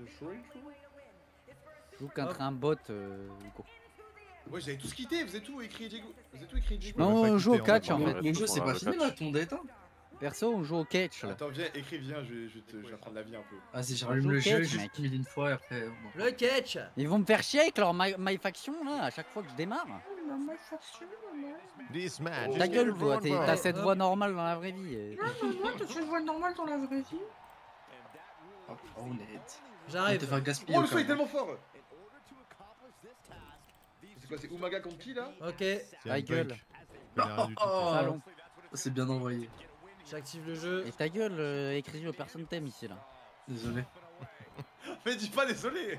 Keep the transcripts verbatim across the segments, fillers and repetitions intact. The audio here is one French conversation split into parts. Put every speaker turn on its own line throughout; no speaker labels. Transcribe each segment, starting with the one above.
Je joue contre un bot, euh, Hugo.
Ouais, j'avais tout quitté, vous avez tout écrit Diego. Vous avez tout écrit Diego.
Non, on joue au catch en
on
fait.
a-
Le jeu c'est pas fini là, ton date hein.
Perso, on joue au catch là.
Attends, viens, écris, viens, je vais, je vais, te, je vais apprendre la vie un peu.
Vas-y,
On
j'allume
joue
le
au
jeu,
catch,
juste
mec.
mille une fois et après. bon.
Le catch.
Ils vont me faire chier avec leur my, my faction là, à chaque fois que je démarre.
This match.
Ta
is
gueule toi,
run
t'es-
by-
t'as cette voix normale dans la vraie vie. et-
Moi, tu une voix normale dans la vraie vie. Oh, honnête. On va
J'arrive.
te faire gaspiller.
Oh, le
quand
son est
même.
tellement fort. C'est quoi, c'est Umaga contre qui là?
Ok,
C'est
Ta
un
gueule.
punk. Il a rien du tout.
Oh.
Salon.
C'est bien envoyé.
j'active le jeu.
Et ta gueule, euh, écris-y aux personnes t'aimes ici là.
Désolé.
Mais dis pas désolé.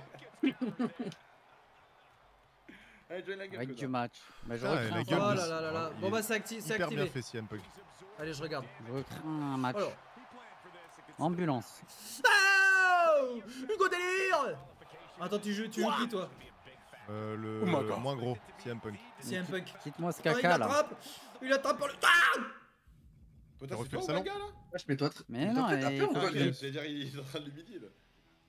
Allez, join la gueule.
Avec
connard.
du match. Mais je
Ah,
recrains
la
un
gueule
Oh
de-
là là là là.
il
Bon
est
bah c'est acti- c'est
Hyper bien
activé.
fait C M Punk.
Allez, je regarde.
Je recrains un match.
Alors.
Ambulance.
Oh Hugo délire. Attends, tu joues, tu joues qui toi?
Euh, le
Oh my God.
moins gros, C M Punk.
C M Punk.
Quitte-moi ce
Ah, il
caca là.
attrape. Il attrape par le. Ah
Putain,
refait
c'est toi
le salon.
Umaga là?
Wesh, mais toi,
Mais
toi,
non,
t'as
il
peur,
faut
on
Ah,
va-
ok,
qu'il-
c'est-à-dire il est en train de l'humilier là.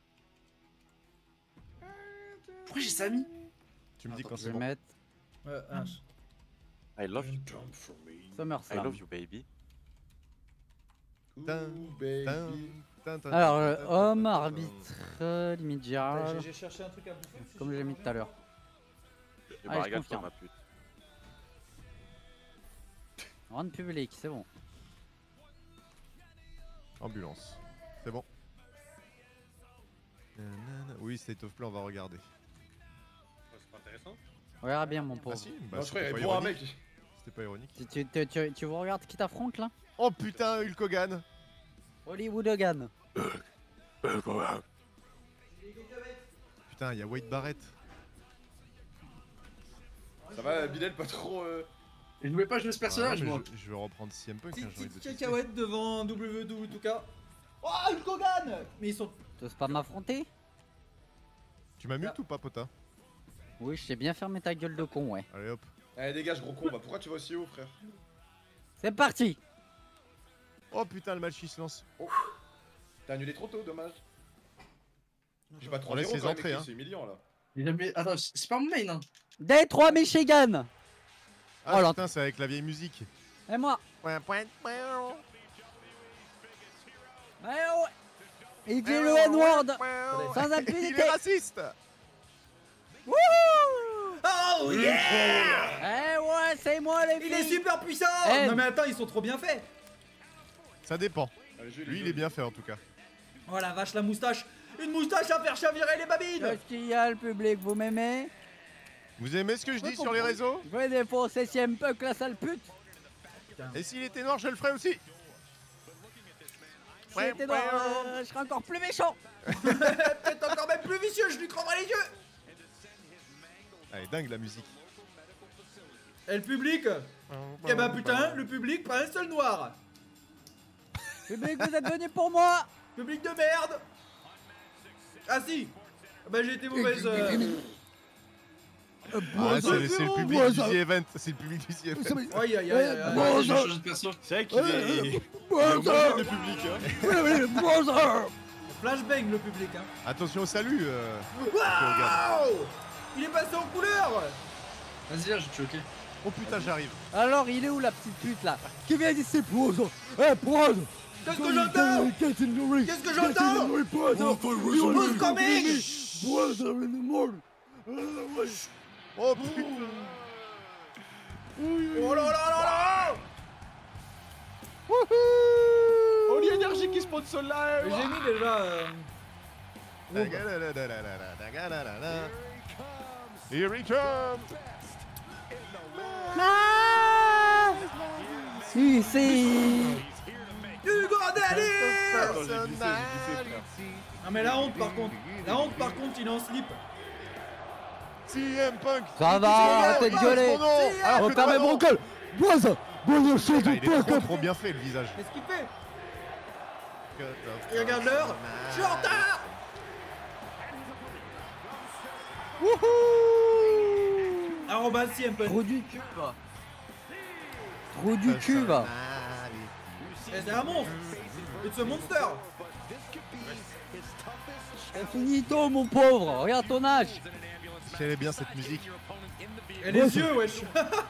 Pourquoi j'ai Samy?
Tu me dis
Attends,
quand
Je
c'est
vais
bon.
mettre
Ouais, ah,
I love you.
Jump for me.
I
SummerSlam.
love you, baby.
Ooh,
Tin,
baby.
Tin, tin, tin,
Alors,
tin,
euh,
tin,
homme,
tin, tin,
arbitre, euh, limite
Attends,
gérable,
j'ai- J'ai cherché un truc à bouffer.
comme j'ai mis tout à l'heure.
Je
Ah,
me
je
regarde
confirme.
comme ma pute.
Rendre public, c'est bon.
Ambulance. C'est bon. Nanana. Oui, State of Play, on va regarder.
C'est pas intéressant.
Regarde bien, mon pauvre.
Ah si, bah
Moi je crois
c'était
qu'il
pas
y avait pour un
ironique.
mec.
C'était pas ironique.
Tu, tu, tu, tu, tu vous regardes qui t'affronte là?
Oh putain, Hulk Hogan.
Hollywood Hogan.
Putain, il y a Wade Barrett.
Ça va, Bilal, pas trop. euh,
Et je voulais pas jouer ce personnage,
Ah, mais
moi.
je, je vais reprendre C M Punk. hein, j'ai envie de
Petite
tester.
cacahuète devant W W deux K. Oh, Hulk Hogan. Mais ils sont.
T'oses pas m'affronter?
Tu m'as mute ou pas, Pota?
Oui, je sais bien fermer ta gueule de con, ouais.
Allez hop.
Allez, dégage, gros con. Bah, pourquoi tu vas aussi haut, frère?
C'est parti!
Oh putain, le match il se lance.
T'as annulé trop tôt, dommage. J'ai pas
On
trois
laisse
zéro
les
quand même,
entrées,
écrit,
hein.
c'est humiliant là.
Il a jamais- Attends, c'est pas mon main, hein.
Détroit Michigan!
Ah
Oh, là.
putain, c'est avec la vieille musique.
Et moi!
Point, point, point.
Ouais, ouais. Il dit le N-word! Sans
Il
impunité!
est raciste.
Wouhou!
Oh yeah.
Eh ouais, c'est moi les
Il est
filles!
super puissant.
Eh.
Non mais attends, ils sont trop bien faits.
Ça dépend.
Allez, je vais
Lui,
les
il est bien fait en tout cas.
Oh la vache, la moustache. Une moustache à faire chavirer les babines.
Qu'est-ce qu'il y a, le public? Vous m'aimez?
Vous aimez ce que je
Je
dis sur les
comprends.
réseaux?
Je vais défoncer C M Punk, la sale pute!
Et s'il était noir, je le ferais aussi.
Si j'étais noir, euh, je serais encore plus méchant!
Peut-être encore même plus vicieux, je lui creverai les yeux.
Elle est dingue la musique.
Et le public? Eh ben putain, le public, pas un seul noir.
Public, vous êtes venus pour moi!
Public de merde. Ah si. Bah j'ai été mauvaise. euh.
Ah, c'est c'est le public du The Event. C'est le public du The Event.
Aïe aïe aïe aïe. aïe.
Ouais, j'ai changé de perso.
C'est vrai qu'il est. Il est homogène, le public, hein.
Flashbang le public hein.
Attention au salut. euh,
Waouh. Il est passé en couleur.
Vas-y, là, je vais te choquer.
Oh putain, j'arrive.
Alors, il est où la petite pute là? Qui vient d'ici, Prose? Eh, Prose!
Qu'est-ce que j'entends? Qu'est-ce que j'entends? Who's coming?
Oh putain.
Oh là là là là.
Oli Energy qui sponsor live.
J'ai mis déjà. euh,
Here he comes.
Ah! Si, si!
Hugo Délire.
Attends, j'ai glissé, j'ai glissé, frère.
Ah mais la honte par contre. La honte par contre, il est en slip.
C M Punk.
Ça va, arrêtez de gueuler!
Alors
On
que
permet
toi, non.
mon gueule! Boise! Boise,
Ah, il est trop, trop bien fait le visage.
Qu'est-ce qu'il fait? Et regarde l'heure. Je suis en retard. Arrobas C M Punk.
Trou du cul, va! Trou du cul, va!
Eh, c'est un monstre. It's a monster.
C'est finito, mon pauvre. Regarde ton âge.
Quelle est bien cette musique.
Et les yeux, wesh.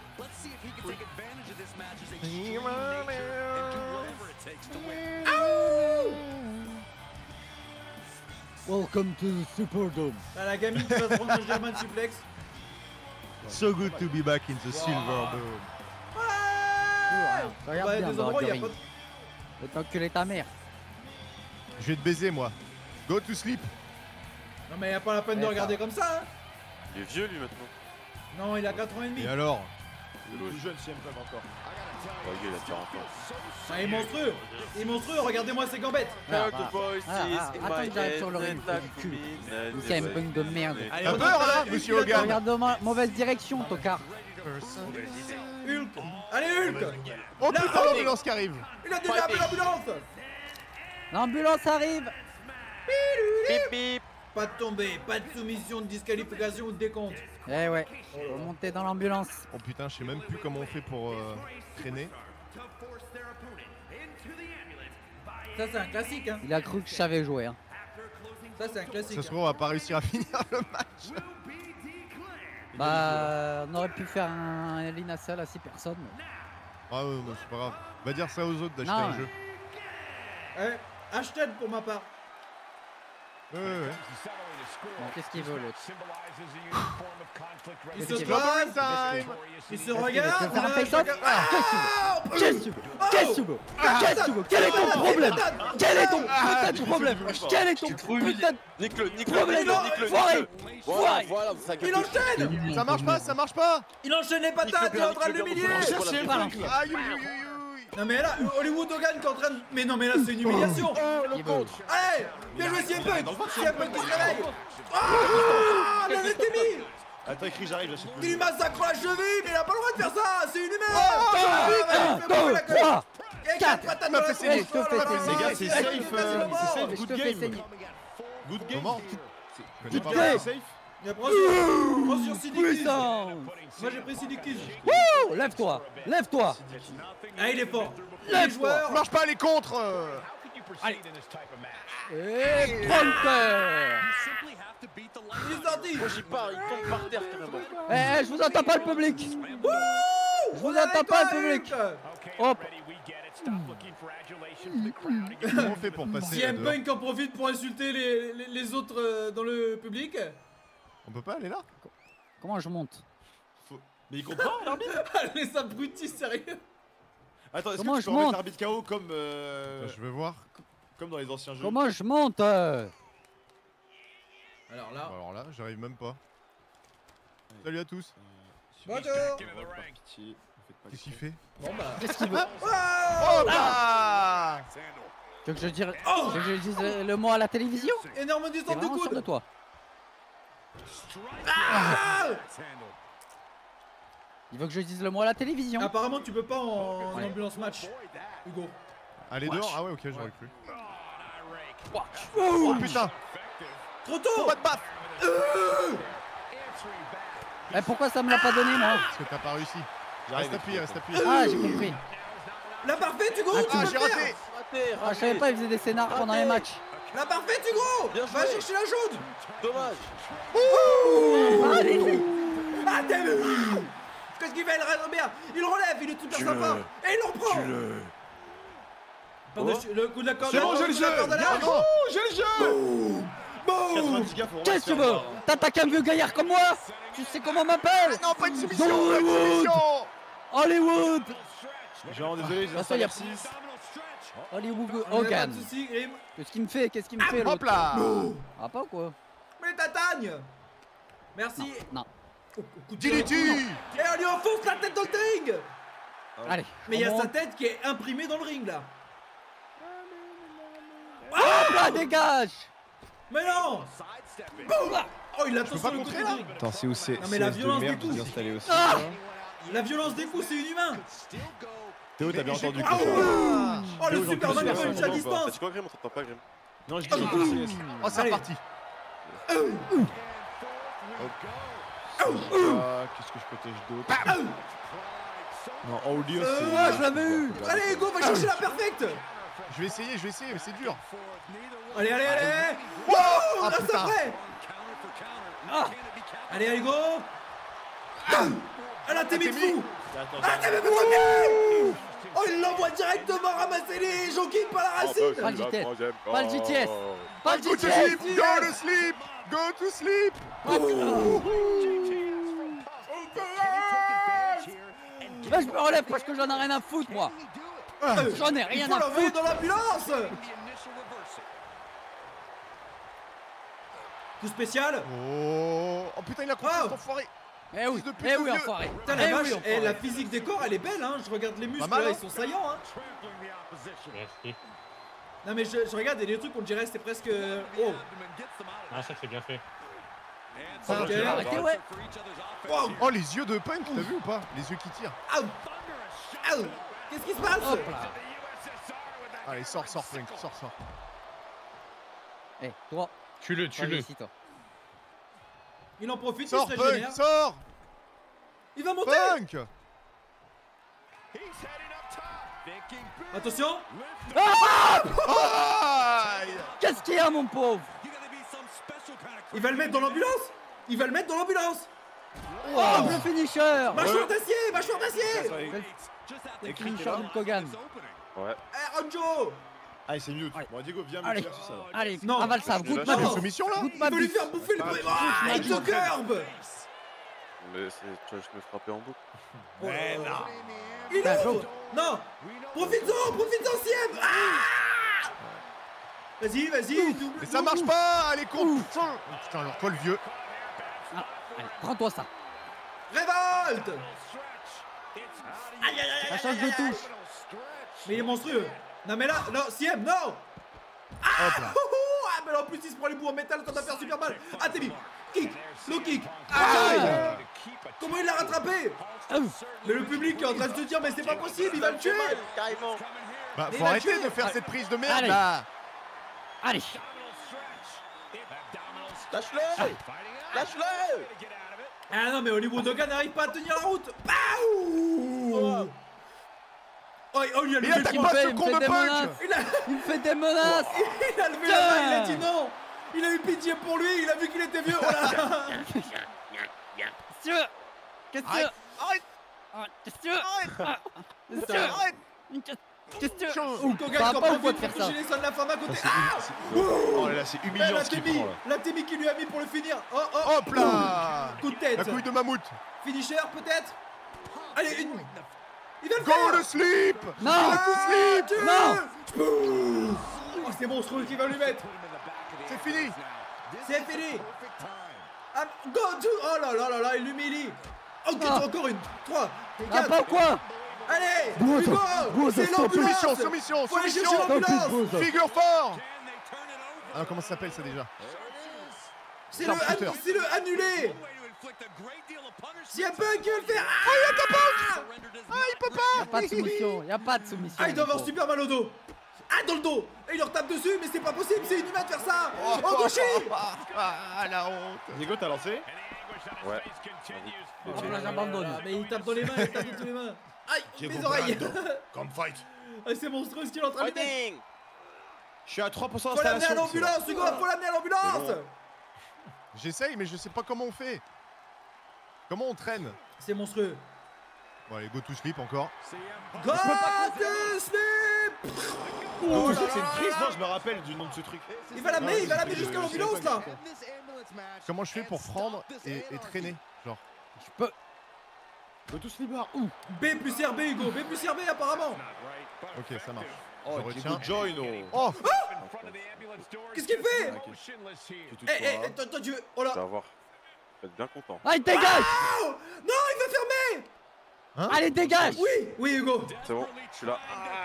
Welcome to the Superdome.
T'as la gamine qui va se prendre un German suplex.
So good to be back in the Silver Dome.
Ouais.
Regarde
Ouais,
bien
des
dans
endroits,
le
y a
ring.
pas de...
Va t'enculer ta mère.
Je vais te baiser, moi. Go to sleep.
Non mais y a pas la peine de
Ouais,
regarder
ça.
comme ça, hein.
Il est vieux lui maintenant.
Non, il a quatre ans et demi.
Et alors?
Plus jeune, si elle me encore.
Oh, il a quarante ans.
Ah, il est monstrueux. Il est monstrueux, regardez-moi ses gambettes.
Ah,
Heard
ah,
the voices
ah, ah,
in
attends
my
que j'arrive
head,
sur le ring,
and
trou du
that
cul.
mean
Vous c'est un punk de merde.
Allez,
T'as
on
peur,
va-
là,
Hulk,
monsieur
il
Hogan?
Regarde dans ma mauvaise direction, tocard.
Hulk. Allez, Hulk.
Oh
Là,
putain,
oh,
l'ambulance qui arrive.
Il a déjà appelé l'ambulance.
L'ambulance arrive.
Bip bip.
Pas de tombée, pas de soumission, de disqualification ou de décompte.
Eh ouais, faut monter dans l'ambulance.
Oh putain, je sais même plus comment on fait pour euh, traîner.
Ça, c'est un classique, hein.
Il a cru que je savais jouer. Hein.
Ça, c'est un classique.
Ça se
hein.
trouve, on va pas réussir à finir le match.
Bah, on aurait pu faire un Elina Salle à six personnes. mais-
Ah ouais, non, c'est pas grave. Va dire ça aux autres d'acheter
Non,
un
mais-
jeu.
Eh, hashtag pour ma part.
Ouais, ouais, ouais.
Bon, qu'est-ce qu'il veut l'autre?
Il
Qu'est-ce
se
qu'il veut?
passe,
Time.
il se
qu'il veut
regarde.
te faire un
là,
face-off?
chacun-
Ah,
Ah,
Qu'est-ce que tu veux? Qu'est-ce que tu veux? Qu'est-ce que tu veux? Quel est ton problème? Quel est ton putain de problème? Quel est ton putain de
Nique-le, nique-le,
problème?
nique-le,
Foiré!
nique-le. Voilà,
Foiré!
voilà, ça
Il enchaîne.
Ça marche pas, ça marche pas.
Il enchaîne les patates, il est en train de l'humilier.
Cherchez le
Voilà.
truc. Aïe, aïe, aïe, aïe.
Non mais là, Hollywood Hogan qui est en train de... Mais non mais là c'est une humiliation.
Il veut.
Allez, bien joué C M Punk. C M Punk qui se réveille. Ah, bien été mis.
Attends, écris, j'arrive, là, je sais
Il
plus.
lui massacre la cheville, mais il a pas le droit de faire ça. C'est inhumain.
Un, deux, trois, quatre.
Patate
m'a
dans
fait
la
saigner.
tronche,
Je te fais
dans la
saigner.
Les gars,
tronche.
c'est
Eh,
safe,
c'est
euh,
mort.
c'est safe,
Je
good
te fais
game.
saigner.
Good game.
Comment?
Je
Good
connais
game.
pas, c'est safe.
Il a prend sur, prend sur Siddiq Kiz.
Puissance!
Moi j'ai pris Siddiq Kiz.
Wouh! Lève-toi! Lève-toi!
Ah il est fort. Les
Lève-toi.
joueurs.
Marche pas les contres. euh.
Et Panther!
Il est sorti.
Moi j'y pars, il tombe par terre carrément.
Eh, eh, je vous entends pas le public!
Wouh.
Je vous
On est
entends
avec
pas
toi,
le public!
Hulk.
Hop!
Comment on fait pour passer
C M
là-dehors?
Punk en profite pour insulter les, les, les autres euh, dans le public.
On peut pas aller là?
Comment je monte?
Mais il comprend, l'arbitre.
Les abrutis, sérieux.
Attends, est-ce
Comment
que tu
je
peux remettre
monte?
l'arbitre K O comme, euh,
Bah, je veux voir.
comme dans les anciens jeux?
Comment je monte? euh
Alors là,
Alors là, j'arrive même pas. Salut à tous.
bonjour.
Petit, faites pas
Qu'est-ce
le
qu'il fait?
Qu'est-ce qu'il veut?
Oh bah!
Tu veux que je dise, tu veux que je dise le, le mot à la télévision?
Énorme
T'es
distance de
vraiment sûr de
coude.
toi?
Ah.
Il veut que je dise le mot à la télévision?
Apparemment, tu peux pas en, en
Ouais.
ambulance match, Hugo.
Allez dehors? Ah ouais, ok, j'aurais cru.
Watch.
Oh putain!
Trop tôt.
Pas de baffe!
Eh, pourquoi ça me l'a pas donné, moi?
Parce que t'as pas réussi.
J'arrive,
Reste appuyé, reste appuyé.
Ah, j'ai compris.
La parfaite, Hugo.
Ah,
tu
Ah,
peux
j'ai
le faire.
raté!
Raté,
Ah, je savais pas, il faisait des scénars pendant les matchs.
La parfaite, Hugo.
Bien
Va
joué.
chercher la jaune.
Dommage.
Allez!
Ah, t'as vu? Qu'est-ce qu'il fait? Il reste bien. Il relève, il est super sympa. Et il le reprend. Par-dessus le coup de la corde.
C'est bon, j'ai le jeu.
à la
Ah non!
J'ai le jeu.
Boum.
quatre-vingt-dix gars, faut
Qu'est-ce que tu
vraiment
veux?
se faire,
T'attaques un vieux gaillard comme moi? Tu sais comment on m'appelle?
Non, pas une soumission!
Dans
Pas une
Hollywood.
soumission!
Hollywood!
hein. Genre, désolé, j'ai
Ah, ça, y a-
installé six.
Hollywood
On a pas
Hogan.
de soucis, Grim.
Qu'est-ce qu'il me fait? Qu'est-ce qu'il me fait
Hop
l'autre?
là!
Ah, pas ou quoi?
Mais tatagne. Merci.
Non.
Oh, coup de
D D T!
pied. Et on lui enfonce la tête dans le ring.
Allez.
Mais il y a
on
sa
monte.
tête qui est imprimée dans le ring là.
Hop là, dégage!
Mais non. Boum. Oh, il l'attend
peux
sur
pas
le
contrer,
côté
là
du ring.
Attends, c'est où c'est?
Non, mais la violence des coups.
installé aussi.
Ah!
La violence des coups, c'est inhumain.
Théo, t'as bien entendu
Ah
que ça.
ouais. Oh, le
Théo, j'en
Superman
peux
punch
plus,
à
personne
distance.
T'as dit quoi Grim? On t'entend pas Grim.
Non, je dis que c'est aussi.
Oh, c'est
Allez.
reparti!
Ah, qu'est-ce que je protège d'autre? Non, audio,
Euh,
c'est.
Ouais, je l'avais eu.
Allez, Hugo, va chercher la perfecte.
Je vais essayer, je vais essayer, mais c'est dur.
Allez, allez, allez.
Wow
Oh,
ah,
là, c'est
putain.
vrai.
Ah.
Allez, allez, go. Ah, la T M de fou.
Attends,
Ah, T M de fou. Oh, il l'envoie directement ramasser les jonquilles par la racine.
Pas le J T S. Pas le J T S. Pas le
Go
J
to
T S.
sleep, go to sleep, go to sleep.
Là, je me relève parce que j'en ai rien à foutre, moi. J'en ai
Il
rien
faut
à
l'envoyer
foutre.
dans l'ambulance. Coup spécial.
Oh, oh putain, il a compris
Oh.
cet enfoiré.
Eh oui,
de pute
eh
de
oui,
vieux.
enfoiré.
Putain, la
Eh
vache,
oui,
et
enfoiré.
la physique des corps, elle est belle, hein. Je regarde les muscles,
mal,
là,
hein.
ils sont saillants, hein.
Merci.
Non, mais je, je regarde, il y a des trucs, on dirait c'est presque. Oh,
Ah, ça c'est bien fait.
ok.
Arrêtez, ouais.
Wow.
Oh, les yeux de Punk, t'as vu ou pas? Les yeux qui tirent.
Aouh. Aouh. Qu'est-ce qui se passe?
Hop là.
Allez, sors, sors, Punk, sors, sors.
Eh, toi,
Tue-le,
tu le
tue-le.
ici, toi.
Il en profite, il
Sors,
se
Punk,
régénère.
sors.
Il va monter.
Punk.
Attention.
Aïe.
Qu'est-ce qu'il y a, mon pauvre?
Il va le mettre dans l'ambulance. Il va le mettre dans l'ambulance.
Oh, le finisher.
Mâchoire d'acier, mâchoire d'acier.
Le finisher de Kogan.
Ouais.
Eh, Ronjo.
Allez, c'est mieux.
Allez.
Bon, Diego, viens me
Allez,
faire ça.
allez,
Non.
avale ça,
Je
goûte
lâche
ma
T'as
Non.
une
bite.
soumission là?
Goûte
Il
ma
veut lui
bite.
faire bouffer le
Ah,
bruit.
je-
Ah,
je-
il te curbe.
Mais c'est- tu vois, je me frappais en boucle.
Mais non.
Il
Bah,
ouvre. Non. Profites-en, profites-en, Siem. Ah. Vas-y, vas-y. double-
Mais ça
double.
marche pas. Allez, con. Putain. Oh, putain, alors toi le vieux.
Ah, allez, prends-toi ça.
Révolte. Aïe, aïe, aïe,
Ça
aïe,
change
aïe,
de
aïe.
touche.
Mais il est monstrueux. Non, mais là, non, Siem, non. Ah,
Hop là.
ouh, ouh, ah, mais là, en plus, il se prend les bouts en métal, ça va faire super mal. Ah, t'es mis. Kick, low kick.
Aïe.
Ah. Comment il l'a rattrapé?
Ah,
Mais le public est en train de se dire, mais c'est pas possible, il va le tuer.
Carrément.
Bah,
Mais
faut
il a
arrêter
tué.
de faire cette prise de merde
Allez.
là.
allez.
Lâche-le. Lâche-le.
Ah non, mais au niveau Dogan n'arrive pas à tenir la route. Paou. Oh, oh, il a
Mais
levé le
attaque
il
pas
fait-
ce
il
con
fait
de
des
Punk.
menaces.
Il a,
Il me fait des menaces.
il a levé la main, il a dit non. Il a eu pitié pour lui, il a vu qu'il était vieux. Oh là.
Qu'est-ce que tu veux? Qu'est-ce que tu veux?
Arrête. Arrête.
Ah, Qu'est-ce que tu veux?
Arrête.
Ah, Qu'est-ce que tu veux?
Arrête.
Qu'est-ce que tu veux?
Chaud.
Ouh,
Kogan
ça
qui
va
en
pas ou quoi
profite
de faire
pour
ça?
toucher les sons de la femme à côté.
C'est-
Ah.
c'est- Oh là là, c'est
Eh,
humiliant
la
ce qu'il
Témi,
prend là.
la Témi qui lui a mis pour le finir. Oh, oh.
Hop là.
Coup de tête.
La couille de mammouth.
Finisher peut-être. Allez, une. Il va le
Go
faire.
to sleep.
Non.
Ah, tu-
Non.
Oh, c'est monstrueux qui va lui mettre.
C'est fini.
C'est fini. Ah, go to. Oh là là là là, il l'humilie. Ok,
Ah.
encore une. trois,
Ah,
quatre.
pas quoi?
Allez,
Bon,
Hugo.
ça- bon, ça
C'est
stop.
l'ambulance.
Soumission, soumission,
Faut aller chercher
soumission.
l'ambulance.
Figure fort. Ah, comment ça s'appelle ça déjà?
C'est le,
Sharpshooter.
an- c'est le annulé. S'il y a Punk qui veut le faire. Ah,
Ah, il peut
Y'a
pas.
pas de soumission. Y'a pas de soumission.
Ah, il doit
mon
avoir
pauvre.
super mal au dos. Ah, dans le dos. Et il leur tape dessus, mais c'est pas possible, c'est inhumain de faire ça. Oh, Goshi.
Ah, la honte.
Diego, t'as lancé?
Ouais.
Oh, là, j'abandonne.
Ah, mais il tape dans les mains, il tape dans tous les mains. Aïe,
Diego
mes oreilles.
Brando. Come fight.
Ah, c'est monstrueux ce qu'il est en train de mettre.
Fighting.
Je suis à trois pour cent
Faut l'amener à
d'installation.
l'ambulance, Hugo, faut l'amener à l'ambulance.
J'essaye, mais je sais pas comment on fait. Comment on traîne?
C'est monstrueux.
Bon, allez, go to sleep encore.
Go to sleep.
Oh, c'est une prise, non, je me rappelle du nom de ce truc.
Il va l'amener, il va l'amener
Je-
jusqu'à
je
l'ambulance
sais pas
là.
Comment je fais pour prendre et, et traîner? Genre.
Je peux.
Go to sleep.
B plus R B, Hugo, B plus R B apparemment.
Ok, ça marche.
Oh,
Je
Diego
retiens.
join,
Oh.
oh.
Qu'est-ce qu'il fait?
Tu
Eh, eh, toi, toi, tu veux. Oh là.
Tu vas voir. Tu vas être bien content.
Allez, dégage.
Oh non, il va fermer.
Allez, dégage.
Oui, oui, Hugo.
C'est bon, je suis là.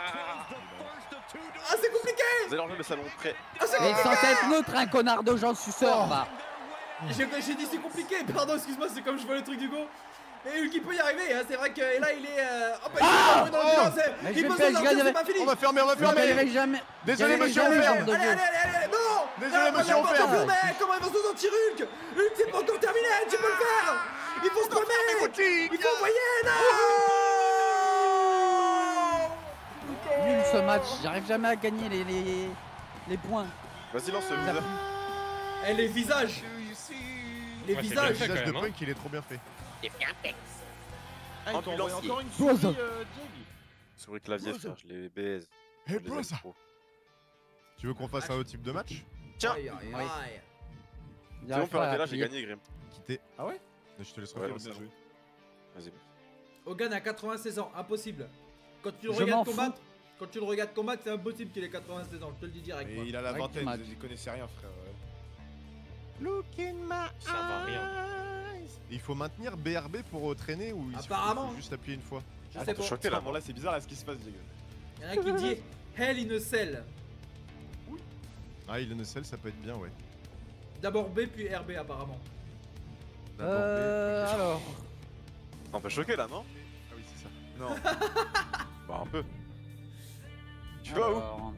Ah, c'est compliqué.
Vous allez enlever le salon prêt.
Ah, c'est
Il est
compliqué.
censé être neutre, un connard de gens suceurs, va.
J'ai j'ai dit c'est compliqué, pardon, excuse-moi, c'est comme je vois le truc d'Hugo. Et qui peut y arriver, hein, c'est vrai que là il est. Euh... Oh, bah, il
Ah
est dans l'ambulance,
Mais
il
je
peut
vais
s'en
pas-
sortir,
je
c'est pas fini.
On va fermer, on va
Je n'arriverai
fermer.
jamais.
Désolé,
j'arriverai
monsieur,
jamais,
on ferme.
genre de
Allez,
vieux.
allez, allez, allez, non.
Désolé,
Non,
monsieur, on
n'importe
ferme.
quoi, mais comment il va se sentir Hulk? Hulk, c'est pas encore terminé, tu peux le faire. Il faut se
boutique.
Il faut envoyer, non.
Nul ce match. J'arrive jamais à gagner les, les, les points.
Vas-y, lance le
Il a
viseur.
plus-
Eh, les visages. Les
Ouais, c'est
visages.
bien
Le
fait,
visage
quand
de
même,
Punk, il est trop bien fait.
Ah, il t'a envoyé encore une
Brother.
souris, euh, Jag.
Sur le clavier, frère, je les baise.
Hey,
Je les aime
brother.
trop.
Tu veux qu'on fasse un autre type de match?
Tiens.
Aïe, aïe,
Oui.
aïe.
Si on peut arrêter là, j'ai gagné, Grim.
Quitter.
Ah ouais?
Je te laisse
Ouais,
refaire
bien
le
joué.
salon.
Vas-y.
Hogan a quatre-vingt-seize ans, impossible. Quand tu le
Je
regardes
m'en
combattre, quand tu le regardes combattre, c'est impossible qu'il ait quatre-vingt-seize ans, je te le dis direct.
Et
moi.
il a la
Ouais,
vingtaine,
match.
il connaissait rien, frère.
Look in my
Ça va rien.
eyes. Et il faut maintenir B R B pour euh, traîner ou il suffit-
Apparemment.
il faut juste appuyer une fois?
Je
Ah,
sais
t'es
pas.
choqué là.
Bon, là, c'est bizarre, là, ce qui se passe, Jag.
Il y en a un qui dit Hell in a Cell.
Ah, il en celle, ça peut être bien, ouais.
D'abord B puis R B apparemment.
D'abord
Euh,
B.
alors.
T'es un peu choqué là, non?
Ah oui, c'est ça.
Non.
Bah, un peu. Tu vas où?
alors,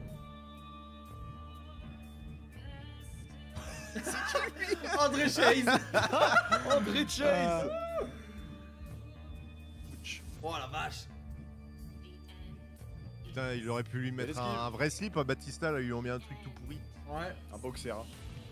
André Chase.
André Chase.
Oh la vache.
Putain, il aurait pu lui mettre
l'esquive.
un, un vrai slip à Batista, là, ils lui ont mis un truc tout pourri.
Ouais.
Un boxer, hein.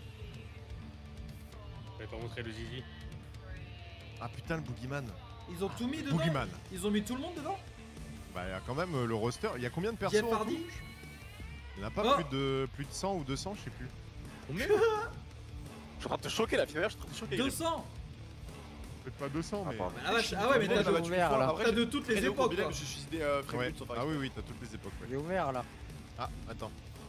Je vais pas montrer le zizi.
Ah putain, le Boogeyman.
Ils ont tout mis dedans.
Boogeyman.
Ils ont mis tout le monde dedans.
Bah, il y a quand même euh, le roster. Il y a combien de persos
Jeff
en tout?
Hardy.
Il n'y en a pas
Oh.
plus, de, plus de cent ou deux cents, je sais plus.
Combien?
Je suis en train de te choquer la finale, je suis en train de te choquer. Grim.
deux cents.
Peut-être pas deux cents,
Ah,
mais.
pardon.
Ah, vache. Ah ouais, mais
Moi,
t'as
j'ai
de,
bah, tu
ouvert,
vois,
là.
après,
t'as de toutes les
Très
époques
Bilal,
quoi.
je suis suicidé euh, Frank
Ouais.
Wood sans faire
Ah oui,
exprès.
oui, t'as toutes les époques, ouais.
J'ai ouvert là.
Ah, attends.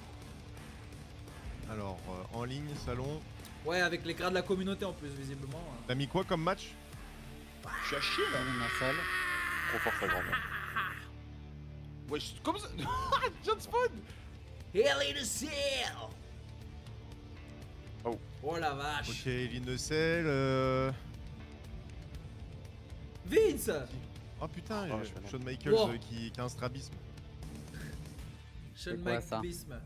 Alors, euh, en ligne, salon.
Ouais, avec les gras de la communauté en plus, visiblement. hein.
T'as mis quoi comme match?
Je suis à chier, là.
Une seule.
Trop fort sa grand-mère.
Ouais, je- comme ça. John Spawn.
Hell in a Cell.
Oh.
Oh la vache.
Ok, Linocell. Euh...
Vince.
Oh putain,
Ah,
euh,
je fais
Shawn Michaels
Wow.
euh, qui, qui a un strabisme.
Sean
C'est quoi, ça
McBism.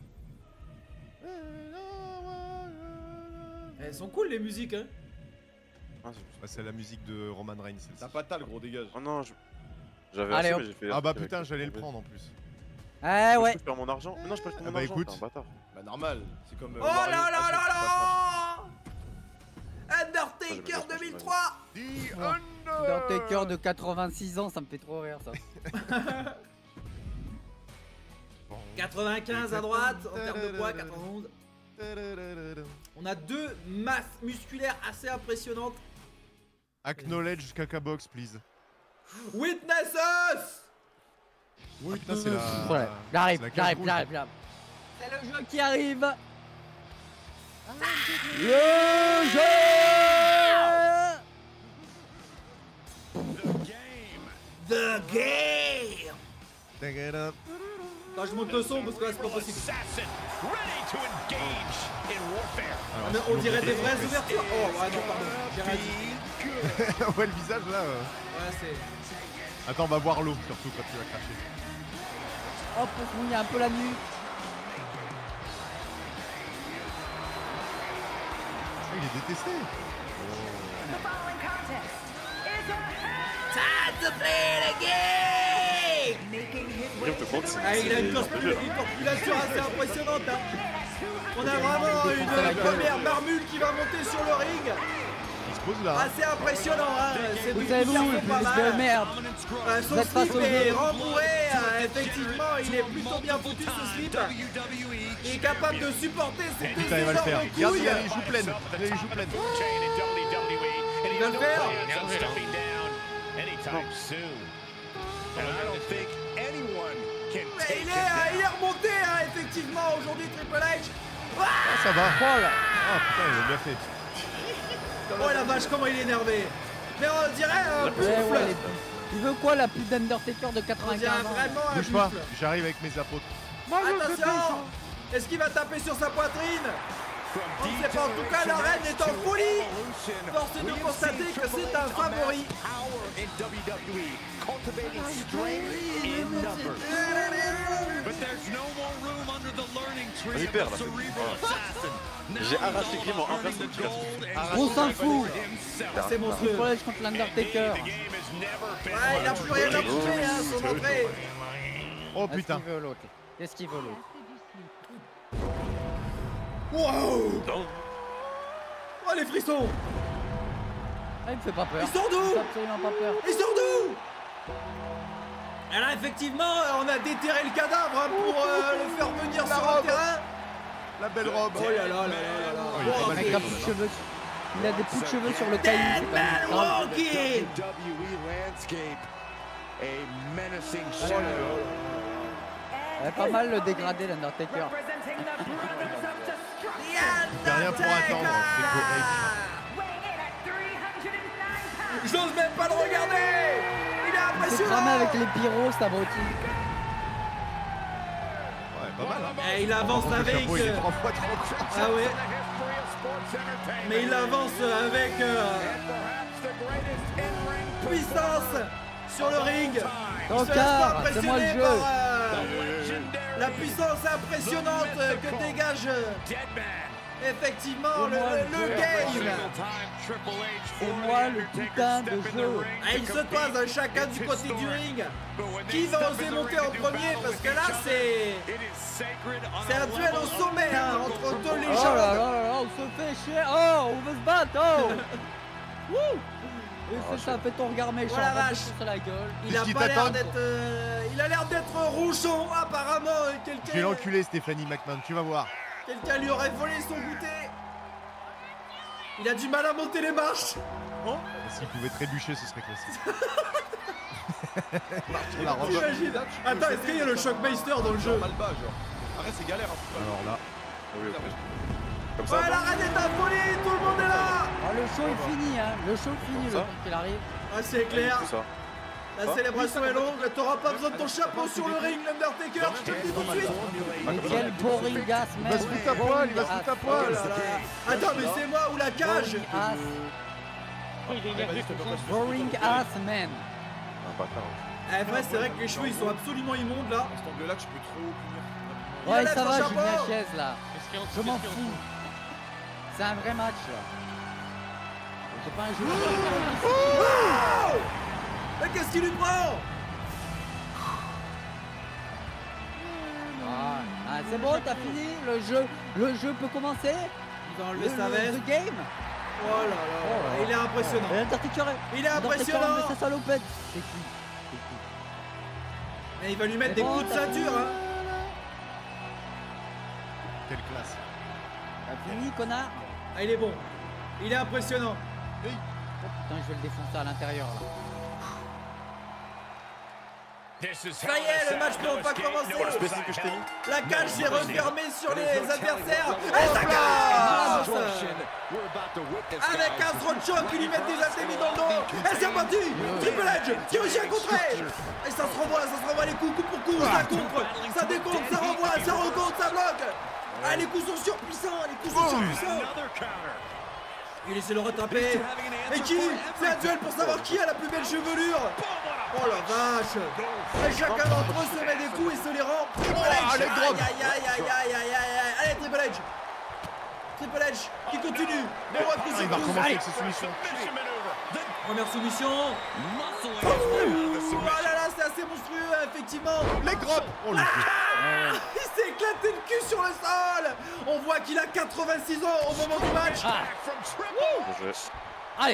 Elles sont cool les musiques hein.
Ah, c'est-
Bah, c'est la musique de Roman Reigns. celle-ci.
T'as pas tal, gros, dégage.
Oh non, je- j'avais
Allez,
assez,
hop.
mais j'ai fait.
Ah bah
avec
putain,
le-
j'allais le
avec-
prendre en plus.
Ah
Je
ouais.
peux faire mon argent? Mais non, je peux acheter mon
Ah bah
argent.
écoute.
t'es un bâtard.
Bah, normal. C'est comme. euh,
Oh
Mario,
là là
ah,
là
c'est pas
là Undertaker
Moi, j'aime bien
deux mille trois.
Undertaker de quatre-vingt-six ans, ça me fait trop rire ça.
quatre-vingt-quinze à droite, en termes de poids, quatre-vingt-onze. On a deux masses musculaires assez impressionnantes.
Acknowledge Caca Box, please.
Witness us.
Ah, putain, c'est la.
Ouais, j'arrive,
c'est la case
j'arrive,
rouge.
j'arrive, j'arrive. C'est le jeu qui arrive. Le jeu.
The game.
Take it up.
Attends, je monte le son parce que là c'est pas possible.
Assassin, ready to engage in warfare.
Ah, mais on dirait des vraies ouvertures. Oh, ouais, non, pardon, j'ai rien dit.
Ouais, le visage là. euh.
Ouais, c'est.
Attends, on va voir l'eau surtout quand tu vas cracher.
Hop, on se mouille un peu la nuque.
Ah, il est détesté.
Time to play the game.
Grim te compte, c'est-
Ah, il a une,
c'est-
corpul-
c'est-
une population assez impressionnante. Hein. On a vraiment
C'est la
une
gueule.
première marmule qui va monter sur le ring.
Il se pose là.
Assez impressionnant. Hein. C'est
Vous
du
savez
coup,
où,
ça fait pas
espèce
mal.
de merde.
Euh, son
Vous êtes face
slip
au
est
jeu.
rembourré, euh, effectivement il est plutôt bien foutu ce slip. Il est capable de supporter ces deux
Putain, il va le faire.
énormes
Regarde,
couilles.
il a les joues pleines. Il a les joues pleines.
Il va le faire. Mais il est, euh, il est remonté hein, effectivement aujourd'hui Triple H.
Ah, ça va.
Oh là.
Ah putain, il a bien fait.
Oh la vache comment il est énervé. Mais on dirait un
Ouais,
buffle.
ouais, les- Il veut quoi la pub d'Undertaker de
On dirait
quatre-vingt-quinze ans?
vraiment un
Bouge pas,
buffle.
j'arrive avec mes apôtres.
Attention. Est-ce qu'il va taper sur sa poitrine? On ne sait pas, en tout cas la reine est en folie. Force est de constater que c'est un favori.
On y perd là. Voilà. J'ai arraché Grim en un versus du classique.
On s'en fout.
C'est monstrueux.
Triple H contre l'Undertaker.
Ouais, il a plus rien à prouver, hein, son entrée.
Oh
Est-ce
putain.
qu'il veut l'autre? Qu'est-ce qu'il veut l'autre?
Wow! Oh les frissons!
Ah, il me fait pas peur.
Ils sont
Il me
d'où?
fait absolument pas peur.
Ils sont d'où? Et là effectivement on a déterré le cadavre hein, pour euh, le faire venir
La
sur
robe.
le terrain.
La belle robe.
Oh là là là là là là.
Oh, il est pas mal
Avec
fait.
un bout de cheveux. Il a des bouts de cheveux sur le caillou.
Dead
c'est quand
Man
même grave.
Walking!
Il a pas mal le dégradé l'Undertaker.
T'as rien pour attendre. C'est correct.
J'ose même pas le regarder! Il est
Il s'est
impressionnant!
cramé avec les pyros, cet abruti.
Ouais, pas mal. Hein.
Et il avance
Le
avec.
chapeau, il est
euh,
trois fois trente.
Ah ouais. Mais il avance avec euh, puissance sur le ring. Il se laisse pas
Tocard, c'est moi le
impressionner
jeu.
par euh, la puissance impressionnante euh, que dégage euh, effectivement le, le- le game.
C'est moi le putain de jeu.
Ah, ils se toisent chacun du côté du ring. Qui va oser monter en premier? Parce que là c'est c'est un duel au sommet hein, entre deux
Oh là
légendes.
là là là, on se fait chier. Oh, on veut se battre. Oh. Wouh. Et c'est ça, fait ton regard méchant.
Oh la
va te
vache.
sur la gueule.
Il
C'est
a
ce qui
pas l'air
t'attend.
d'être euh, il a l'air d'être rouchon apparemment. euh,
Je vais
Quelqu'un
l'enculer, Stéphanie McMahon, tu vas voir.
quelqu'un lui aurait volé son goûter. Il a du mal à monter les marches.
S'il pouvait trébucher, ce serait classique. Marche sur la robe.
J'imagine. Attends, est-ce qu'il y a le Shockmeister dans le jeu?
Mal bas, genre. Arrête, c'est galère. Hein.
Alors là,
Comme
Ouais,
ça,
la reine est affolée, tout le monde est là.
Ah, le show est fini, hein. Le show est fini, le
ça
temps qu'il arrive.
Ah, c'est clair.
tout ça.
La célébration est longue. T'auras pas besoin de ton chapeau sur le ring, l'Undertaker. Je te le dis tout de suite.
Mais quel boring ass,
il va se foutre à poil, il va se foutre à
Oh
poil.
là là. Attends, mais c'est moi ou la cage?
Boring ass.
Vas-y, je te bloque.
Boring ass man.
Un bâtard.
Eh, vrai, c'est vrai que les cheveux ils sont absolument immondes là.
À cet angle-là que je peux trop punir.
Il
Ouais,
enlève
ça
son
va,
chapeau.
Julien Chiez là. Je m'en fous. C'est un vrai match là. C'est pas un jeu.
Oh! Mais qu'est-ce qu'il lui prend?
Ah, ah, c'est bon, t'as fini. Le jeu, le jeu peut commencer.
Il va
Le,
enlever sa
le-
veste.
the game.
Oh là là. Il est impressionnant.
Et l'Undertaker est-
Il est
l'Undertaker
impressionnant.
met sa salopette. C'est qui? C'est qui?
Et il va lui mettre
C'est
des
bon,
coups de
t'as
ceinture. Hein.
Quelle classe.
T'as fini, connard?
Ah, il est bon. Il est impressionnant.
Oh putain, je vais le défoncer à l'intérieur là.
Ça y est, le match peut enfin commencer.
Pour le spécifique que je t'ai mis.
La cage s'est refermée sur les adversaires. Et ça casse avec un throat choke qui lui met des astémies dans le dos. Et c'est reparti. Triple Edge qui réussit à contrer. Et ça se renvoie, ça se renvoie les coups, coup pour coup. Ça contre, ça décompte, ça renvoie, ça recompte, ça bloque. Ah, les coups sont surpuissants, les coups sont surpuissants. Il essaie de le rattraper. Et qui? C'est un duel pour savoir qui a la plus belle chevelure. Oh la vache. Et chacun d'entre eux se met des coups et se les rend. Triple Edge.
allez, drop.
Aïe aïe aïe aïe aïe aïe aïe. Allez, Triple Edge. Triple Edge qui continue. On voit coup
Ah,
sur
il va
coup.
recommencer
Allez,
avec ses soumissions.
première soumission. Oh là là, c'est assez monstrueux, effectivement.
Les grottes. Oh le dieu.
Ah, il s'est éclaté le cul sur le sol. On voit qu'il a quatre-vingt-six ans au moment du match.
Bien joué.
Allez,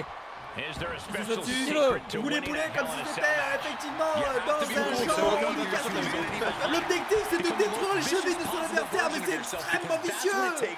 Vous voulez bouler comme si c'était euh, effectivement euh, dans un champ d'éducation. L'objectif c'est de détruire les chevilles de son adversaire, mais c'est extrêmement vicieux.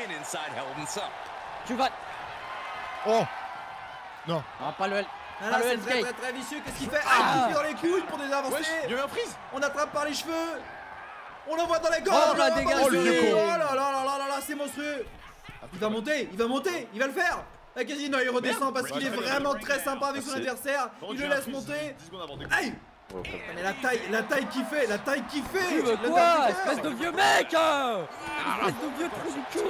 tu vas.
Oh. Non.
Ah, pas le.
Ah là,
Pas le
c'est
Hell's
très
Gate.
très très vicieux. Qu'est-ce qu'il fait? Ah, il tire dans les couilles pour des
Wesh,
avancées.
il y a eu un freeze.
On attrape par les cheveux. On l'envoie dans les gorges.
Oh, la
on l'envoie
dégage,
par-dessus.
le vieux con.
Oh là là là là là là, c'est monstrueux. Il va monter, il va monter, il va le faire. La quasi, non, il redescend parce qu'il est vraiment très sympa avec son
Merci.
adversaire. Il le laisse monter.
dix secondes avant de
Aïe!
Ouais, frère.
Mais la taille, la taille qu'il fait, la taille qu'il fait!
Tu veux
le
quoi?
Undertaker.
Espèce de vieux mec hein. Espèce de vieux trou du cul.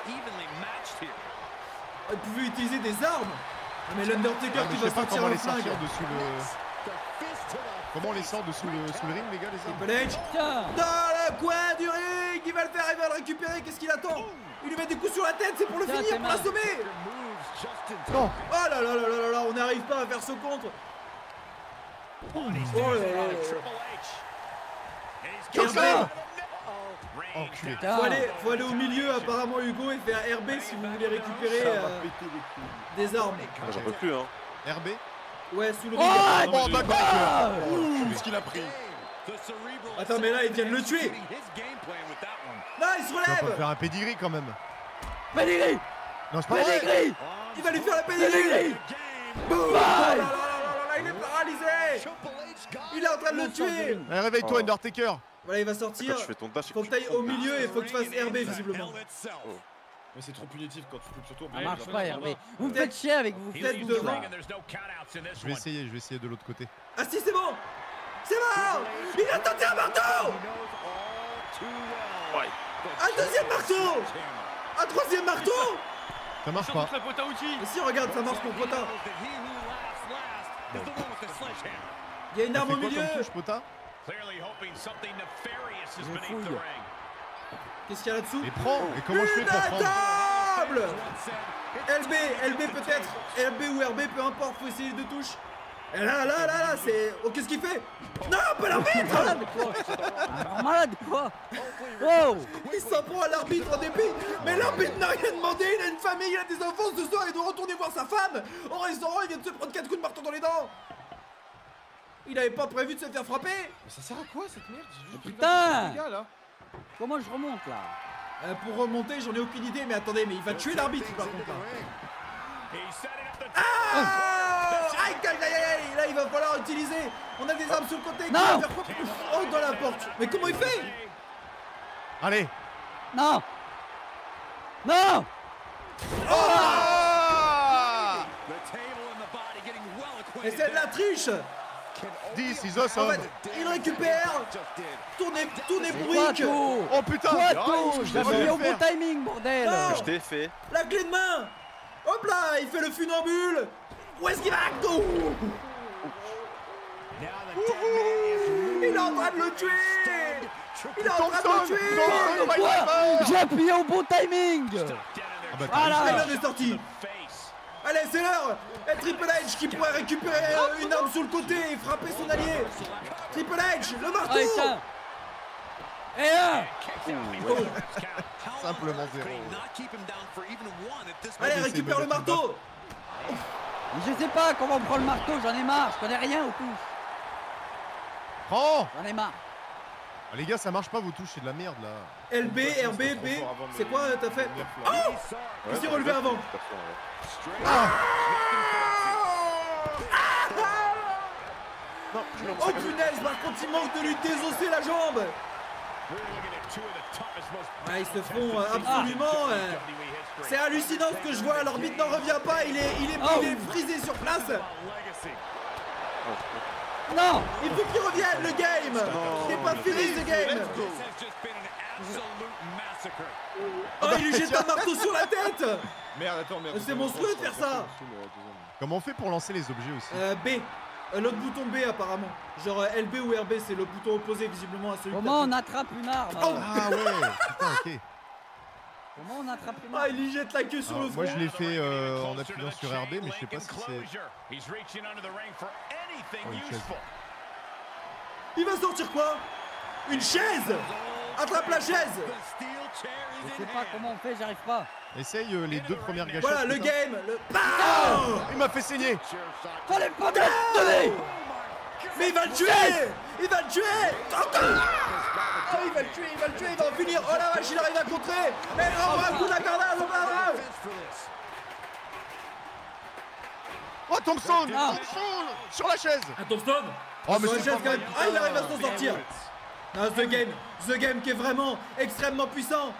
Il pouvait utiliser des armes! Ah, mais l'Undertaker
Ah, mais
qui
je
va
sais pas
sortir
comment
le
les sortir
flingue!
dessous le. Comment on les sort dessous le, sous le ring, les gars, les armes?
Triple H
Tiens.
dans le coin du ring! Il va le faire, il va le récupérer, qu'est-ce qu'il attend? Il lui met des coups sur la tête, c'est pour le
Tiens,
finir,
tes
pour
mains.
l'assommer!
Non.
Oh là là là là là là, on n'arrive pas à faire ce contre! Oh là là là là.
Comme ça. Enculé.
Faut aller, faut aller au milieu apparemment Hugo et faire R B si vous voulez récupérer euh, des armes.
Ah, j'en peux plus hein.
R B.
Ouais, sous le
Oh,
ring.
Oh, d'accord.
Ouh, ce qu'il a pris.
Attends, mais là, il vient de le tuer. Non, il se
On va
relève.
faire un pedigree quand même.
Pedigree.
Non, c'est pas vrai.
Pedigree.
Il va lui faire la pédale.
Pedigree.
Boum. Oh là là là là là, il est paralysé. Il est en train de le tuer.
Allez, réveille-toi,
Oh.
Undertaker.
Voilà, il va sortir.
Quand tu fais ton dash,
Faut que tu ailles au milieu et faut que tu fasses R B visiblement.
Mais c'est trop punitif quand tu coupes sur toi.
Ça marche pas, Hervé. Vous me faites chier avec vous.
Peut-être devant.
Je vais essayer, je vais essayer de l'autre côté.
Ah si, c'est bon. C'est bon. Il a tenté un marteau.
Ouais.
Un deuxième marteau. Un troisième marteau.
Ça marche pas.
Mais si, regarde, ça marche pour Pota. Il y a une
T'as
arme
fait
au
quoi
milieu.
comme touche, Pota?
Qu'est-ce qu'il y a là-dessous?
Mais prends. Et comment je fais
Une
pour prendre?
table. L B, L B peut-être. L B ou R B, peu importe, faut essayer les deux touches. Et là, là, là, là, c'est... Oh, qu'est-ce qu'il fait? Non, pas l'arbitre.
Un malade quoi. Wow.
Il s'en prend à l'arbitre en dépit. Mais l'arbitre n'a rien demandé, il a une famille, il a des enfants ce soir, il doit retourner voir sa femme. Au restaurant, il vient de se prendre quatre coups de marteau dans les dents. Il avait pas prévu de se faire frapper.
Mais ça sert à quoi cette merde? J'ai juste pris
Putain.
vingt dégâts, là.
Comment je remonte là?
Euh, pour remonter, j'en ai aucune idée, mais attendez, mais il va tuer l'arbitre par contre là. Ah! Aïe, aïe, aïe, aïe, là il va falloir utiliser. On a des armes sur le côté.
Non.
Qui va faire quoi? Oh, dans la porte. Mais comment il fait?
Allez.
Non. Non.
Ah!
Et c'est de la triche.
This is
En
awesome.
fait, il récupère. Tournez, tournez
Quoi
Brick.
tout?
Oh putain.
Quoi
Ah,
tout?
je
J'ai
l'avais
mis au
fait.
bon timing, bordel.
Non.
Je t'ai fait.
La clé de main. Hop là, il fait le funambule. Où est-ce qu'il va? Go. Il est en train de le tuer. Il est en train de le tuer.
Thompson, my
Quoi?
driver.
J'ai appuyé au bon timing.
Ah bah,
Voilà.
Ah, il en est sorti. Allez, c'est l'heure. Et Triple H qui pourrait récupérer euh, une arme sur le côté et frapper son allié. Triple H, le marteau.
Allez, tiens. Et un.
simplement zéro.
Allez, récupère le marteau.
Je sais pas comment on prend le marteau, j'en ai marre, je connais rien aux touches.
Prends.
J'en ai marre.
Ah, les gars, ça marche pas vos touches, c'est de la merde là.
L B, R B, B. C'est quoi t'as fait? Oh, il s'est relevé avant. Oh punaise, par contre il manque de lui désosser la jambe. Ouais, ils se font euh, absolument. euh, C'est hallucinant ce que je vois. L'arbitre n'en revient pas. Il est, il est, il est frisé sur place.
Non.
Il faut qu'il revienne le game. C'est pas fini ce game. Oh, il lui jette un marteau sur la tête.
Merde, attends, merde.
C'est monstrueux de faire ça.
Comment on fait pour lancer les objets aussi?
Euh, B. Euh, L'autre bouton B apparemment. Genre euh, L B ou R B, c'est le bouton opposé visiblement à celui
Comment
que
on
t'as
attrape une arme?
Oh.
Ah ouais, putain, ok.
Comment on attrape une
Ah,
arme?
il lui jette la queue sur
Alors,
le front.
moi je l'ai fait euh, en appuyant sur R B, mais je sais pas si c'est. Oh, une chaise.
Il va sortir quoi? Une chaise. Attrape la chaise.
Je sais pas comment on fait, j'arrive pas.
Essaye euh, les deux premières gâchettes.
Voilà le
putain.
game. Le... Pow.
Il m'a fait saigner.
Fallait pas me la donner.
Mais il va le tuer. Il va le tuer. Oh, il va le tuer, il va le tuer, il va en finir. Oh la vache, il arrive à contrer. Et il envoie un coup d'accordage, on va voir.
Oh Thompson,
Ah.
Thompson sur la chaise.
Ah, Thompson.
Oh mais
Sur la
c'est
chaise,
pas
quand
vrai.
même. Ah, il arrive à s'en sortir. Non, The Game, The Game qui est vraiment extrêmement puissant.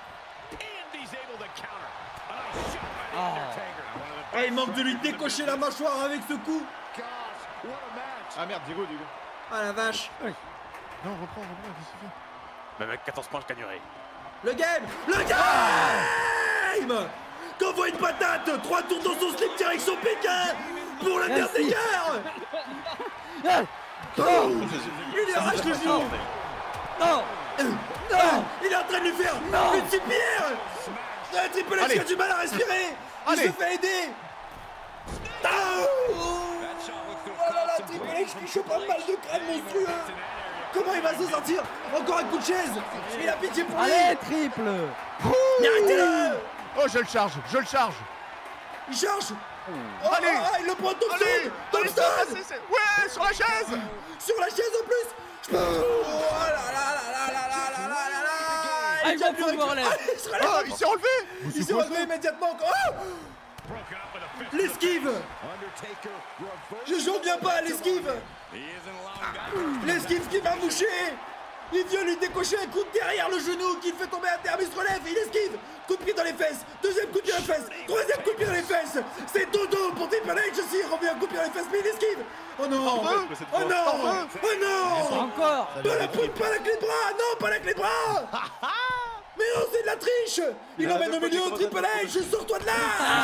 Ah, il manque de lui décocher la mâchoire avec ce coup.
Ah merde, Diego, Diego.
Ah la vache.
Non, reprends, reprends, qu'est-ce que tu fais?
Même avec quatorze points, je gagnerai.
Le game, le game. Qu'envoie une patate. Trois tours dans son slip direction Pékin pour le
Merci.
dernier.
Ah. Non.
Il lui arrache le genou.
Non.
Non. Il est en train de lui faire
Non.
une super. Le Triple H
Allez.
qui a du mal à respirer. Il
Allez.
se fait aider. Ah. Oh là là, Triple H qui chope un mal de crâne monstrueux. Comment il va s'en sortir? Encore un coup de chaise. Il a pitié pour lui.
Allez, triple.
Mais arrêtez-le.
Oh, je le charge, je le charge.
Il charge. Oh,
Allez.
oh, il le prend Thompson.
Allez,
Thompson.
allez, c'est- c'est- ouais, sur la chaise.
Sur la chaise en plus. Je peux... Oh là là là là là là là là là là.
Ah, il
tient
va
plus
plus me
avec-
relève.
Ah, il se relève.
Oh, il s'est relevé.
Il s'est relevé immédiatement. Oh. L'esquive. Je joue bien pas à l'esquive. L'esquive qui va moucher. Il vient lui décocher un coup de derrière le genou qui le fait tomber à terre, il se relève, il esquive. Coup de pied dans les fesses, deuxième coup de pied dans les fesses, troisième coup de pied dans les fesses. C'est dodo pour Triple H aussi, il revient un coup de pied dans les fesses, mais il esquive. Oh non. Oh non. Oh non.
Encore.
Pas la, pas la clé de bras. Non, pas la clé de bras. Mais non, c'est de la triche. Il l'emmène au milieu, Triple H, sors-toi de là.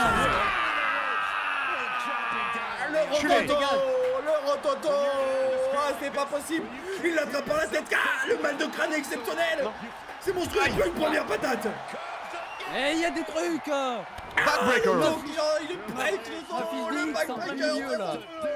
Le rototo, le rototo. Ah, c'est pas possible. Il l'attrape par la tête. Ah, le mal de crâne est exceptionnel. C'est monstrueux, il prend une première patate.
Eh, il y a des trucs.
Backbreaker.
Ah, il, oh, il est break, le
Un
son,
physique,
le
c'est en plein
backbreaker.
milieu, là.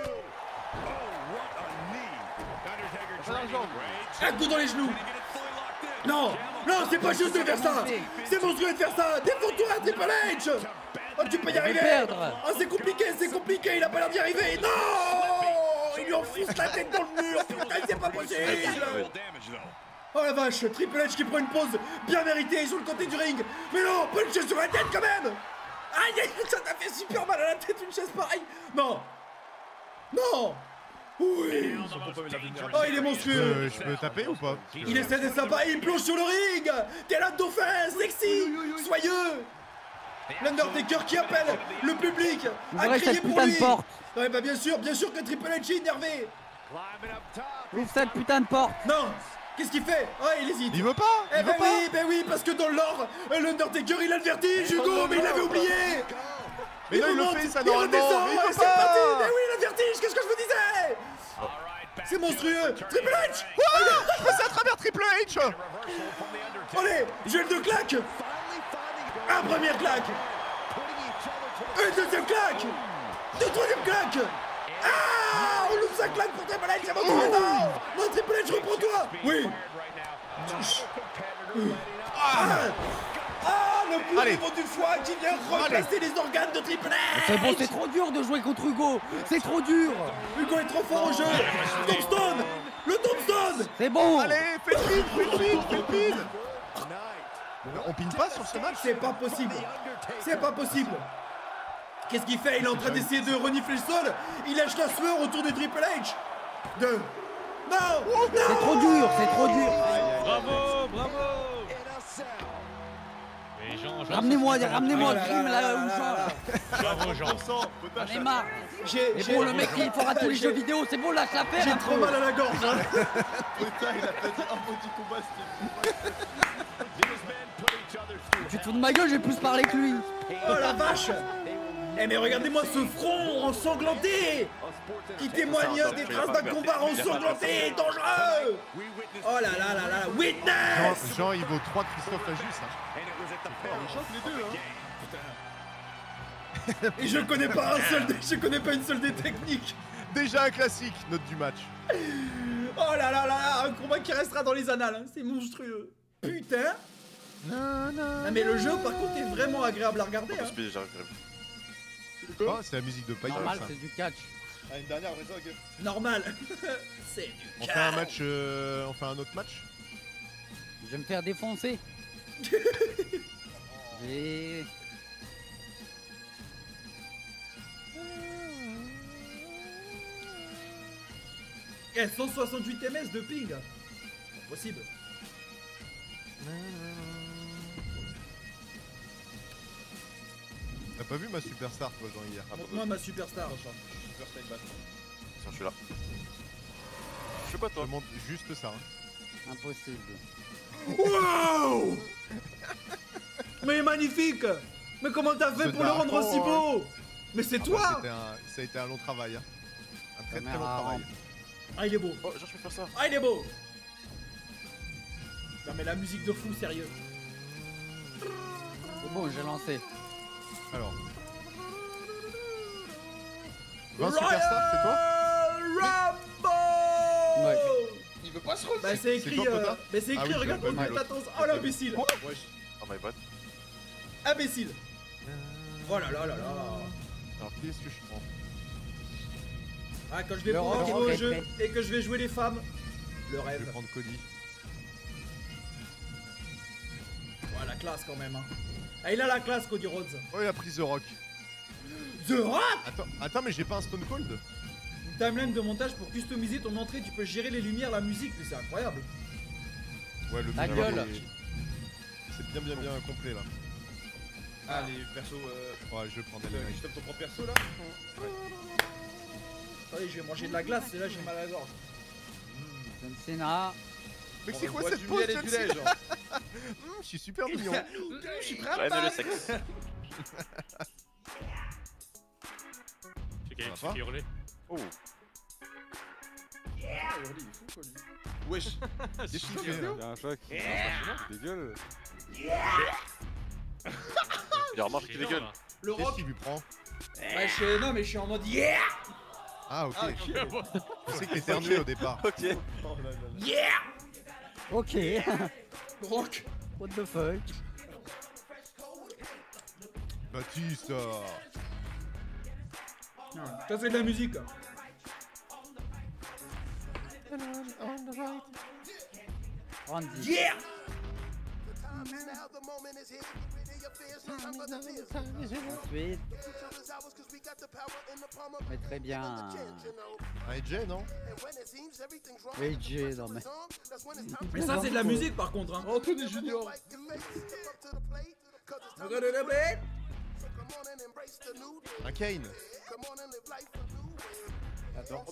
Un coup dans les genoux. Non, non, c'est pas juste de faire ça. C'est monstrueux de faire ça. Défends-toi, Triple H. Oh, tu peux y arriver.
perdre.
Oh, c'est compliqué, c'est compliqué. Il a pas l'air d'y arriver. Non. Il lui enfonce la tête dans le mur. Putain, c'est pas possible. Oh la vache, Triple H qui prend une pause bien méritée sur le côté du ring. Mais non, punch sur la tête quand même. Aïe, aïe, ça t'a fait super mal à la tête, une chaise pareille. Non. Non. Oui. Oh, il est monstrueux.
Euh, je peux taper ou pas?
Il essaie d'être sympa, il plonge sur le ring. Quel acte dauphin, sexy, soyeux. L'Undertaker qui appelle le public à
Ouvre
crier
cette
pour
putain
lui.
de porte.
Ouais, bah bien sûr, bien sûr que Triple H est énervé.
Ouvre cette putain de porte.
Non. Qu'est-ce qu'il fait? Oh, il hésite.
Il veut pas.
Eh
Il
ben
veut pas.
oui, ben oui, parce que dans l'or, l'Undertaker il a le vertige, Hugo, mais il l'avait oublié.
Mais non, il le
remonte,
fait, ça,
il
normalement.
redescend,
Mais il
et
veut
c'est
pas.
parti. Mais oui, il a le vertige, qu'est-ce que je vous disais? C'est monstrueux. Triple H.
Je passe à travers Triple H.
Allez, duel de claque. Un première claque. Une deuxième claque. Deux troisième claque. Ah, on loupe sa claque pour Triple H, c'est monstrueux. Non, non, Triple H, reprends-toi. Oui. Ah, ah, le plus
Allez.
niveau du foie qui vient replacer les organes de Triple H.
C'est bon, c'est trop dur de jouer contre Hugo. C'est trop dur.
Hugo est trop fort au jeu. Tombstone. Le Tombstone.
C'est bon.
Allez, fais le pin, fais le pin, fais le pin. On pine pas sur ce match.
C'est pas possible. C'est pas possible. Qu'est-ce qu'il fait? Il est en train d'essayer de renifler le sol. Il lâche la sueur autour de Triple H. Deux. Non.
C'est trop dur, c'est trop dur.
Bravo, bravo.
Ramenez-moi, ramenez-moi
Ah
le
là
crime
là
là
là
où
là
genre.
là.
Bravo, Jean.
J'en ai marre.
J'ai
Mais
j'ai-
bon, le mec il fera tous les
j'ai-
jeux vidéo, c'est bon, lâche l'affaire.
J'ai
un
trop
peu.
mal à la gorge. hein.
Putain, il a fait un petit combat,
Tu te fous de ma gueule, j'ai plus parlé que lui.
Oh la vache. Eh mais regardez-moi ce front ensanglanté qui témoigne des traces d'un combat ensanglanté, dangereux. Oh là là là là,
Jean,
witness.
Jean, il vaut trois Christophe Lagius. Hein.
Et je connais pas un seul, des- je connais pas une seule des techniques.
Déjà un classique, note du match.
Oh là là là là, un combat qui restera dans les annales, hein. C'est monstrueux. Putain. Ah, mais le jeu par contre est vraiment agréable à regarder. Hein.
Oh, c'est la musique de Piper,
Normal,
ça.
c'est du catch.
Ah, une dernière, Red Dog.
Normal. C'est du
On fait un match, euh, on fait un autre match.
Je vais me faire défoncer. J'ai...
Eh, cent soixante-huit M S de ping. Possible.
T'as pas vu ma superstar, toi, Jean, hier?
Montre-moi ma superstar.
Super Steinbach.
Tiens, je suis là. Je fais quoi,
Je
toi?
te montre juste ça. Hein.
Impossible.
Wow. Mais magnifique. Mais comment t'as fait
Ce
pour le rendre aussi
dragon,
beau? Mais c'est
Ah bah,
toi.
c'était un- Ça a été un long travail. Hein. Un très très long
Caméra
travail.
rampe.
Ah, il est beau.
Oh, genre, je peux faire ça.
Ah, il est beau. Non mais la musique de fou, sérieux.
C'est bon, j'ai lancé.
Alors. vingt superstars, c'est toi?
Royal Rumble.
Ouais.
Il
veux pas ce rôle.
Bah c'est écrit,
quoi,
euh...
Pota
mais c'est écrit,
Ah oui,
regarde
je-
ton
ouais.
truc, attends. Oh l'imbécile.
Wesh.
Oh my bad.
Imbécile. Oh là là là là.
Alors, qui est-ce que je prends?
Ah, quand je vais
Le
pouvoir
rock,
jouer au
ok,
jeu
ok.
et que je vais jouer les femmes, le
Je vais
rêve.
prendre Cody.
Ouais, la classe quand même. Hein. Ah, il a la classe, Cody Rhodes.
Oh, il a pris The Rock.
The Rock.
Attends, attends, mais j'ai pas un Stone Cold.
Une timeline de montage pour customiser ton entrée, tu peux gérer les lumières, la musique, mais c'est incroyable.
Ouais, le
Ta
mec,
gueule.
il est- C'est bien, bien, bien complet là.
Ah, les persos. Euh...
Ouais, je prendrais les
euh,
mecs.
Tu tapes ton propre perso là.
Attendez, je vais manger de la glace, et là j'ai mal à la gorge.
John Cena.
Mais
On
c'est quoi
boit
cette
du
pose,
miel et du
Chelsea?
lait, genre.
Hum, Je suis super mignon.
Je suis prêt à
J'aime le
battre.
sexe.
C'est
Ça va
qui hurlait.
Oh.
Ah, Hurley, il est fou quoi lui. Wesh.
Qu'est-ce qu'il fait là?
Il y a un choc. Des gueules.
Il remarque qu'il dégueule.
Le
Qu'est-ce
rock.
qu'il lui prend?
Ouais, je suis... Non, mais je suis en mode yeah.
Ah, ok.
Ah, ok.
Je sais que t'éternuais au départ.
Ok.
Oh là là là.
Yeah.
Ok.
Rock.
What the fuck?
Batista.
Ça c'est de la musique.
Randy.
Yeah.
Ensuite. Mais très bien.
Un J, non?
Oui, J, non mais.
Mais ça c'est de la musique par contre. Hein.
Anthony Junior.
Un Kane.
Attends.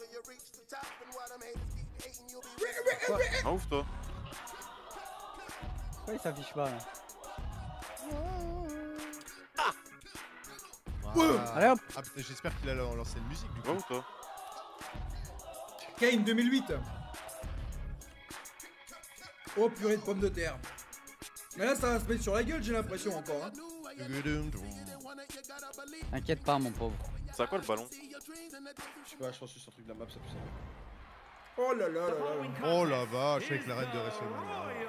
Ah ouf toi.
Pourquoi il s'affiche pas là?
Voilà.
Allez hop.
Ah putain, j'espère qu'il a lancé une musique du
Ah
coup.
ouf toi.
Kane deux mille huit. Oh purée de pommes de terre. Mais là ça va se mettre sur la gueule j'ai l'impression encore. Hein.
T'inquiète pas mon pauvre.
C'est à quoi le ballon?
Je sais pas, je pense que c'est un truc de la map, ça plus ça.
Oh là là là là.
Oh la vache, avec la reine de WrestleMania.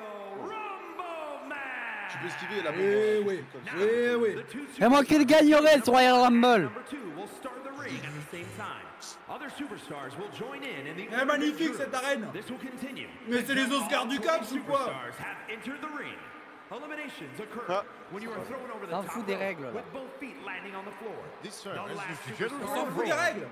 Tu peux esquiver la bombe.
Eh
hein,
oui,
comme ça.
eh oui.
Et moi qui le gagnerait ce Royal Rumble.
Eh magnifique cette arène. Mais c'est les Oscars du Cap ou quoi?
T'en fous des règles là.
This one is difficult.
On s'en fout des règles.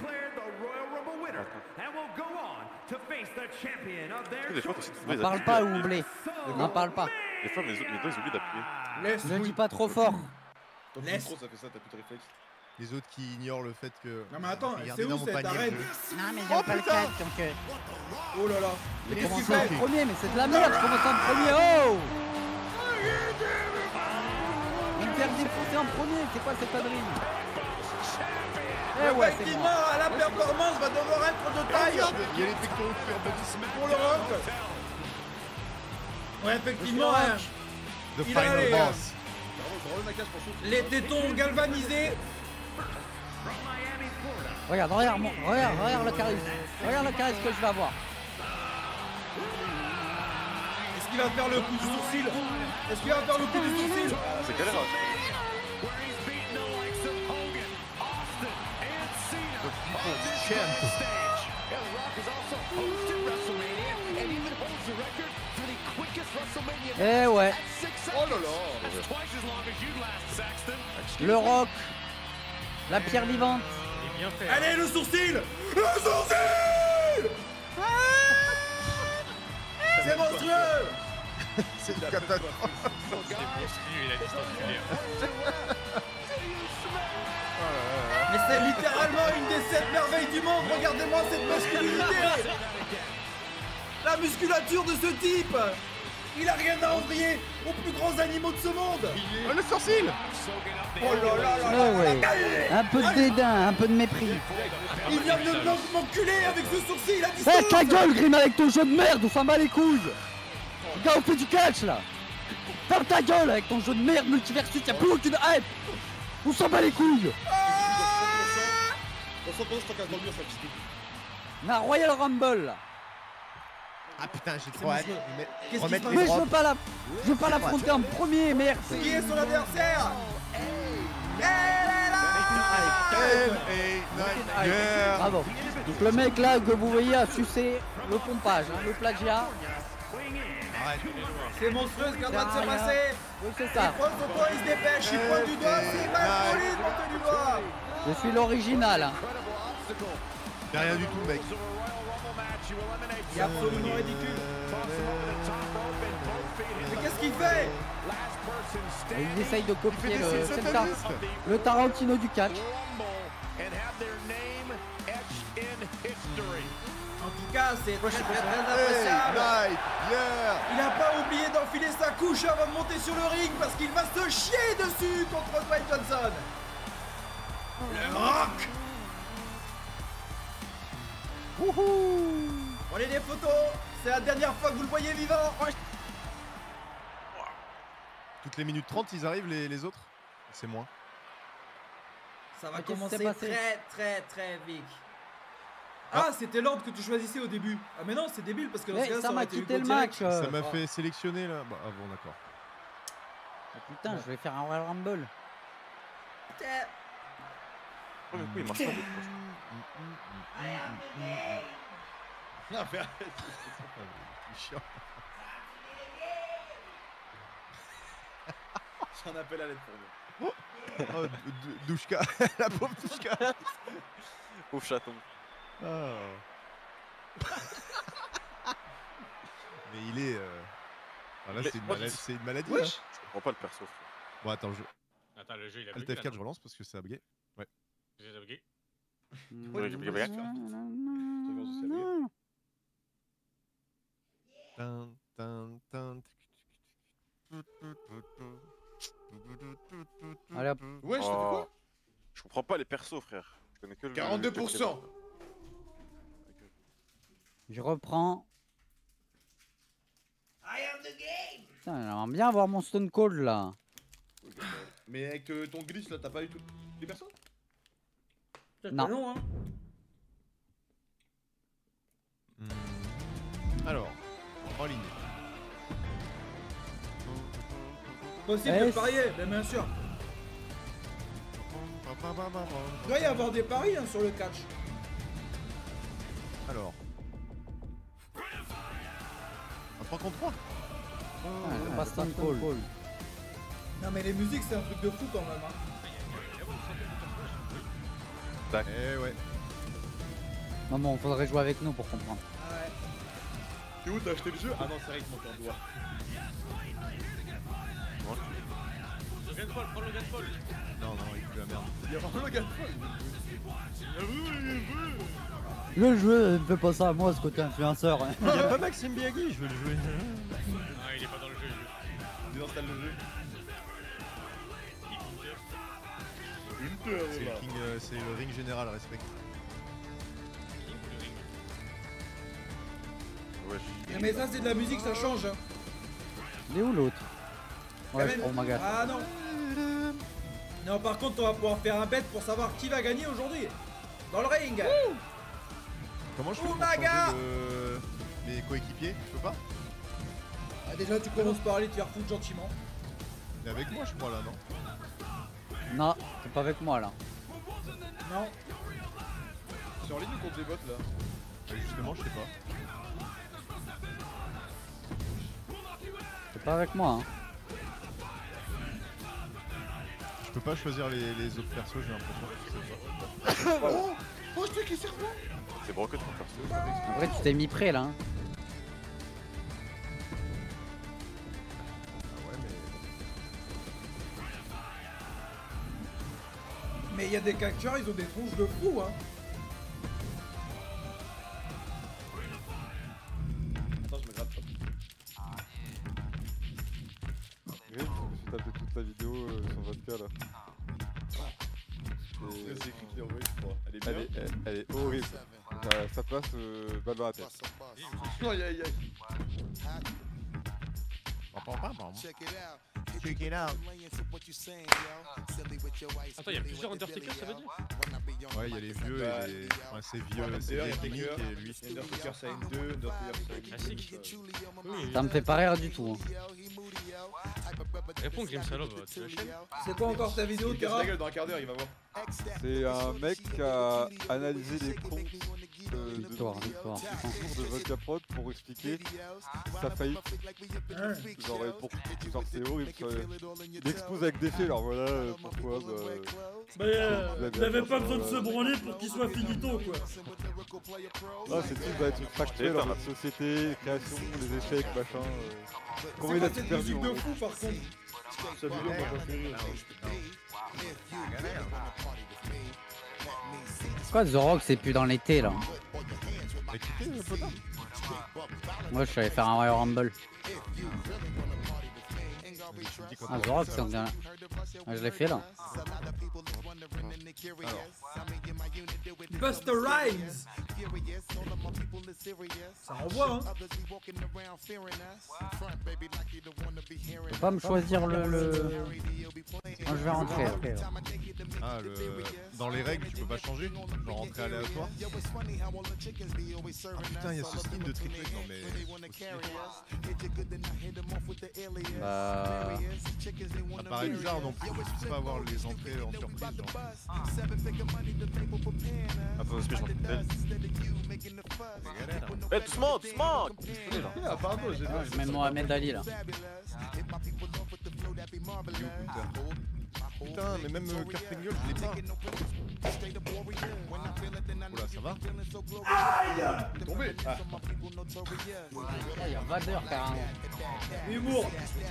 Des fois, quand
On parle pas ou blé. N'en parle pas.
Des fois, mes mes doigts ils oublient d'appuyer.
Laisse.
Ne dis pas trop fort.
Quand tu
Laisse.
dis trop, ça fait ça, t'as plus de réflexe.
Les autres qui ignorent le fait que.
Non mais attends,
Regardez
c'est
dans
où
mon
cette
panier,
arène?
je-
Non mais
Oh,
j'aime pas le
putain.
catch donc. euh,
Oh là là.
Il
Mais qu'est-ce qu'il
commence en
fait?
premier mais c'est de la merde, je commence en premier. Oh! Il me fait défoncer en premier, c'est quoi cette connerie? Eh ouais, c'est
Effectivement,
moi.
à la performance va devoir être de taille
Il y a les pectoraux qui rebondissent.
pour le rock. Ouais, effectivement, hein,
The
Il a
final
les,
boss.
Bravo, bravo, Nakash pour son.
les tétons galvanisés.
Regarde, regarde, mon- regarde, regarde le charisme. Regarde le charisme que je vais avoir.
Est-ce qu'il va faire le coup du sourcil? Est-ce qu'il va faire le coup du sourcil?
C'est galère.
Eh ouais,
Oh là là.
le rock, la pierre vivante.
Il est bien fait.
Allez, le sourcil! Le sourcil! C'est monstrueux!
C'est une catastrophe.
C'est monstrueux, il a dit ça.
Mais c'est littéralement une des sept merveilles du monde. Regardez-moi cette masculinité. La musculature de ce type. Il a rien à envier aux plus grands animaux de ce monde.
Oh, le sourcil.
Oh là là là
Eh ouais,
là.
un peu de dédain, un peu de mépris.
Il vient de m'en- m'enculer avec ce sourcil à
Eh
distance.
ta gueule Grim avec ton jeu de merde, on s'en bat les couilles. Gars, on fait du catch là. Ferme ta gueule avec ton jeu de merde multiversus, y'a plus aucune hype. On s'en bat les couilles.
On s'en pose tant qu'à dormir, ça petite.
On a Royal Rumble là.
Ah putain, j'ai trop hâte.
Qu'est-ce qui se
Remettre
passe?
les
Mais je
drops.
veux pas la... Je veux pas l'affronter en premier, merde.
Qui est son adversaire? Elle est là!
Yeah.
Bravo. Donc le mec là que vous voyez a sucé le pompage, hein, le plagiat.
Arrête.
C'est monstrueux ce qui est en train de se
Rien.
passer.
Oui, c'est
Il
ça.
prend son temps, il se dépêche, il pointe du doigt, c'est mal pour lui de monter du doigt.
Je suis l'original. Hein.
Y'a rien du tout, mec.
C'est absolument ridicule. Mais qu'est-ce qu'il fait?
Et il essaye de copier
Il fait
le,
des
c'est le,
satanistes.
tar- le Tarantino du catch.
En tout cas, c'est très très très
Hey,
appréciable.
night, yeah.
Il n'a pas oublié d'enfiler sa couche avant de monter sur le ring parce qu'il va se chier dessus contre Dwayne Johnson. Le rock.
Wouhou.
Prenez des photos, c'est la dernière fois que vous le voyez vivant.
Toutes les minutes trente, ils arrivent, les, les autres. C'est moins.
Ça va
Mais qu'est-ce qui
commencer
s'est passé
très très très vite. Ah, c'était l'ordre que tu choisissais au début. Ah mais non, c'est débile parce que dans ce
Mais
cas-là,
ça
aurait
m'a
été
quitté
Hugo
le
direct.
match. euh.
Ça m'a fait sélectionner là. Bah, ah bon, d'accord.
Oh, putain, je vais faire un Royal Rumble.
Oh, mais oui, il marche pas.
Non, mais arrête.
C'est chiant.
J'en appelle à l'aide pour moi.
Oh, D- D- Douchka. La pauvre Douchka.
Pauvre chaton.
Ah. Mais il est. Euh... Ah, là,
Mais-
c'est une,
oh,
maladi-
c'est-
c'est une maladie.
Wesh.
Là.
Je comprends pas le perso, frère.
Bon, attends, je...
Attends, le jeu il a
Alt
bugué,
F quatre, je relance parce que ça a bugué.
J'ai bugué.
Ouais, j'ai bugué, bugué.
Tin, tin, tin.
Allez hop.
Wesh, t'as fait
Oh.
quoi?
Je comprends pas les persos, frère. Je connais que le.
quarante-deux pour cent.
Je reprends. Putain, j'aimerais bien avoir mon Stone Cold là.
Mais avec euh, ton glitch là, t'as pas eu tout. Les persos?
C'est
Non.
pas long, hein.
Hmm. Alors, en ligne.
Possible
Eh,
de parier, mais bien sûr. Il doit y avoir des paris hein, sur le catch.
Alors. Un trois contre trois.
Ah, j'ai pas Stone Cold.
Non mais les musiques c'est un truc de fou quand même. Hein.
Eh ouais.
Non, bon, faudrait jouer avec nous pour comprendre.
Ah ouais.
T'es où? T'as acheté le jeu? Ah non, c'est vrai qu'il manque un doigt.
Logan Paul, prends Logan Paul.
Non, non, il fout la merde.
Il y a vraiment le gars.
Le jeu ne fait pas ça à moi, ce côté influenceur. Hein.
Il y a pas Maxime Biagui, je veux le jouer.
Ah, il est pas dans le jeu.
Il installe le jeu.
C'est le, king, euh, c'est le ring général, respect.
Wesh.
Non, mais ça c'est de la musique, ça change. Hein.
Il est où l'autre?
Quand
Ouais,
même.
oh my god.
Ah non. Non par contre on va pouvoir faire un bet pour savoir qui va gagner aujourd'hui. Dans le ring.
Comment je fais pour
Umaga
changer le... mes coéquipiers? Je peux pas?
Ah, déjà tu commences par aller te faire foutre gentiment.
Il est avec moi, je crois, là, non?
Non, t'es pas avec moi là.
Non.
C'est en ligne ou contre les bots là?
Ouais, justement, je sais pas.
T'es pas avec moi. Hein.
Je peux pas choisir les, les autres persos, j'ai l'impression. Je sais pas.
Oh! Oh, je sais qui c'est moi!
C'est broken ton perso.
En vrai, tu t'es mis prêt là. Hein.
Ah ouais, mais.
Mais il y a des catcheurs, ils ont des tronches de fou hein.
Attends, je me gratte pas.
Ouais, je me suis tapé toute la vidéo euh, sur votre cas là. Et-
C'est écrit qu'il est envoyé, je crois. Elle est bien.
Elle est, elle, elle est horrible. Ça, ça passe euh, balle dans la tête.
Aïe aïe aïe.
Check it out.
Attends, il y a plusieurs Undertaker, ça veut dire?
Ouais, il y a les vieux et les. Enfin, c'est vieux, c'est
D'ailleurs, il y a
les gimmicks
Taker.
et lui.
Undertaker Sign deux, Undertaker Sign
Classique.
Ça me fait pas rire du tout. Hein.
Réponds Grim Salov, tu la chaîne.
C'est quoi encore ta vidéo,
Il casse
Terra?
la gueule dans un quart d'heure, il va voir. C'est un mec qui a analysé les comptes euh, de
Victoire, victoire.
en cours de Vodkaprod pour expliquer sa faillite. Genre, euh, pour, genre c'est horrible. ça, euh, Il expose avec des faits, alors voilà euh, pourquoi. Bah,
Bah, euh, il avait pas besoin de se branler pour qu'il soit finito, quoi.
ah, c'est tout, bah, être factuel dans notre société, création, les échecs, machin. Euh, comment il a tout perdu en
de
gros.
fou par contre. Sa vidéo m'a pas fait rire.
Pourquoi The Rock c'est plus dans l'été là?
T'as quitté le potin?
Moi je suis allé faire un Royal Rumble. Ah The Rock c'est bien. Ah, je l'ai fait là.
Busta Rhymes. Ça envoie hein.
Tu peux pas me choisir le... le... Moi je vais rentrer. Okay.
Ah, le... dans les règles, tu peux pas changer? Genre rentrer aléatoire? Ah putain, il y a ce skin de triple. Non mais...
Bah...
Ça paraît bizarre non plus, tu puisses pas avoir les entrées en surprise. Genre.
Un peu aussi, je m'en Eh, doucement, doucement.
Ah, pardon, j'ai
Ah, je mets Mohamed Ali là.
Putain, mais même euh, Kurt Angle, je l'ai pas. Oula, ça va?
tombé. Ah.
Il y a Vader carrément.
Humour.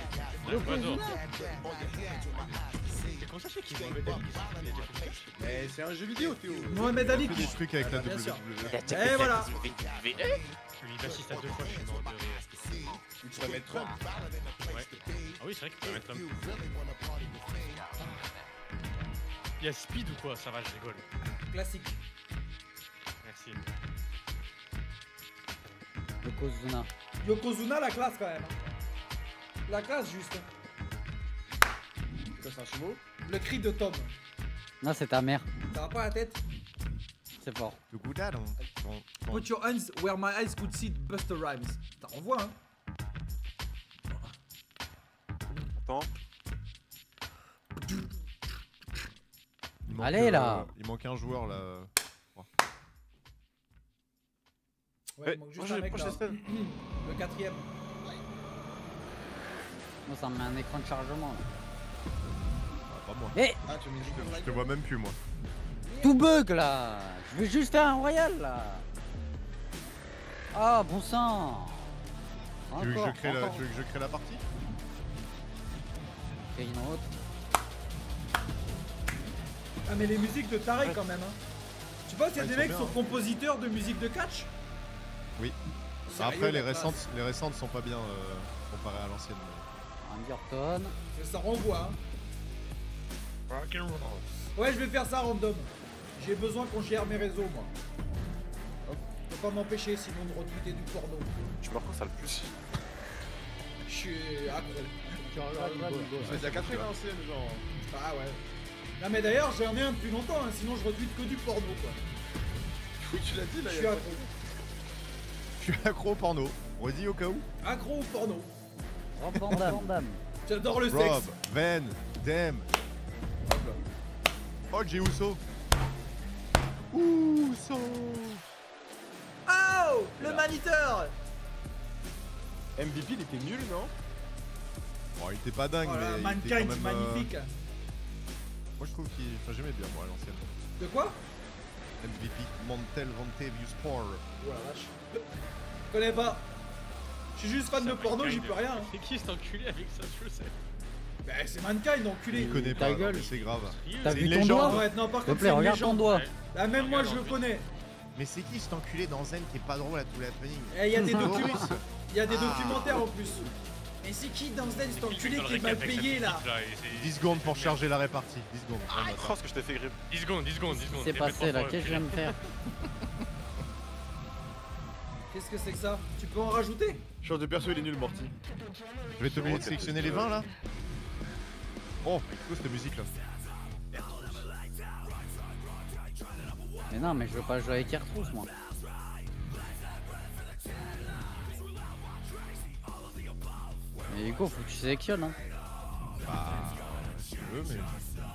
C'est comme ça c'est qu'il Mohamed Ali.
Mais c'est un jeu vidéo, Théo.
Mohamed Ali
Fait
qui.
des trucs avec la
Bien
W
sûr.
W E.
Et voilà.
Il assiste à deux fois, je suis mort de rire.
Il pourrait mettre Trump.
Ouais. Ah oui, c'est vrai qu'il peut mettre l'homme. Il y a Speed ou quoi? Ça va, je rigole.
Classique.
Merci.
Yokozuna.
Yokozuna la classe quand même. La classe juste.
Ça, c'est un chimo.
Le cri de Tom.
Non c'est ta mère.
Ça va pas la tête?
C'est fort.
Le coup d'âne, on...
Put your hands where my eyes could see Busta Rhymes. T'en renvoies hein.
Attends.
Il manque,
Allez, là.
euh, il manque un joueur là.
Ouais, il manque juste un mec là. Le quatrième.
Moi ça me met un écran de chargement là.
Ah, pas moi.
Eh
Ah, tu me dis
Je te vois même plus moi.
tout bug là. Je vais juste faire un royal là. Ah bon sang.
Tu veux, que
Encore,
je crée la,
encore.
tu veux que je crée la partie?
Et une autre.
Ah mais les musiques de taré quand même hein. Tu penses qu'il y a
Ah,
des
ils
mecs
sont
qui sont
bien,
compositeurs de musique de catch?
Oui.
Sérieux,
Après les
la classe.
récentes, les récentes sont pas bien euh, comparées à l'ancienne.
Randy Orton.
Ça renvoie hein.
Rock'n'roll.
Ouais je vais faire ça random. J'ai besoin qu'on gère mes réseaux moi. Faut pas m'empêcher sinon de retweeter du porno.
Tu marques ça le plus.
Je suis accro.
C'est la quatrième ancienne, genre.
Ah ouais. Non mais d'ailleurs j'en ai un depuis longtemps hein, sinon je retweete que du porno quoi.
Oui, tu l'as dit là.
Je
il y
suis
a-
accro.
Je suis accro au porno. Redis au cas où.
Accro au porno.
Rob Van Damme. Van Damme.
J'adore le
Rob,
sexe.
Van, Dem. Oh, j'ai Uso. Uso.
Oh le maniteur.
M V P, il était nul, non?
Bon, il était pas dingue,
Voilà,
mais il était
Mankind
quand même, euh,
magnifique.
Moi je trouve qu'il... Enfin j'aimais bien moi à l'ancienne.
De quoi?
M V P, Montel Vantevius Sport.
Oh la vache. Je connais pas. Je suis juste fan de porno, j'y peux rien. hein.
C'est qui cet enculé avec ça, je sais.
Bah c'est Mankind enculé.
Il connaît
ta
pas, non,
gueule.
mais c'est grave.
T'as
C'est
vu
une
ton
légende.
doigt?
Ouais, non par
S'il te
contre
plaît
c'est une
regarde ton
légende.
doigt.
Ah même moi
Regarde
je le
ensuite.
connais.
Mais c'est qui cet enculé dans Zen qui est pas drôle à tous les happenings?
Et il y a des
Boris.
documents. Il y a des
Ah.
documentaires en plus. Mais c'est qui dans Zen cet enculé qui est mal payé là?
dix secondes pour charger la répartie. dix secondes.
Ah, oh, ce que je t'ai fait grip.
dix secondes, dix secondes, dix secondes.
C'est
Fais
passé
trois
là,
fois,
qu'est-ce que je viens de faire?
Qu'est-ce que c'est que ça? Tu peux en rajouter?
Change de perso, il est nul, Morty.
Je vais t'obliger de sélectionner les vingt là. Oh, c'est quoi cette musique là?
Mais non, mais je veux pas jouer avec Airtruth, moi. Mais Hugo, faut que tu sélectionnes, hein.
Bah, si tu veux, mais...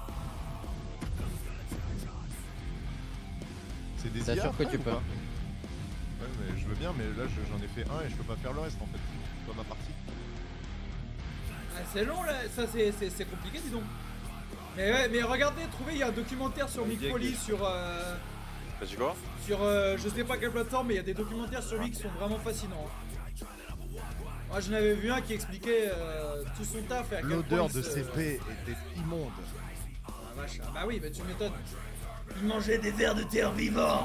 C'est des I A
sûr que tu
ou
peux.
pas? Ouais, mais je veux bien, mais là je- j'en ai fait un et je peux pas faire le reste en fait. C'est pas ma partie.
Ah, c'est long là, ça c'est- c'est c'est compliqué dis donc. Mais ouais, mais regardez, trouvez, il y a un documentaire sur Mick Foley sur... Euh,
T'as dit quoi?
sur euh, je sais pas quelle plateforme, mais il y a des documentaires sur lui qui sont vraiment fascinants. hein. Moi j'en avais vu un qui expliquait euh, tout son taf et à quel point
L'odeur
il
de
se-
ces baies était immonde.
Ah, vache. Ah, bah oui, bah tu m'étonnes. Il mangeait des vers de terre vivants.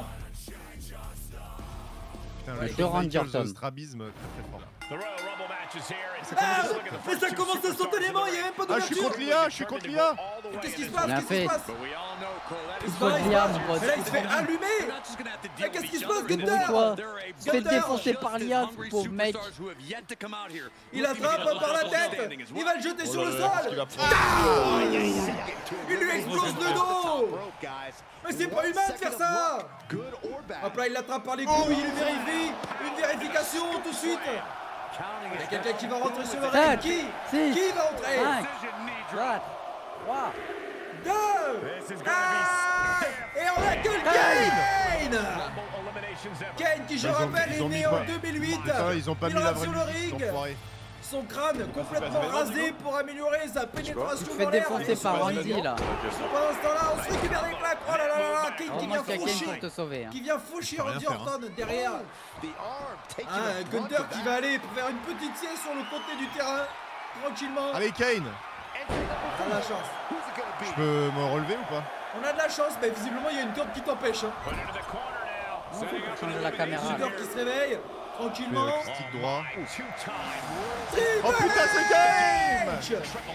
Putain,
Ouais,
le
de
Randy
Michael
Orton.
strabisme très très fort.
Ah, mais ça commence instantanément, il y a même pas
Ah, je suis contre l'I A, je suis contre l'I A.
Qu'est-ce qui se passe?
Bien
Qu'est-ce qui
fait.
se passe?
Il faut le dire, mon pote.
Mais là il se fait allumer. Ah, qu'est-ce qui se passe, Gunther?
Toi, tu te fais
Gunther,
défoncer par l'I A, pauvre mec.
il attrape par la tête. Il va le jeter sur le sol.
Il va
Ah, il lui explose le dos. Mais c'est pas humain de faire ça. Hop là, il l'attrape par les couilles, il lui vérifie. Une vérification tout de suite. Il y a quelqu'un qui va rentrer sur le ring.
sept,
Qui?
six,
Qui va entrer?
cinq, quatre, trois,
deux, un, et on accueille Kane. Kane qui, je
Ils ont-
rappelle,
ils
est
ont
né
mis
en
quoi?
deux mille huit.
Putain, ils ont pas
Il
mis la
rentre
vraie
sur le
musique,
ring.
enfoiré.
Son crâne complètement rasé pour améliorer sa pénétration
tu te fais
dans l'air.
défoncer par Randy, là.
Pendant ce temps-là, on se récupère des plaques. Oh là là là là, Kane qui
Heureusement
vient
qu'il y a Kane
faucher.
pour te sauver. hein.
Qui vient faucher
peut rien
Randy
faire,
Orton derrière. Ah, Gunther qui va aller pour faire une petite sieste sur le côté du terrain. Tranquillement.
Allez Kane,
On a de la chance.
je peux me relever ou pas?
On a de la chance, mais visiblement il y a une corde qui t'empêche. Hein.
Non, faut changer la caméra. là.
Gunther qui se réveille.
Mais
Tranquillement.
avec le stick droit.
Triple
Oh putain, c'est Kane!
H.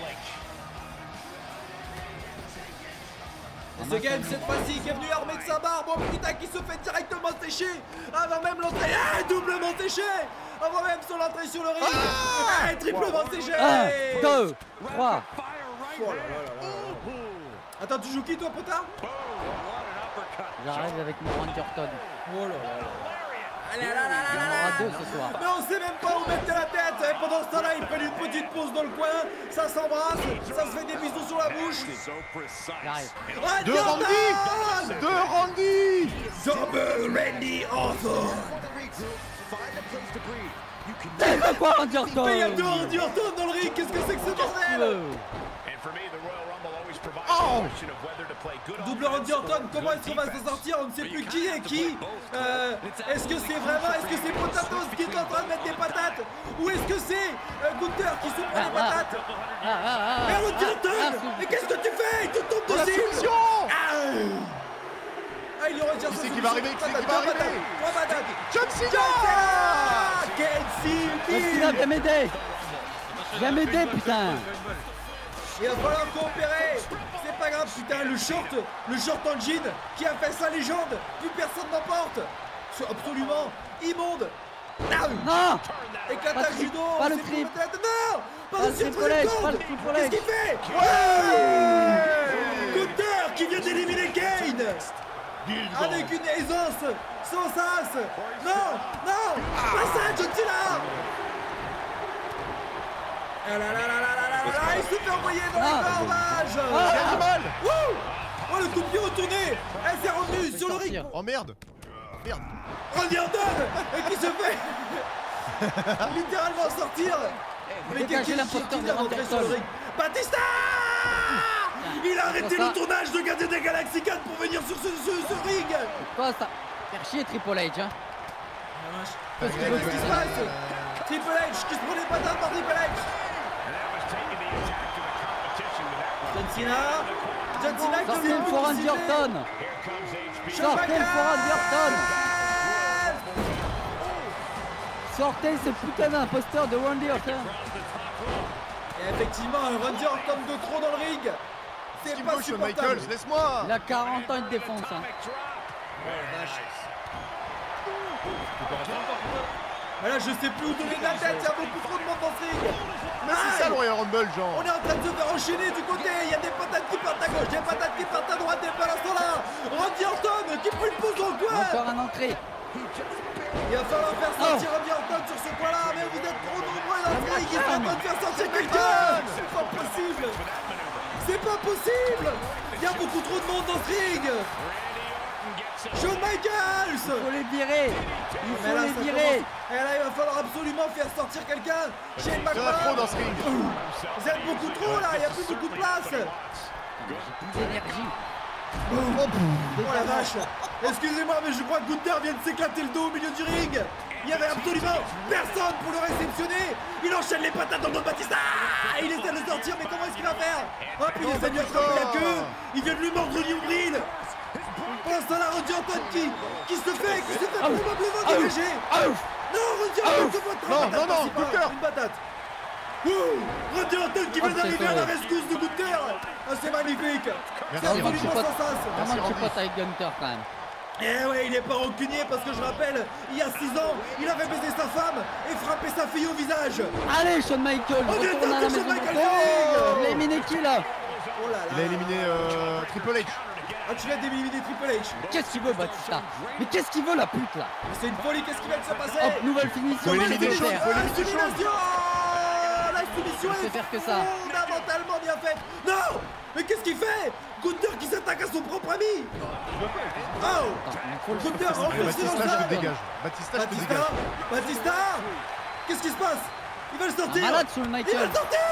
Et ce game cette fois-ci qui est venu armé de sa barbe, oh putain qui se fait directement sécher avant même l'entrée, ah, doublement séché avant même son entrée sur le ring, ah, triplement séché.
un, deux, trois.
Oh là là là là là. Attends, tu joues qui toi potard?
J'arrive avec mon Randy Orton.
Oh là là là. Allez, là, là, là,
Il y en
là,
aura
là.
deux ce soir.
Mais on sait même pas où mettre la tête. Et pendant ce temps-là, ils prennent une petite pause dans le coin. Ça s'embrasse, ça se fait des bisous sur la bouche.
J'arrive.
Randy
De Randy!
Orton!
De Randy!
Double Randy Orton!
T'as fait quoi, Randy Orton?
Mais il y a deux Randy Orton dans le ring. Qu'est-ce que c'est que ce bordel?
Oh!
Double Randy Orton, comment est-ce qu'on va s'en sortir? On ne sait plus qui est qui. Euh, est-ce que c'est vraiment, est-ce que c'est Potatoes qui est en train de mettre des patates? Ou est-ce que c'est euh, Gunther qui se prend les patates?
Ah, ah, ah,
Mais
ah,
Randy
ah,
Orton!
ah,
Mais qu'est-ce que tu fais? Tu tombes
Oh, la
dessus!
solution!
Ah, Ah, il lui retire
Qui
sa
c'est qui
solution.
va arriver? Qui c'est qui
Patate,
va
trois
arriver?
patates, trois patates.
John Cena!
Quel
Christina, viens m'aider! Viens m'aider, putain!
Il va falloir coopérer. C'est pas grave, putain, le short, le short en jean qui a fait sa légende, plus personne n'en porte. C'est absolument immonde. Ah,
Non!
éclatage
Pas le
du
tri-
dos.
pas le
c'est
trip.
pour la tête. Non, pas
Pas
de
le triple
surprise
leg,
de
pas le
corde.
triple
Qu'est-ce
leg.
qu'il fait? Ouais, Gunther qui vient d'éliminer Kane avec une aisance sans sas. Non, non, pas ça, John Cena. Ah là là là là là là là, il se fait envoyer dans les
Ah.
cordages.
J'ai du mal!
Wouh! Oh, le coup de pied retourné. Elle s'est revenue sur le ring.
sortir.
Oh merde! Merde!
Randy Orton et qui se fait littéralement sortir. Mais
Dégagez
qui- qui-
l'imposteur
qui
de
vient
Randy
rentrer sur le
Orton.
ring. Batista! Il a arrêté
Pour ça.
le tournage de Gardien des Galaxies quatre pour venir sur ce, ce, ce ring.
Quoi ça? Faire chier Triple H, hein?
Qu'est-ce qui qu'est-ce qui se passe? Triple H qui se prend les patates par Triple H. John Cena. John Cena qui
Sortez
s'est
le for Randy Orton! Sortez le for Randy Orton! Sortez ce putain d'imposteur de Randy Orton!
Et effectivement, un Randy Orton de trop dans le ring. C'est
Steve
pas
Bush,
supportable.
Michaels, laisse-moi!
Il a quarante ans, il te défonce, hein.
Ah là, je sais plus où donner de la tête, il y a beaucoup trop de monde dans ce ring.
Mais c'est ça le Royal Rumble, genre.
On est en train de se faire enchaîner du côté, il y a des patates qui partent à gauche, des patates qui partent à droite, des balances là. Randy Orton qui prend une pause dans le coin.
Encore un entrée.
Il va falloir faire sortir oh. Randy Orton sur ce coin-là, mais vous êtes trop nombreux dans le ring, il est en train de faire sortir quelqu'un. C'est pas possible. C'est pas possible. Il y a beaucoup trop de monde dans ce ring. Shawn Michaels.
Il faut les virer. Il faut
là,
les virer.
Et là, il va falloir absolument faire sortir quelqu'un. Shane
Il y en a trop
McMahon.
dans ce ring.
Vous êtes beaucoup trop là, il n'y a plus beaucoup de place.
D'énergie.
Oh, oh la vache. Excusez-moi, mais je crois que Gunther vient de s'éclater le dos au milieu du ring. Il n'y avait absolument personne pour le réceptionner. Il enchaîne les patates dans le dos de Batista. Il essaie de sortir, mais comment est-ce qu'il va faire? Oh, puis il essaie de lui attraper la queue. Il vient de lui mordre le nombril. Pour l'instant, là, Randy Orton qui, qui se fait, qui se fait probablement diriger. Non, Randy Orton se fait
Non, non, non, Gunther.
Une patate. Ouh, Randy Orton qui vient d'arriver à la rescousse de Gunther. Ah, c'est magnifique. C'est absolument sans sens.
Vraiment que tu potes avec Gunther quand même.
Eh ouais, il est pas rancunier parce que je rappelle, il y a six ans, il avait baisé sa femme et frappé sa fille au visage.
Allez, Shawn Michaels,
On est
retourne à la
Shawn
maison.
Michaels.
Oh, il a éliminé qui là?
Oh là là.
Il a éliminé euh, Triple H.
Ah, tu viens d'éliminer Triple H.
Qu'est-ce qu'il veut, Batista? Mais qu'est-ce qu'il veut, la pute là?
C'est une folie, qu'est-ce qui vient de se passer?
Hop, nouvelle finition.
Faut éliminer
c'est
Shawn,
clair.
faut
La
éliminer Shawn.
soumission. La soumission
Il sait
est
faire que ça.
fondamentalement bien faite. Non. Mais qu'est-ce qu'il fait? Gunther qui s'attaque à son propre ami. Oh. Gunther renforcé
Batista,
dans
je
ça.
te dégage. Batista, je te
Batista,
dégage.
Batista. Qu'est-ce qui se passe? Il va le sortir.
Malade, Shawn
Il va
Michaels.
le sortir.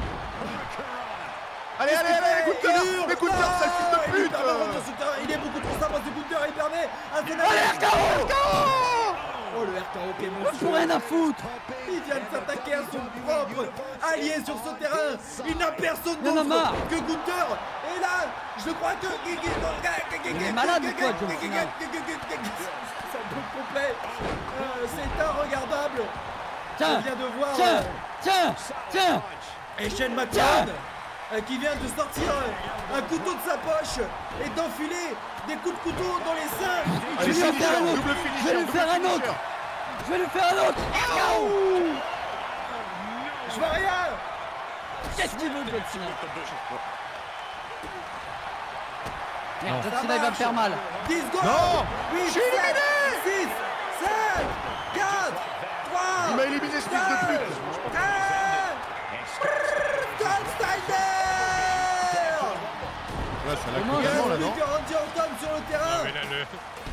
Allez, allez, allez, Gunther. Mais Gunther, sale fils de
Il
pute.
permet à revenir sur le terrain. Il est beaucoup trop sympa, ce Gunther. Il permet à son ami.
Allez, R K O.
Oh, le R K O qui est
Pour
monstrueux.
rien à foutre.
Il vient de s'attaquer à son propre allié sur ce terrain. Il n'a personne
Il y en a
d'autre
marre.
que Gunther. Et là, je crois que...
Il est malade ou quoi, John Cena?
C'est un peu complet. Euh, C'est regardable.
Tiens,
On vient de voir
tiens,
euh,
tiens, tiens.
et Shane McMahon euh, qui vient de sortir euh, un couteau de sa poche et d'enfiler des coups de couteau dans les seins.
Je vais lui en faire un autre.
Double
Je vais lui
finisher,
faire un
double
autre.
finisher.
Je vais lui faire un autre.
Je vois rien.
Qu'est-ce qu'il veut, John Cena? Merde, John Cena il va me faire mal.
dix secondes.
Non.
huit,
Je suis
sept,
éliminé.
six, cinq, quatre, trois,
Il m'a éliminé, ce fils de pute.
Scott Steiner.
Ouais, ça l'a
Comment
Il y a
complètement là,
plus
non?
que Randy Orton sur le terrain.
Mais là, le.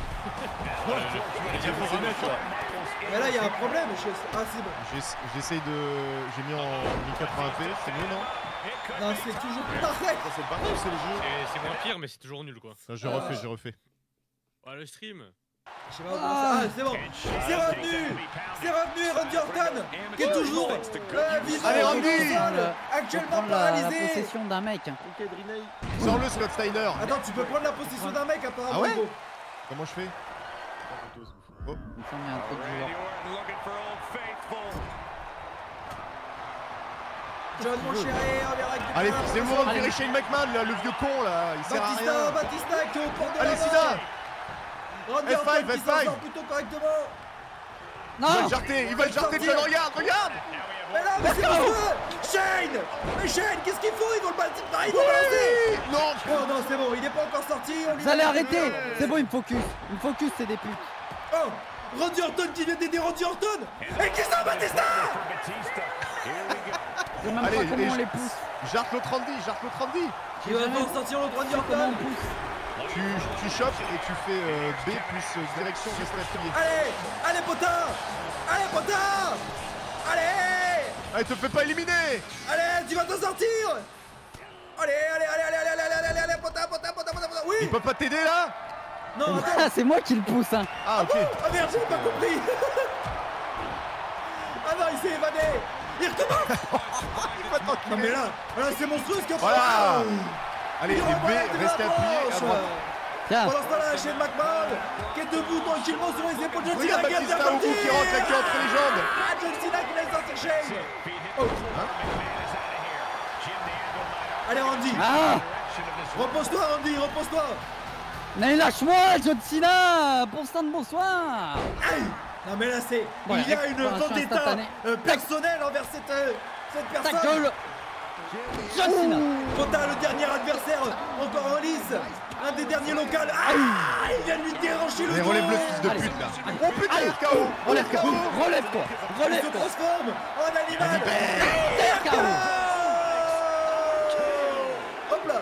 Mais là, il y a un problème. Je... Ah, c'est bon.
J'ess- J'essaye de... J'ai mis en mille quatre-vingts p, c'est mieux, non?
Non, c'est toujours parfait.
Ça, c'est le partout, c'est le jeu.
C'est c'est moins pire, mais c'est toujours nul quoi.
Ça, j'ai refait, j'ai refait.
Ah, le stream.
Je sais pas comment ça. Ah, c'est bon. C'est revenu. C'est revenu, Randy Orton, qui est toujours euh, vivant
Allez,
au
Randy.
sol, actuellement
Prendre la, la
paralysé.
possession d'un mec.
Sors-le, Scott Steiner.
Attends, tu peux prendre la possession d'un mec apparemment.
Ah ouais
Hugo.
Comment je fais? Oh.
Il me semble qu'il y a un truc du genre.
John, mon chéri, on verra avec
Allez,
des
c'est le moment de virer Shane McMahon, là, le vieux con, là. Il sert à
Batista,
rien.
Batista qui est au port de
Allez,
la
Sina.
mort. Randy
F cinq,
Orton qui
F
s'en
cinq.
sort plutôt correctement.
Il va
Non.
le jarter, il va le jarter, John, regarde, regarde.
Mais non, mais c'est monstrueux. Shane. Mais Shane, qu'est-ce qu'il faut? Ils vont le balancer. Ils vont le balancer.
Non.
Oh non, c'est bon, il n'est pas encore sorti. on lui
Vous allez
donne-
arrêter. C'est bon, il me focus. Il me focus, c'est des putes.
Oh, Randy Orton qui vient d'aider Randy Orton. Et qui sort Batista?
Je sais même
Allez,
pas comment
et
on
je-
les pousse.
Jarte l'autre Randy, jarte l'autre Randy.
Il va devoir sortir l'autre Randy
Comment
Orton.
on pousse?
Tu, tu chopes et tu fais euh, B plus euh, direction reste appuyé.
Allez, allez potard. Allez potard. Allez.
Allez, te fais pas éliminer.
Allez, tu vas t'en sortir. Allez, allez, allez, allez, allez, allez, allez, allez, allez, potard, potard, potard, potard, potard. Oui.
Il peut pas t'aider là?
Non, attends.
Ah, c'est moi qui le pousse, hein.
Ah, ok.
Ah merde, j'ai pas compris. Ah non, il s'est évadé. Il recommence. Non mais là, là c'est monstrueux ce qu'il y a.
Voilà. Allez,
Il
et
remonte,
B,
il
reste
rapproche.
appuyé à droite.
Tiens.
Pendant ce temps-là, Shane McMahon qui est debout tranquillement sur les épaules de John Cena
Regarde
qui vient de
Batista au bout qui rentre la queue entre les jambes.
Ah, John Cena qui laisse sortir Shane. Oh. Allez Randy,
Ah.
repose-toi Randy, repose-toi.
Mais lâche-moi, John Cena. Bon sang de bonsoir.
Aïe. Non mais là c'est...
Bon,
il y a une
récupération
vendetta
instantanée.
euh, personnelle envers cette, euh, cette
Ta
personne.
gueule John Cena.
Pota, le dernier adversaire, encore en lice. Un des derniers locaux. Ah, il vient de lui déhancher le
Allez,
dos.
relève le fils de
Allez.
pute là.
Allez.
Oh putain,
Allez.
R K O.
Relève-toi, relève-toi,
Il se
relève-toi.
transforme en animal.
R K O.
Hop là.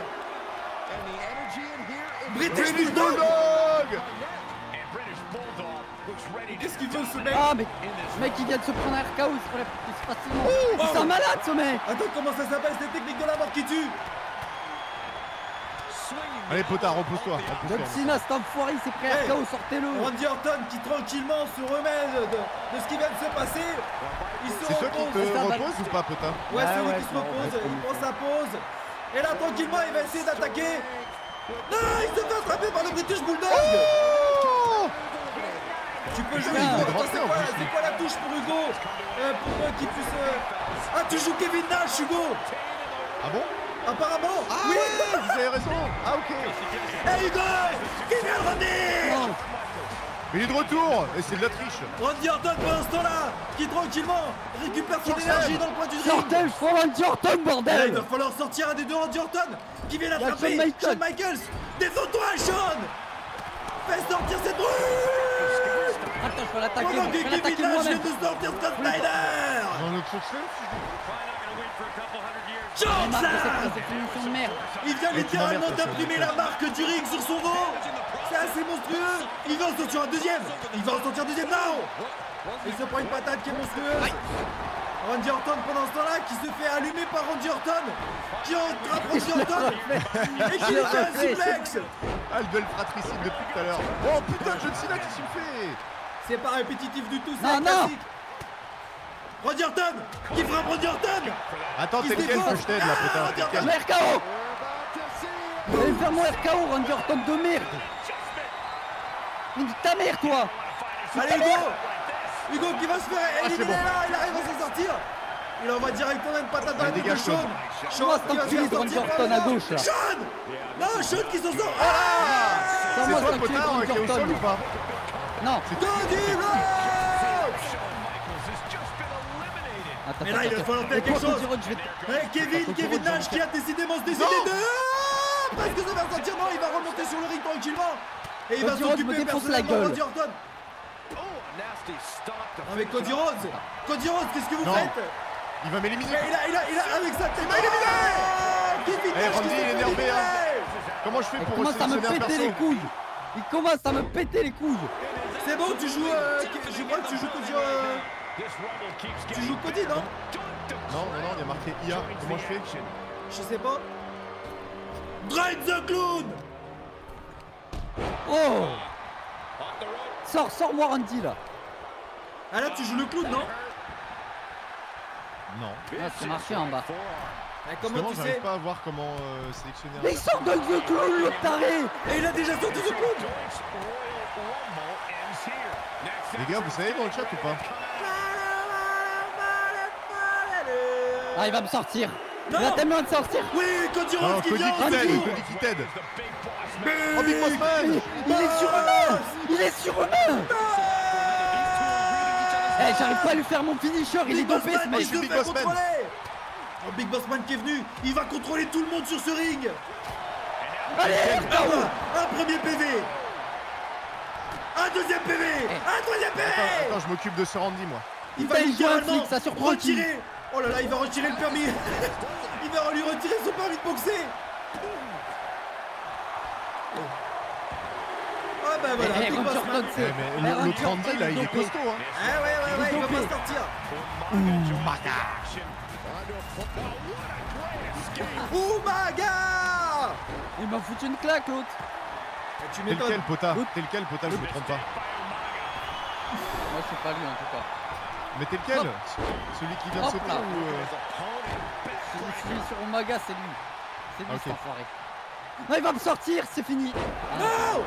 British
British
Bulldog.
Bulldog.
Qu'est-ce qu'il veut ce mec?
Ah mais ce mec il vient de se prendre un R K O, il se relève plus facilement. Oh, c'est un malade ce mec.
Attends, comment ça s'appelle cette technique de la mort qui tue?
Allez Pota, repose-toi.
John Cena, cet enfoiré, il s'est pris un R K O, sortez-le.
Randy Orton qui tranquillement se remet de, de ce qui vient de se passer. Il se
C'est toi qui
repose.
te reposes ou pas Pota?
Ouais,
Ah
c'est lui
ouais,
qui se
non,
repose,
reste
il
comme
prend sa pause. Et là, tranquillement, il va essayer d'attaquer. Non, il se fait attraper par le British Bulldog.
Oh
Tu peux jouer
il est
Hugo. Attends,
rentré,
c'est
en
quoi,
plus,
c'est quoi la touche pour Hugo euh, Pour euh, qu'il puisse... euh, Ah, tu joues Kevin Nash, Hugo.
Ah bon?
Apparemment.
Ah
oui.
ouais, vous avez raison. Ah ok.
Hey Hugo, qui vient de revenir.
Mais il est de retour. Et c'est de la triche.
Randy Orton pendant ce temps-là, qui tranquillement récupère son énergie dans le coin du ring.
Sortez le front Randy Orton,
Et là, il
bordel.
va falloir sortir un des deux Randy Orton qui vient
y a
l'attraper.
Shawn Michaels.
Shawn Michaels, défends-toi, Shawn. Fais sortir cette brute.
Attends, je vais l'attaquer,
Pendant
je
que
vais l'attaquer
Kevin Nash vient
moi-même.
de sortir Scott Snyder.
Dans notre succès.
J'en ai marre de
Johnson.
cette présélection de merde.
Il vient
Mais tu
littéralement
m'emmerdes, ça,
d'imprimer
ça.
la marque du ring sur son dos. C'est assez monstrueux. Il va en sortir un deuxième. Il va en sortir un deuxième. Non. Il se prend une patate qui est monstrueuse. Randy Orton pendant ce temps-là qui se fait allumer par Randy Orton. Qui attrape Randy Orton. Et qui lui fait un suplex.
Ah, le duel fratricide depuis tout à l'heure. Oh putain, John Cena, qu'est-ce qu'il fait?
C'est pas répétitif du tout, c'est
Non,
un
non.
classique. Randy Orton qui frappe Randy Orton.
Attends,
Il
t'es
se
lequel
défend.
que je t'aide là,
Ah,
Pota?
Randy Orton.
Le R K O. Allez faire mon R K O, Randy Orton de merde. Mais nique ta mère, toi.
Allez Hugo. Hugo qui va se faire
c'est
éliminer
bon.
là, il arrive à s'en sortir. Il envoie directement une patate dans la
Allez,
tête de
dégage,
Sean.
Moi,
Sean
c'est
qui va
enculé
se
de
faire
Randy
sortir
Orton
par
à
là.
gauche, là.
Sean. Non, Sean qui s'en sort.
C'est
Ah.
moi,
C'est toi,
c'est enculé de
Pota,
Randy
qui est au sol
Orton.
ou pas?
Non.
Cody Rhodes.
Attends,
Mais là, il va
attends,
falloir
attends.
faire
Et
quelque
quoi,
chose.
Cody Rhodes, je vais te-
Eh, Kevin,
Attends,
Kevin
Cody Rhodes,
Nash qui a décidément se décider de... Ah, parce que ça va sortir, non, il va remonter sur le ring tranquillement. Et il va
Cody Rhodes me
s'occuper
défonce la
personnellement de
gueule.
Randy Orton. Non mais Cody Rhodes, Cody Rhodes, qu'est-ce que vous
Non.
faites?
Il va m'éliminer.
Mais il a, il a, il a, avec sa tête. Ah, Kevin
Eh,
Nash
Randy,
qui se
il est
fait
énervé,
éliminer.
Comment je fais
Il
pour
commence à me
sélectionner un
péter les
perso?
couilles. Il commence à me péter les couilles.
C'est bon, tu joues, euh, je crois que tu joues Cody, euh, tu joues Cody, non?
Non, non, non, il y a marqué I A. Comment je fais?
Je sais pas. Drain the Clown.
Oh. Sors, sors-moi Randy là.
Ah là, tu joues le clown, non?
Non.
Ah, c'est marqué en bas.
Mais comment
Comment
tu
j'arrive
sais?
pas à voir comment euh, sélectionner un
Mais il
perso.
sort de The Clown, le taré.
Et il a déjà sorti The Clown.
Les gars, vous savez dans le chat ou pas?
Ah, il va me sortir.
Non.
Il va tellement de sortir.
Oui, Cody
Non,
Rhodes qui
Cody
vient
qui
en
t'aide,
dessous.
Cody qui t'aide.
Mais-
Oh, Big Boss Man.
Il, il est surhumain. Il est surhumain. Eh, j'arrive pas à lui faire mon finisher. Il est
Big Boss
dopé ce
Man
mec.
qui se
Big
fait
Boss Man.
contrôler. Oh, Big Boss Man qui est venu, il va contrôler tout le monde sur ce ring.
Allez,
Un,
K O.
un premier P V. Un deuxième P V. Un troisième P V.
Attends, attends, je m'occupe de ce Randy, moi.
Il va
Putain, il joue un
littéralement
flic, ça surprend qui?
retirer. Oh là là, il va retirer le permis. Il va lui retirer son permis de boxer. Ah bah voilà,
Eh,
Big
Randy
Boss
Orton,
Man.
c'est.
Eh, mais
Eh,
l'autre
Randy
Randy,
Orton,
là, il est
dopé.
costaud, hein.
Ah ouais, ouais, ouais, il va pas
dopé.
sortir. Umaga.
Il m'a foutu une claque l'autre.
Eh, Tu
T'es
m'étonnes.
lequel, Pota? T'es lequel, Pota? Je me trompe pas.
Moi, c'est pas lui en tout cas.
Mais t'es lequel?
Hop.
Celui qui vient de
Hop
sauter
là.
ou... euh,
Celui celui sur Umaga, c'est lui. C'est lui
Ok.
cet enfoiré. Non, il va me sortir, c'est fini.
Non.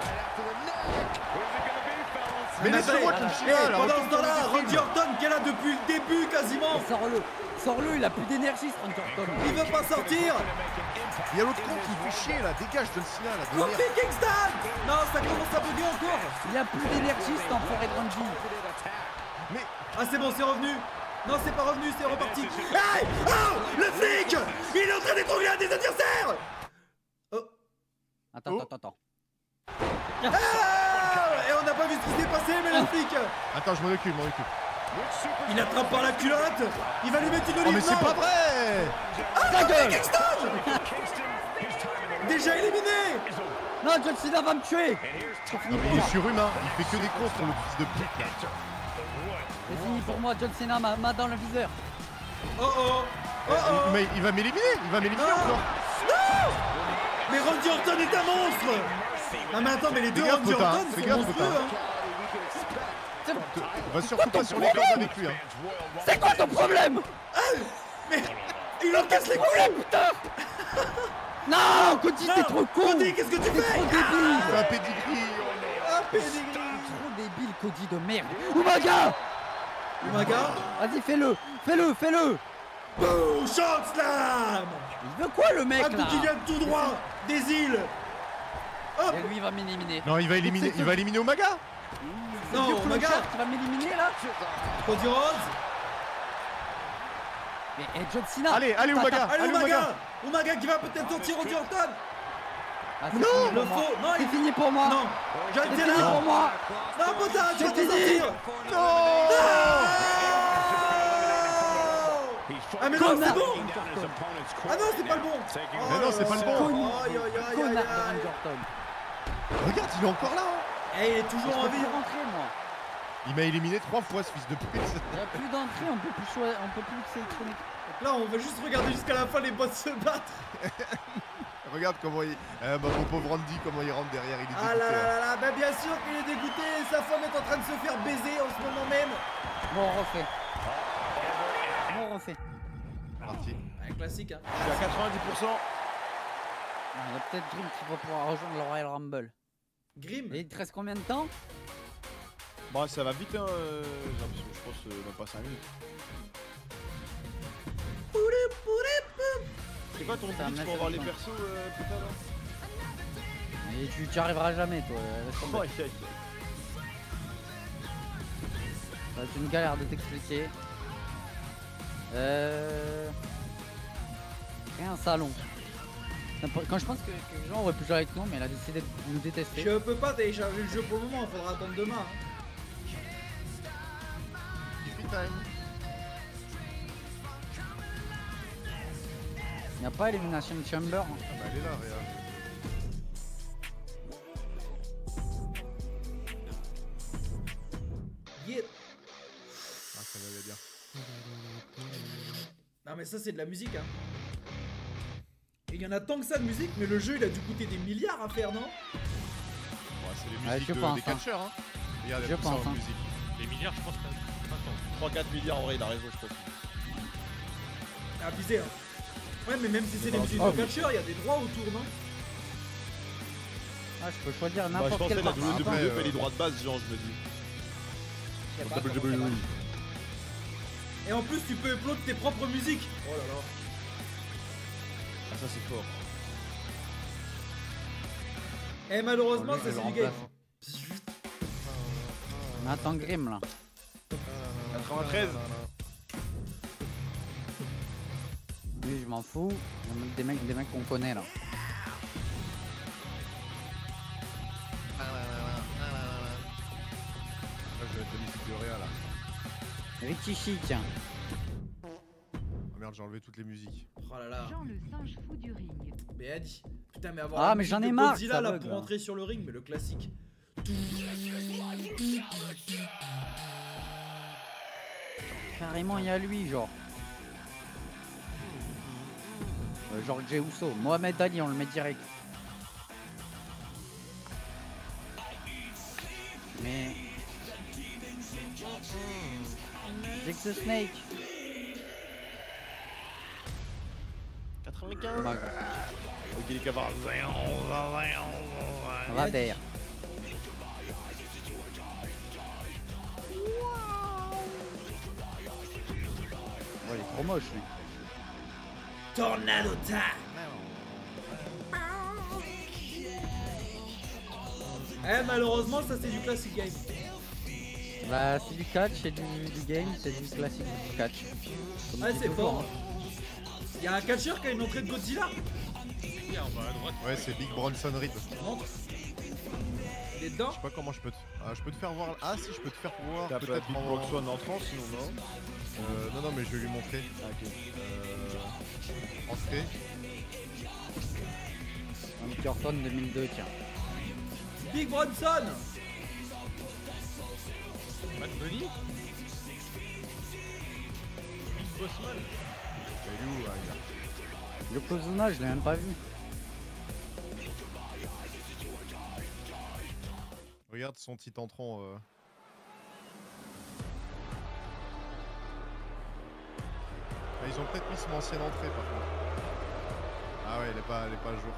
Mais laisse-le-moi
attendez,
ton
eh,
chien, là.
pendant
retourne
ce temps-là,
dans le
Randy
film.
Orton qui est là depuis le début quasiment.
Sors-le. Sors-le, il a plus d'énergie ce Randy Orton.
Il veut pas sortir.
Il y a l'autre con qui fait chier, là. Dégage, John Cena, là. de
Kofi
merde.
Kingston. Non, ça commence à bugger encore.
Il a plus d'énergie cet enfoiré de Randy.
Mais... Ah c'est bon, c'est revenu. Non, c'est pas revenu, c'est reparti. Hey, oh, le flic, il est en train d'étrangler un des adversaires. Oh.
Attends,
oh.
attends, attends.
Ah, et on n'a pas vu ce qui s'est passé, mais le flic.
Attends, je m'en occupe, je m'en occupe.
Il attrape par la culotte. Il va lui mettre une olive.
Oh mais c'est pas vrai.
Ah, ta gueule Kingston. Déjà éliminé.
Non, John Cena va me tuer.
Non mais il est surhumain, il fait que des courses sur le fils de pute là.
C'est fini pour moi, John Cena m'a main dans le viseur.
Oh oh, oh, oh.
Mais il va m'éliminer, il va m'éliminer encore.
Non. Mais Randy Orton est un monstre. Non mais attends, mais les deux Randy Orton sont monstrueux hein.
On va surtout pas sur les cordes avec lui hein.
C'est quoi ton problème?
Mais il encaisse les couilles
putain. Non, Cody, t'es trop con.
Cody, qu'est-ce que tu fais?
Trop débile.
Un pedigree.
Un pedigree.
Trop débile, Cody de merde. Umaga.
Umaga.
Vas-y, fais-le, fais-le, fais-le.
Boum, shot slam.
Il veut quoi le mec
un
là?
coup qui vient tout droit des îles. Hop.
Et lui il va m'éliminer.
Non, il va éliminer, il va éliminer Umaga.
Non, Umaga
qui va m'éliminer là.
Cody Rhodes.
Mais hey, John Cena.
Allez, allez Umaga.
Allez Umaga. Umaga qui va peut-être sortir Randy Orton.
Ah,
non, le faux. Non,
c'est fini pour moi.
Non. John
C'est
Cena.
fini pour moi.
Non, putain, tu vas
C'est
t'en
fini.
sortir.
Non.
Ah mais non, c'est bon. Ah non, c'est pas le bon.
Mais non, c'est pas le bon.
Aïe, aïe, aïe, aïe,
Connard de
aïe.
Randy Orton.
Regarde, il est encore là.
Eh, il est toujours en
Je peux
vie.
plus rentrer moi.
Il m'a éliminé trois fois ce fils de pute.
Il n'y a plus d'entrée, on peut plus choisir, on peut plus sélectionner.
Là, on va juste regarder jusqu'à la fin les boss se battre.
Regarde comment il... Euh, bah, mon pauvre Randy, comment il rentre derrière, il est dégoûté.
Ah là là là là, bah bien sûr qu'il est dégoûté. Sa femme est en train de se faire baiser en ce moment même.
Bon, on refait. Bon, on refait.
Parti.
Un classique, hein.
Je suis à quatre-vingt-dix pour cent.
Il y a peut-être Grim qui va pouvoir rejoindre le Royal Rumble.
Grim.
Et il te reste combien de temps?
Bah ça va vite hein, euh, j'ai l'impression, je pense euh, même pas cinq minutes. C'est quoi ton glitch pour avoir les persos euh, putain là?
Et tu n'y arriveras jamais toi. Laisse tomber.
Oh, aïe, aïe.
Ça va être une galère de t'expliquer. Euh... C'est un salon. Quand je pense que, que les gens auraient pu jouer avec nous, mais elle a décidé de nous détester.
Je peux pas télécharger le jeu pour le moment, il faudra attendre demain. Hein.
Il n'y a pas Elimination Chamber.
Ah bah elle est là, regarde.
Yeah.
Ah ça va bien.
Non mais ça c'est de la musique hein. Et il y en a tant que ça de musique, mais le jeu il a dû coûter des milliards à faire, non?
Ouais, c'est les
Ouais,
musiques
je
de,
pense,
des
hein.
catcheurs hein. Regarde,
Je
tout ça
pense,
en
hein.
musique.
Les milliards, je pense pas.
trois à quatre milliards en vrai, il a raison je pense.
C'est abusé hein. Ouais mais même si c'est des
Oh,
musiques
oh,
de catcheurs, il y a des droits autour, non?
Ah, je peux choisir
Bah je
n'importe
pensais
quel
la
parti.
W W E
Après,
fait
euh,
les droits de base genre je me dis.
Y a pas,
W
comment
W E.
ça marche. Et en plus tu peux upload tes propres musiques. Oh là là.
Ah ça c'est fort.
Et malheureusement
Bon, lui,
ça
je
c'est
le
du game.
remplace. On attend Grim là.
quatre-vingt-treize.
Lui, je m'en fous. Il y a des mecs, des mecs qu'on connaît là.
Là je vais mettre la musique de Réa là.
Rikishi, tiens.
Oh merde, j'ai enlevé toutes les musiques.
Oh là là.
Jean le singe fou du ring.
Mais Adi. Putain mais avoir
Ah,
la
mais
musique
j'en ai
de
marre,
Godzilla
ça
là
bug,
pour
là.
entrer sur le ring, mais le classique.
Carrément, il y a lui, genre. Euh, genre Jey Uso. Mohamed Ali, on le met direct. Mais... Jake the Snake.
quatre-vingt-quinze.
Bah,
Ok les camarades.
Rader. Oh, il est trop moche lui.
Tornado time. Eh, malheureusement, ça c'est du classic game.
Bah, c'est du catch et du, du game, c'est du classique du catch. Comme
Ah,
on dit
c'est
toujours,
fort.
hein.
Y'a un catcheur qui a une entrée de Godzilla.
Ouais, c'est Big Bronson Reed.
Montre. Il est dedans.
Je sais pas comment je peux te. Ah, je peux te faire voir. Ah, si, je peux te faire voir.
T'as pas
Peut-être
Big
en.
Bronson entrant, sinon non.
Euh, non, non, mais je vais lui montrer.
Ah, ok.
Euh. Entrée.
Un Curton deux mille deux, tiens.
Big Bronson.
Bad Bunny. Big Bossman.
Il est où, là, il a-
Le Kozuna, je l'ai même pas vu.
Regarde son petit entrant. Euh... Ah, ils ont peut-être mis son ancienne entrée par contre. Ah ouais, elle est pas, elle est pas à jour.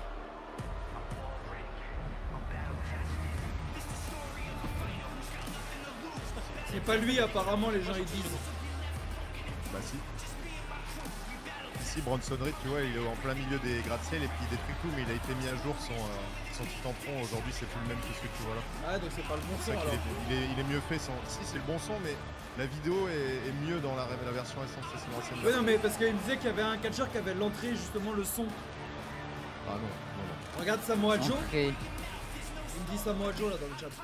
C'est pas lui, apparemment, les gens ils disent.
Bah si. Ici, Bronson Reed, tu vois, il est en plein milieu des gratte-ciel et puis il détruit tout, mais il a été mis à jour son, euh, son petit entrant. Aujourd'hui, c'est plus le même que ce que tu vois là.
Ah, donc c'est pas le bon
C'est
son
ça qu'il
alors.
est, il, est, il est mieux fait sans. Si, c'est le bon son, mais la vidéo est, est mieux dans la, la version récente. Ça, c'est l'ancienne.
Ouais, non, mais parce qu'il me disait qu'il y avait un catcheur qui avait l'entrée, justement, le son.
Ah non, non, non.
Regarde Samoa Joe.
Entrée.
Il me dit Samoa Joe là dans le chat.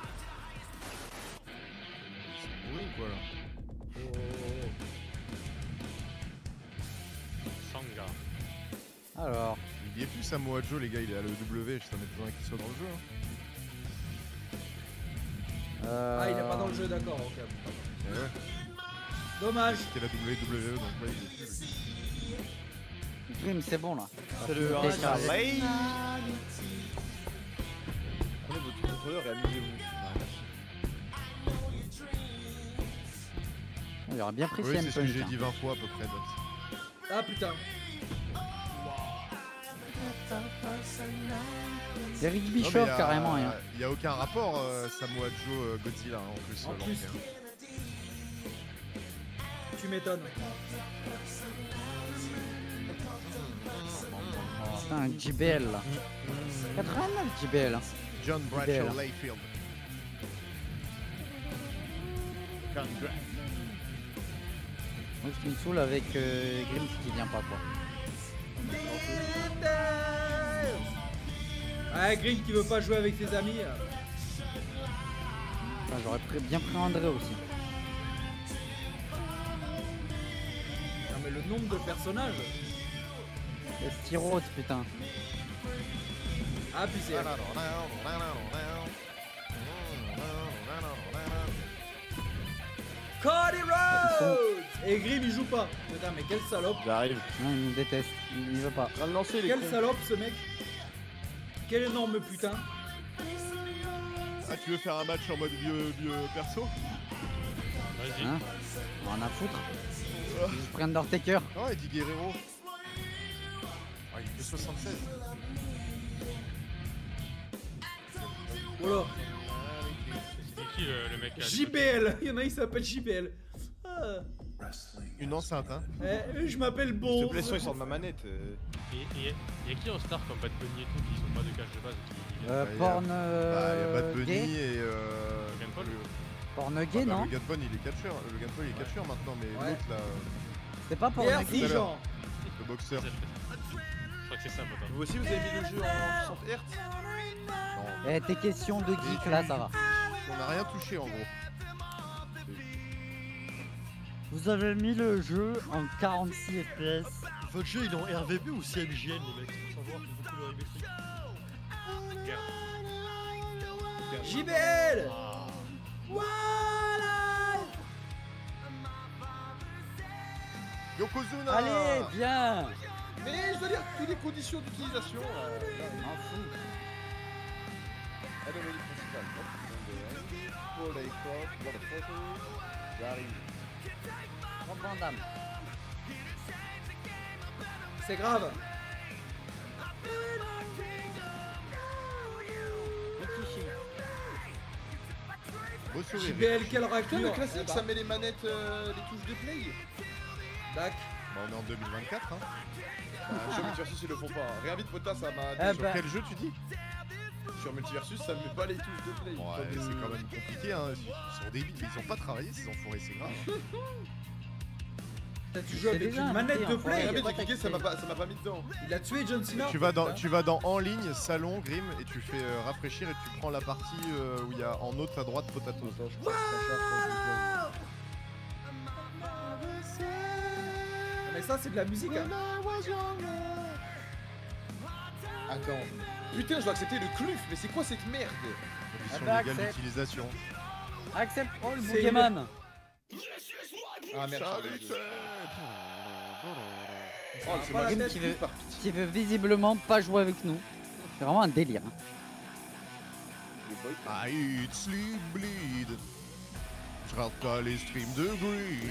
C'est pourri ou quoi là?
Sanga.
Alors.
Il y est plus Samoa Joe, les gars, il est à le W, ça m'étonnerait qu'il soit dans le jeu. Hein.
Euh...
Ah, il est pas dans le jeu, d'accord, ok.
Eh ouais.
Dommage.
C'était la W W E, donc ouais, il est plus.
Grim, c'est bon là.
C'est le
Télécharge.
Rain. Prenez votre contrôleur et amusez-vous.
Il aurait bien pris
Oui,
C M
c'est ce que
Punk.
j'ai
hein.
dit vingt fois à peu près. Dots.
Ah putain.
Eric
Non,
Bischoff,
mais y a-
carrément rien.
Il n'y a aucun rapport euh, Samoa Joe euh, Godzilla hein, en plus.
En
euh,
plus.
l'ancien.
Tu m'étonnes.
Putain, J B L là. quatre-vingt-neuf J B L. Hein.
John
J B L.
Bradshaw Layfield. Congrats.
Moi, ce qui me saoule avec euh, Grim, c'est qu'il vient pas quoi.
Ah, Green qui veut pas jouer avec ses amis.
Enfin, J'aurais pris- bien pris André aussi.
Non mais le nombre de personnages.
Le Styros, putain.
Ah puis c'est... Cody Rhodes. Et Grim il joue pas. Putain mais quelle salope.
J'arrive.
Non, il nous déteste. Il il veut pas.
Va le lancer les
Quelle
cons.
salope ce mec. Quel énorme putain.
Ah, tu veux faire un match en mode vieux, vieux perso?
Vas-y.
Hein On en a foutre. Je prends Undertaker.
Oh, Eddie Guerrero. Ah, il fait soixante-seize.
Voilà.
C'est qui le, le mec là
J B L. Il y en a qui s'appelle J B L. Ah.
Une enceinte, hein.
Eh, je m'appelle
S'il
Beau.
te plaît, il sort de ma manette. euh.
Et et y a qui en star comme Bad Bunny et tout qui sont pas de cash de base qui...
Euh,
Bah, y a-
porn
Bah, il y a
euh,
Bad Bunny
gay.
et. Euh,
Logan Paul.
le-
Porn
Ah
gay,
bah,
non
Logan Paul, il est catcheur. Logan Paul, il est catcheur maintenant, mais
Ouais.
l'autre là,
C'est pas porn
Merci
gay.
Jean.
le boxeur.
Je crois que c'est ça, moi.
Vous aussi, vous avez mis le jeu en soixante hertz?
Non,
Eh, tes questions de geek là, ça va.
on n'a rien touché en gros.
Vous avez mis le jeu en quarante-six F P S.
Votre jeu il est en R V B ou C M J N les mecs, pour savoir qu'il faut colorimétrie.
J B L. Voilà.
Yokozuna.
Allez, viens.
Mais je veux dire, toutes les conditions d'utilisation. euh,
Je m'en fous.
Anomalie principale. Paul Aycroft, dans la photo. J'arrive.
Prends Van Damme.
C'est grave.
Rikishi.
Beau sourire.
J B L, quelle
Putain,
raclure.
le classique,
Eh bah,
ça met les manettes, euh, les touches de play.
Dac.
Bah, on est en deux mille vingt-quatre, hein.
Bah, je sais, mais tu vois, si ils le font pas. Réinvite Pota, ça m'a.
Eh
Sur
bah,
quel jeu tu dis?
Sur Multiversus, ça me met pas les touches de play.
Ouais, c'est quand même compliqué, hein. Ils sont débiles, ils ont pas travaillé ces enfoirés, c'est grave.
T'as tu joues avec une manette de play.
Ah mais j'ai cliqué, ça m'a pas, ça m'a pas mis dedans.
Il a tué John Cena.
Tu vas dans, tu vas dans en ligne, salon, Grim, et tu fais euh, rafraîchir et tu prends la partie euh, où il y a en haut à droite Potato.
Wow mais ça c'est de la musique hein.
Attends. Putain, je dois accepter le cluf, mais c'est quoi cette merde?
Condition
bah,
légale
accepte.
d'utilisation.
Accepte. Oh le
C'est
Pokémon.
Ah merde, je
Oh, c'est
Pas
ma
la
tête
qui veut,
par
qui veut visiblement pas jouer avec nous. C'est vraiment un délire. Hein.
I eat, sleep, bleed. Je rate pas les streams de Grim.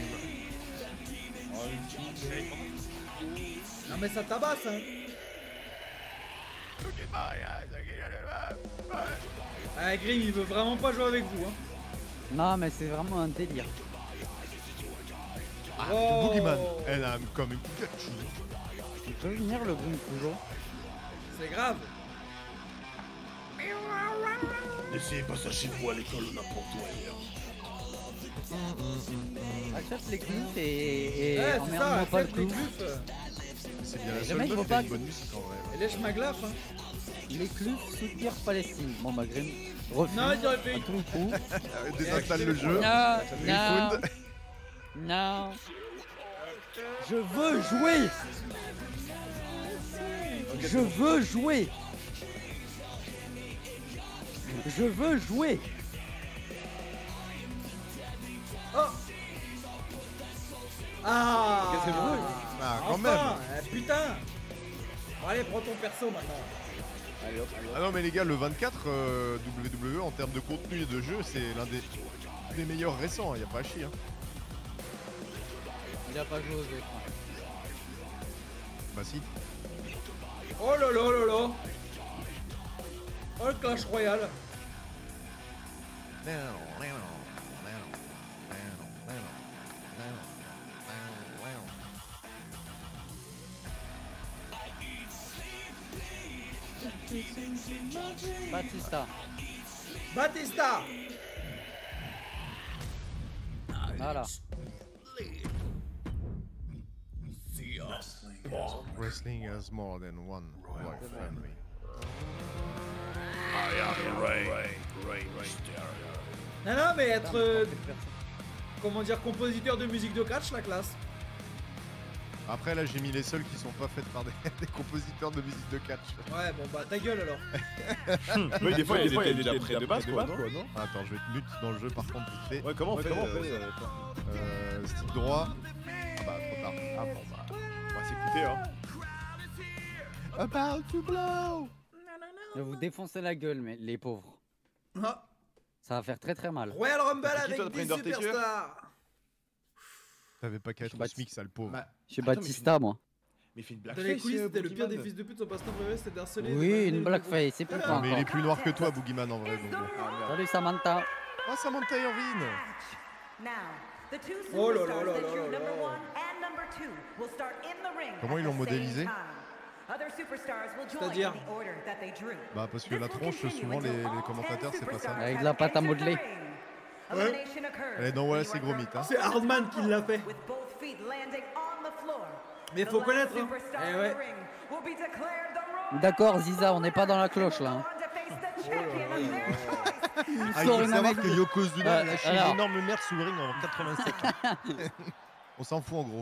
Non mais ça tabasse hein. Ah Grim il veut vraiment pas jouer avec vous hein.
Non mais c'est vraiment un délire.
Ah,
Oh.
Boogeyman. And I'm coming to get you.
Il peut venir le Grim toujours.
C'est grave.
N'essayez pas ça chez vous à l'école ou n'importe où ailleurs.
Achète les clips et, et
Ouais c'est
emmerde-moi
ça,
pas le
accepte les
clou.
clufs.
C'est bien la
Le
seule
mec
meuf
vaut
qui
pas
a une bonne musique en vrai.
Et lèche ma glaffe hein.
Les clubs soutenir Palestine. Bon bah Grim refuse
Non il aurait fait
à tous les coups.
Désinstalle le jeu.
Non, non,
Refund.
non. Je veux jouer. Je veux jouer. Je veux jouer.
Oh. Ah
c'est bon. Ah, quand
enfin,
même.
eh, putain. Bon, allez prends ton perso maintenant.
Allez hop, allez hop.
Ah non mais les gars, le vingt-quatre euh, W W E en termes de contenu et de jeu, c'est l'un des, des meilleurs récents, il hein, y a pas à chier. Hein.
Il a pas joué aux écrans.
Bah si.
Oh là là là là. Oh le Clash Royale.
Batista.
Batista.
Voilà.
Wrestling has more than one wife Henry.
I am Ray, Ray Mysterio.
Non non mais être euh, comment dire compositeur de musique de catch la classe.
Après là j'ai mis les seuls qui sont pas faites par des, des compositeurs de musique de catch.
Ouais bon bah ta gueule alors.
Oui, des fois il y a des
déjà
thèmes
près
de
de
base
base,
quoi,
quoi,
non?
Attends, je vais te mute dans le jeu par contre vite fait.
Ouais, comment on fait
comment on
euh,
fait,
ça
Euh, stick droit. Ah bah trop tard.
Ah bon bah, on va s'écouter hein.
About to blow.
Je vais vous défoncer la gueule, mais les pauvres.
Ah.
Ça va faire très très mal.
Royal Rumble
T'as pris qui,
avec
toi, t'as pris
des
Undertaker
superstars.
T'avais pas qu'à être
Je
au
bats-
SMIC, ça le pauvre.
Bah,
Chez
attends, mais
Batista, moi.
Mais il fait une
Dans les
blackface.
coulisses
euh,
c'était le pire
Boogeyman.
des fils de pute, son passe-temps préféré c'était d'harceler.
Oui, une blackface, c'est plus
Ah,
quoi
mais il est
encore.
plus noir que toi, Boogeyman en vrai. Donc...
Ah merde.
Salut Samantha.
Oh, Samantha Irvine.
Oh là là là là là là.
Comment ils l'ont modélisé?
C'est-à-dire
Bah parce que la tronche, souvent les, les commentateurs, c'est pas ça.
Avec de la pâte à modeler.
Ouais.
Elle est dans Wallace et Gromit. Hein.
C'est Hardman qui l'a fait. Mais faut connaître hein. Eh ouais.
D'accord, Ziza, on n'est pas dans la cloche là. hein.
Ah, il
Sors
faut
une
savoir
anecdote.
que Yokozuna a
Euh,
lâché
alors.
une énorme merde sous le ring en quatre-vingt-sept. On s'en fout en gros.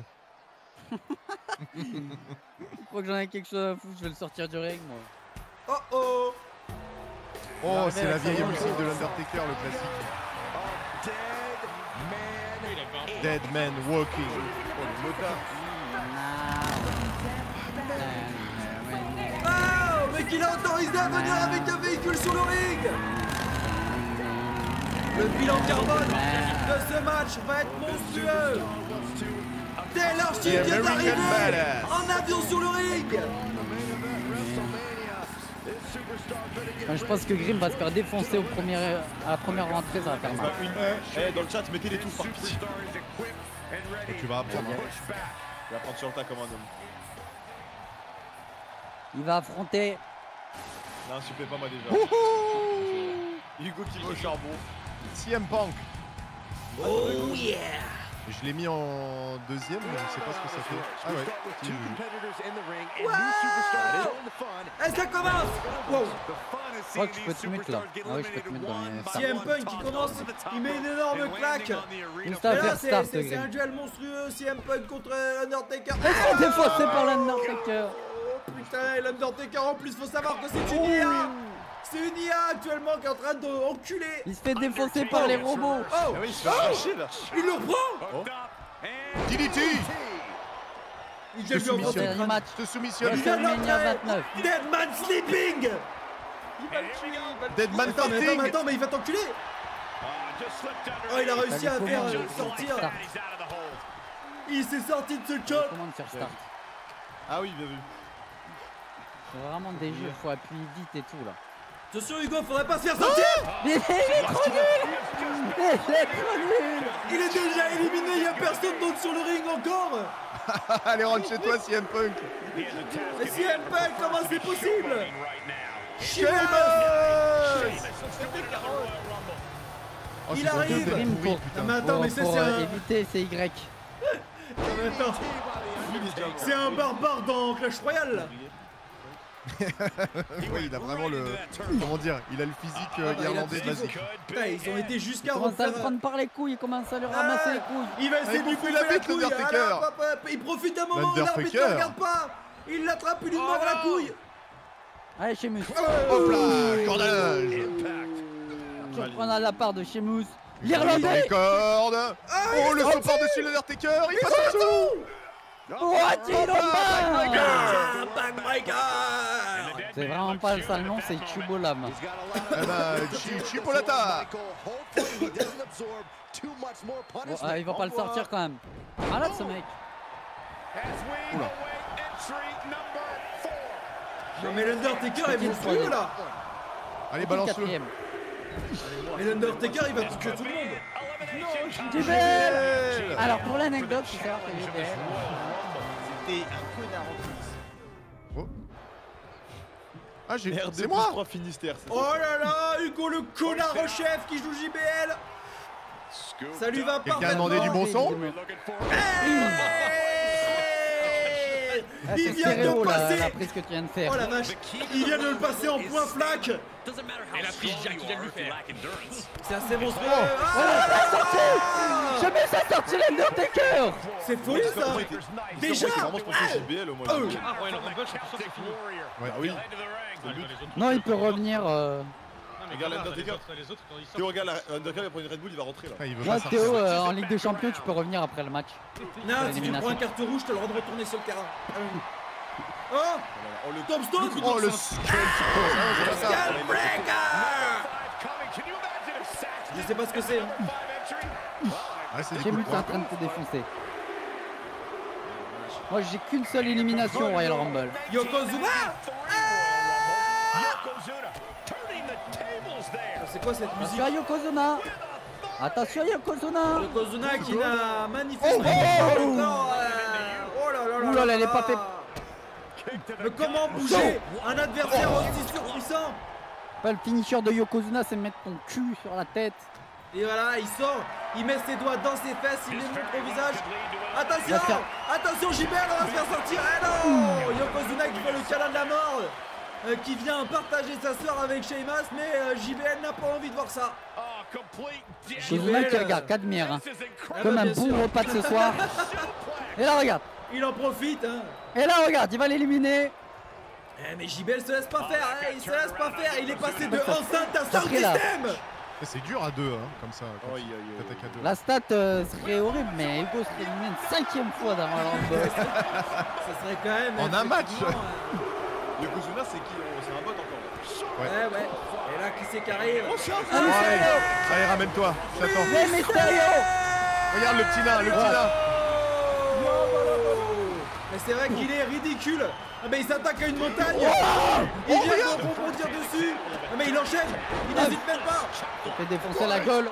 Je crois que j'en ai quelque chose à foutre, je vais le sortir du ring moi.
Oh oh.
Oh, c'est la
avec
vieille
sa
musique
voix.
de l'Undertaker, le classique.
Il a pas un-
Dead Man Walking.
Oh mais qu'il a autorisé à venir avec un véhicule sur le ring. Le bilan carbone de ce match va être monstrueux. Taylor Swift vient d'arriver en avion sur le ring.
Enfin, je pense que Grim va se faire défoncer au premier, à la première rentrée, ça va faire mal.
Eh, dans le chat, mettez les touches par pitié.
Et tu vas apprendre. hein.
Je vais apprendre sur le tas comme un homme.
Il va affronter
Non, s'il te plaît, pas moi déjà.
Wouhou.
Hugo qui va au charbon.
C M Punk.
Oh yeah.
Je l'ai mis en deuxième, mais je sais pas ce que ça fait. Ah ouais.
Et ça commence. Wow.
Je crois que je peux te mettre là. Ah oui, je peux te mettre dans les
C M Punk qui commence, il met une énorme claque.
Juste
Et
à
là,
faire
c'est
start,
c'est- c'est
Greg.
un duel monstrueux. C M Punk contre Undertaker.
Oh, défaussé par l'Undertaker.
Oh putain, et l'Undertaker en plus, faut savoir que c'est une I A. C'est une I A actuellement qui est en train d'enculer.
Il se fait défoncer par les robots.
Oh,
Ah oui, il se fait arracher là.
il le reprend.
Oh.
D D T.
Il
Je
vient lui envoyer
soumissionne.
un
Dernier match.
Je te soumissionne.
WrestleMania vingt-neuf.
Dead Man Sleeping.
Il va le tuer, il va le
Dead Man
Attends, mais attends, mais
Fighting.
attends, mais il va t'enculer. Oh, il a réussi à
Allez,
faire
comment
euh,
on
sortir.
start.
Il s'est sorti de ce choc.
Comment faire start?
Ah oui, bien vu.
C'est vraiment des jeux, il faut appuyer vite et tout là.
Attention Hugo, faudrait pas se faire sortir.
Mais il est trop nul. Il est trop nul.
Il est déjà éliminé, il y a personne d'autre sur le ring encore.
Allez, rentre chez toi, C M Punk.
Mais C M Punk, comment c'est possible?
Sheamus. Oh,
Il
c'est son
arrive.
deux d'être
Prime
pourri,
pour,
putain.
Non, mais attends,
pour-
mais c'est-
pour,
c'est
euh,
un-
éviter, c'est Y.
Non, mais attends. C'est un barbare dans Clash Royale là.
Ouais, il a vraiment le. Comment dire? Il a le physique euh,
Ah bah, il a
irlandais
tout ce qu'il
basique.
faut. Putain, ils ont été
Il
jusqu'à
commence à le
refaire.
prendre par les couilles, il commence à lui ramasser les couilles.
Il va essayer
Ah,
de lui
il
bouffer
la
la
bite,
couille.
l'Undertaker.
Alors, hop, hop, il profite d'un moment où l'arbitre ne
L'Undertaker.
regarde pas. Il l'attrape, il lui mord la couille.
Allez, Sheamus.
Hop là, cordage.
Surprendre à la part de Sheamus.
Dans
L'Irlandais.
les cordes.
Ah,
Oh,
il
le
est
saut
sorti.
par-dessus l'Undertaker. Il passe en dessous.
What il en bat.
Ah, Backbreaker.
C'est vraiment pas le sale nom, c'est Chubolam.
Eh ben, Chi- Chipolata.
Bon, ah, il va pas le sortir quand même. Malade ce mec.
Oula.
Non mais l'Undertaker est monstrueux là.
Allez, balance-le.
Quatrième.
Mais l'Undertaker il va tuer tout le monde.
J B L. Alors pour l'anecdote, c'est savoir que J B L.
C'était un connard en plus.
Oh. Ah, j'ai.
R deux
C'est moi.
trois Finistère. c'est
Oh là là, Hugo le connard au chef qui joue J B L. Ça lui va
Quelqu'un a
parfaitement.
demandé du bon son?
Hey
Ah,
il
c'est
vient de
stéréo, la,
passer.
la prise que tu viens de faire.
Oh la vache, il vient de le passer en point flac.
Et la prise Jack qui vient de lui faire.
C'est assez monstrueux.
Voilà, ça a sorti. Jamais ça a sorti l'Undertaker.
C'est fou ça. Déjà.
C'est vraiment pour J B L au moins.
Oh.
Ah, Royal Rumble, je suis sûr que c'est fini.
Ouais,
Ah oui.
Ah, les autres-
Non, il peut revenir. Euh...
Non, mais
Regarde
regarde,
l'Undertaker.
les autres- les autres, quand ils sortent-
Théo, regarde, la- Undertaker il prend une Red Bull, il va rentrer là.
Ah, il veut
Moi,
pas sortir.
Théo, euh, en Ligue des Champions, tu peux revenir après le match.
Non, si tu prends une carte rouge, t'as le droit de retourner sur le terrain. Oh,
Oh le
Tombstone.
Oh, le skull. Ah, c'est pas ça.
Skullbreaker. Je sais pas ce que c'est. hein.
Ah, c'est des
Sheamus
coups de
est en
poing.
train de te défoncer. Moi, j'ai qu'une seule élimination au Royal Rumble.
Yokozuna. C'est quoi cette musique?
Attention à Yokozuna. Attention à Yokozuna.
Yokozuna qui n'a manifestement
Oh,
pas
oh.
encore. euh, Oh là là là.
Ouh là là, elle est pas fait.
Mais comment bouger un adversaire aussi surpuissant?
Pas le finisher de Yokozuna, c'est mettre ton cul sur la tête.
Et voilà, il sort, il met ses doigts dans ses fesses, il les montre au visage. Attention, attention J B L, on va se faire sortir. Eh non, Yokozuna qui fait le câlin de la mort, euh, qui vient partager sa soeur avec Sheamus, mais euh, J B L n'a pas envie de voir ça.
Yokozuna qui regarde, qu'admire. Hein.
Ah
Comme
bah,
un
bien
bon
sûr.
repas de ce soir. Et là, regarde.
Il en profite. Hein.
Et là, regarde, il va l'éliminer.
Eh, mais J B L se laisse pas faire, hein, il se laisse pas faire. Il est passé de enceinte à sound
Après, là.
system.
C'est dur à deux, hein, comme ça. Quand
Aïe,
tu
aïe, aïe.
t'attaques à deux.
La stat euh, serait horrible, mais Hugo serait éliminé une cinquième fois dans le Rumble.
Ça serait quand même.
En un match.
effectivement, euh,
Yokozuna c'est qui? oh, C'est un bot encore.
Ouais.
Ouais, ouais. Et là, qui c'est qui arrive?
Ah, Mysterio.
Allez, ramène-toi. J'attends.
Mais Mysterio.
Regarde le petit nain, le petit nain.
Mais c'est vrai qu'il est ridicule. Ah mais il s'attaque à une montagne. Il vient de rebondir dessus. Ah mais il enchaîne. Il n'hésite même pas.
Il fait défoncer la gueule.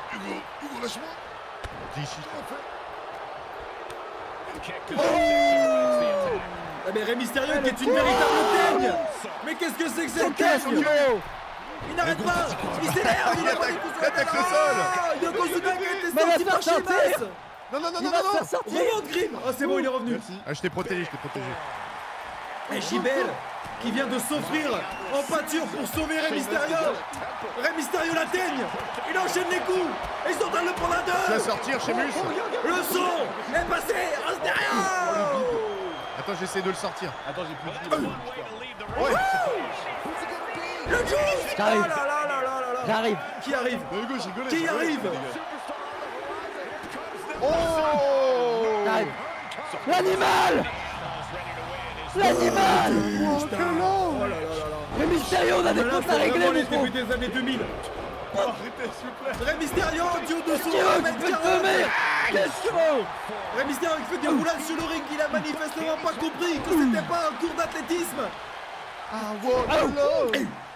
Ah mais Rey Mysterio qui est une véritable teigne. Mais qu'est-ce que c'est que cette teigne? Il n'arrête pas. Il s'énerve. Il a pas des coups sur la tête. Yokozuna qui a été sorti par Sheamus.
Non, non, non,
Il
non,
va
non,
se faire sortir. Remonte Grim. Oh c'est bon, il est revenu.
Ah, je t'ai protégé, je t'ai protégé.
Et J B L qui vient de s'offrir en pâture pour sauver Rey Mysterio. Rey Mysterio la teigne. Il enchaîne les coups. Et ils sont en train de le prendre à deux.
Tu vas sortir, Sheamus.
Le son est passé. Reste derrière.
Attends, j'essaie de le sortir.
Attends, j'ai plus de vie.
Ouais.
Le juge.
J'arrive.
Oh là là là là là là.
J'arrive.
Qui arrive?
Hugo, j'ai rigolé.
Qui arrive?
Oh.
J'arrive. L'animal. L'animal.
Oh là là là là.
Le Mysterio, on a des comptes à régler, mon
les
con.
débuts des années deux mille.
Arrêtez, s'il vous plaît.
Rey Mysterio, Dieu de son
Qu'est-ce que tu veux? Tu peux te nommer. Qu'est-ce que tu veux?
Rey Mysterio qui fait des roulades sur le ring, il a manifestement pas compris que c'était pas un cours d'athlétisme.
Ah, wow.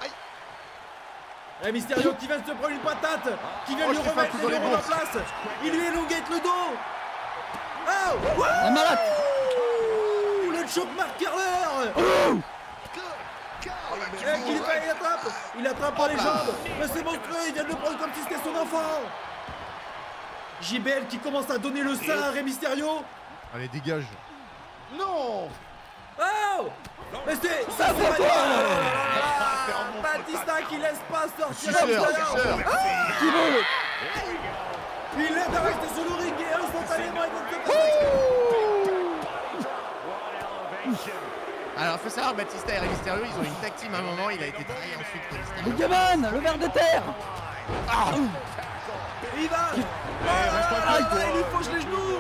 Rey Mysterio qui vient de se prendre une patate, qui vient
Oh,
lui
je te fais un
remettre
coup
les
dans les
neurones en
bourses.
place. Il lui élongate le dos. Oh,
Un malade.
Ouh, le choc Mark Curler. Eh, qu'il est pas, il attrape. Il attrape par les jambes. Mais c'est monstrueux, il vient de le prendre comme si c'était son enfant. J B L qui commence à donner le sein à Rey Mysterio.
Allez, dégage.
Non. Oh. Mais c'est...
Ça fait quoi?
Batista qui laisse pas sortir
Suceur,
Rey Mysterio.
suceur.
Qui veut?
Il l'aide à rester sur le ring et instantanément il va se
Alors, faut savoir, Batista et Rey Mysterio, ils ont une tag team à un moment, il a été trahi ensuite. Rey Mysterio.
Boogeyman, le ver de terre. Ah.
Il va. Ah, il lui fauche les genoux.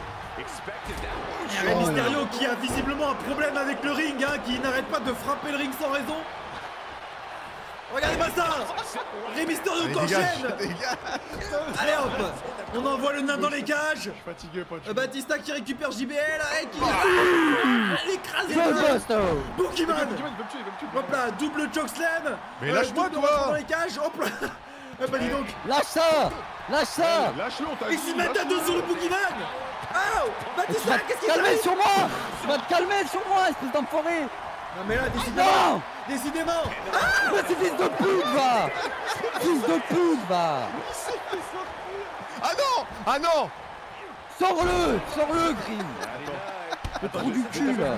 Rey Mysterio qui a visiblement un problème avec le ring, hein, qui n'arrête pas de frapper le ring sans raison. Regardez-moi ça. Rey Mysterio
Allez,
qu'enchaîne.
dégage, dégage.
Allez hop. On envoie le nain dans les cages.
Je suis fatigué, pas de
Batista qui récupère J B L et qui va écraser le
Busto.
Boogeyman.
Il veut me tuer, il veut me tuer.
Hop là, double chokeslam.
Mais lâche-moi,
double
toi.
rentrée dans les cages. Hop là. Ah bah dis donc.
Lâche ça. Lâche ça.
Lâche-le, on t'a
Ils
dit,
s'y mettent à deux
lâche-le.
sur le Boogeyman. Oh
Tu
Batista,
vas
qu'est-ce
te
qu'il
calmer
fait?
sur moi. Tu vas te calmer sur moi, espèce d'enfoiré.
Non mais là, décidément.
Non.
Décidément.
Mais c'est fils de pute, va. Fils de pute, va.
Ah non. Ah non.
Sors-le. Sors-le, Grim. Le trou du cul, là.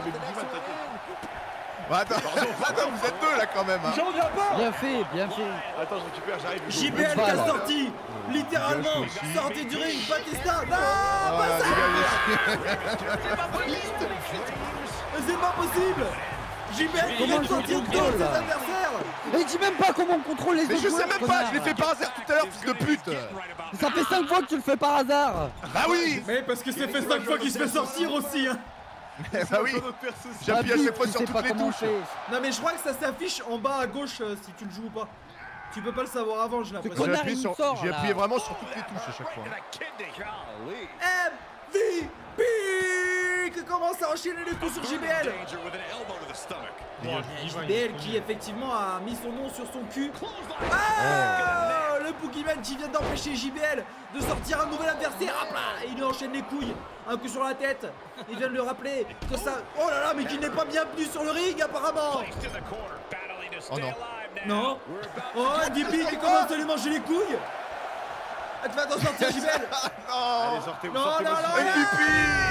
Bah, attends, attends, vous êtes deux là quand même. Hein.
J'en reviens pas.
Bien fait, bien fait.
Attends, je récupère, j'arrive.
J B L qui a sorti, littéralement, sorti du ring. Batista. Non, pas
Voilà,
ça.
dégagez.
Mais c'est pas possible. J B L qui vient de sortir deux de ses adversaires.
Et dis même pas comment on contrôle les
Mais
autres
je sais
joueurs,
même pas,
connard.
je l'ai fait par hasard tout à l'heure, fils de pute.
Ça fait cinq fois que tu le fais par hasard.
Bah oui.
Mais parce que c'est fait cinq fois qu'il se fait sortir aussi. Hein.
Bah oui. J'appuie à chaque fois sur
sais
toutes
pas
les
comment
touches.
on fait.
Non mais je crois que ça s'affiche en bas à gauche euh, si tu le joues ou pas. Tu peux pas le savoir avant, j'ai
Ce
l'impression.
J'ai
connard,
appuyé,
il
sur...
me sort,
j'ai
là.
appuyé vraiment sur toutes les touches à chaque fois.
M V P qui commence à enchaîner les coups sur J B L. J B L qui effectivement a mis son nom sur son cul. Ah, le Boogeyman qui vient d'empêcher J B L de sortir un nouvel adversaire. Hop là, et il lui enchaîne les couilles. Un coup sur la tête. Il vient de le rappeler que ça... Oh là là, mais qu'il n'est pas bienvenu sur le ring apparemment.
Oh non.
Non. Oh, M V P qui commence à lui manger les couilles. Ah, tu vas t'en sortir, J B L.
Allez, sortez-vous,
Non,
sortez-vous.
non, non,
M V P.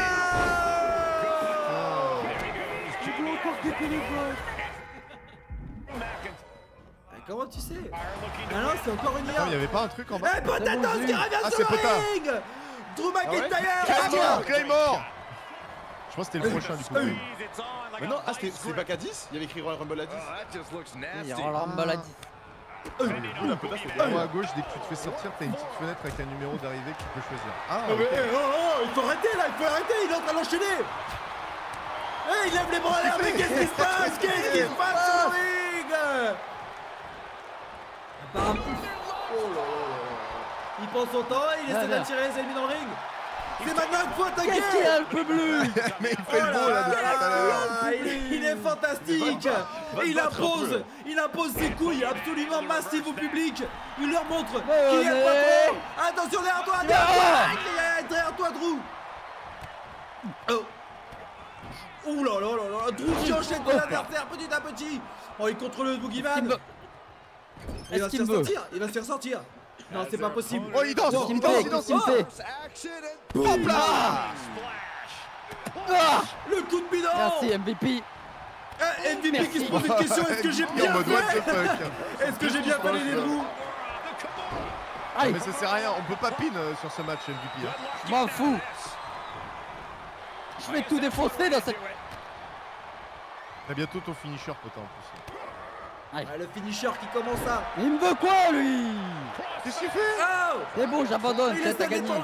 Ah, comment tu sais? Ah non, c'est encore une I A.
Il y avait pas un truc en bas.
Eh, Potatoes qui revient
Ah,
sur
c'est
le
Pota.
ring. Drew McIntyre.
Claymore, Claymore. Je pense que c'était le prochain du coup.
Mais non, ah, c'était c'était back à dix? Il y avait écrit Royal Rumble à dix.
Il y aura Rumble à dix.
La Pota, c'était
En haut à gauche, dès que tu te fais sortir, t'as une petite fenêtre avec un numéro d'arrivée que tu peux choisir. Ah,
Oh, mais,
ok.
eh, oh, oh, il faut arrêter là, il faut arrêter, il est en train d'enchaîner. Eh, il lève les bras à l'air, mais qu'est-ce qui se passe? Qu'est-ce qui se passe sur le ring? Apparemment. Oh là là. Il prend son temps, il essaie
Voilà.
d'attirer les ennemis dans le ring. C'est maintenant une fois,
Qu'est-ce qu'il
t'inquiète.
a le peu bleu?
Mais il fait le beau là depuis tout à l'heure.
Ah, il, il est fantastique. Il impose, il impose ses couilles absolument massives au public. Il leur montre qu'il est le patron. Attention derrière toi, derrière toi, derrière toi, Drew. Oh. Ouh là là là là, Drew qui enchaîne de l'adversaire petit à petit. Oh, il contrôle le boogeyman. Il va se faire sortir, il va se faire sortir. Non, c'est pas possible.
Oh, il danse,
oh,
il danse, il danse, il danse.
Hop là. Ah, le coup de bidon.
Merci M V P.
Eh, M V P qui se pose une question, est-ce que j'ai bien fait? Est-ce que j'ai bien fallu les Drew?
Ah, mais ça sert à rien, on peut pas pin euh, sur ce match M V P. Hein.
Je m'en fous. Je vais tout défoncer dans cette...
T'as bientôt ton finisher, potin, en plus.
Ah, le finisher qui commence à...
Il me veut quoi, lui?
Qu'est-ce qu'il fait?
Oh,
c'est bon, j'abandonne,
il
t'as gagné.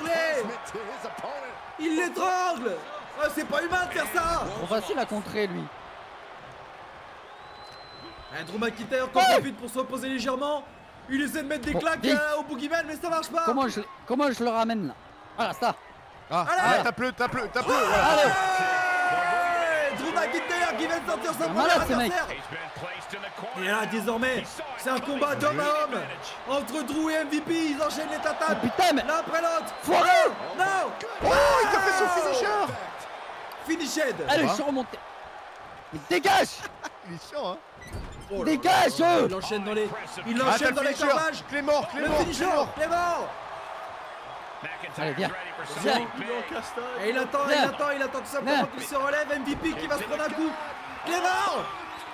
Il l'étrangle. Oh, c'est pas humain de faire ça.
Trop facile à contrer, lui.
Ah, Drew McIntyre encore oh profite pour s'opposer légèrement. Il essaie de mettre des bon, claques euh, au boogeyman, mais ça marche pas.
Comment je, comment je le ramène là? Voilà, ça.
Ah, ah tape-le, tape-le, tape-le.
Ouais. Allez.
Drew McIntyre qui vient de sortir sa première adversaire. Et là, désormais, c'est un combat d'homme à homme entre Drew et M V P. Ils enchaînent les tatanes.
Oh, putain, mais...
l'un après l'autre.
Foiré.
Non,
non. Oh, il t'a fait son finisher.
Finished.
Allez, je suis remonté. Dégage.
Il est chiant, hein.
Oh
dégage.
Il enchaîne dans les, il enchaîne ah, dans les corbages.
Clé mort, Clé mort,
le finisher, Clé mort.
Allez, viens. Viens.
Et il attend, viens. il attend, il attend tout simplement qu'il se relève. M V P qui va se prendre un coup. Clé mort.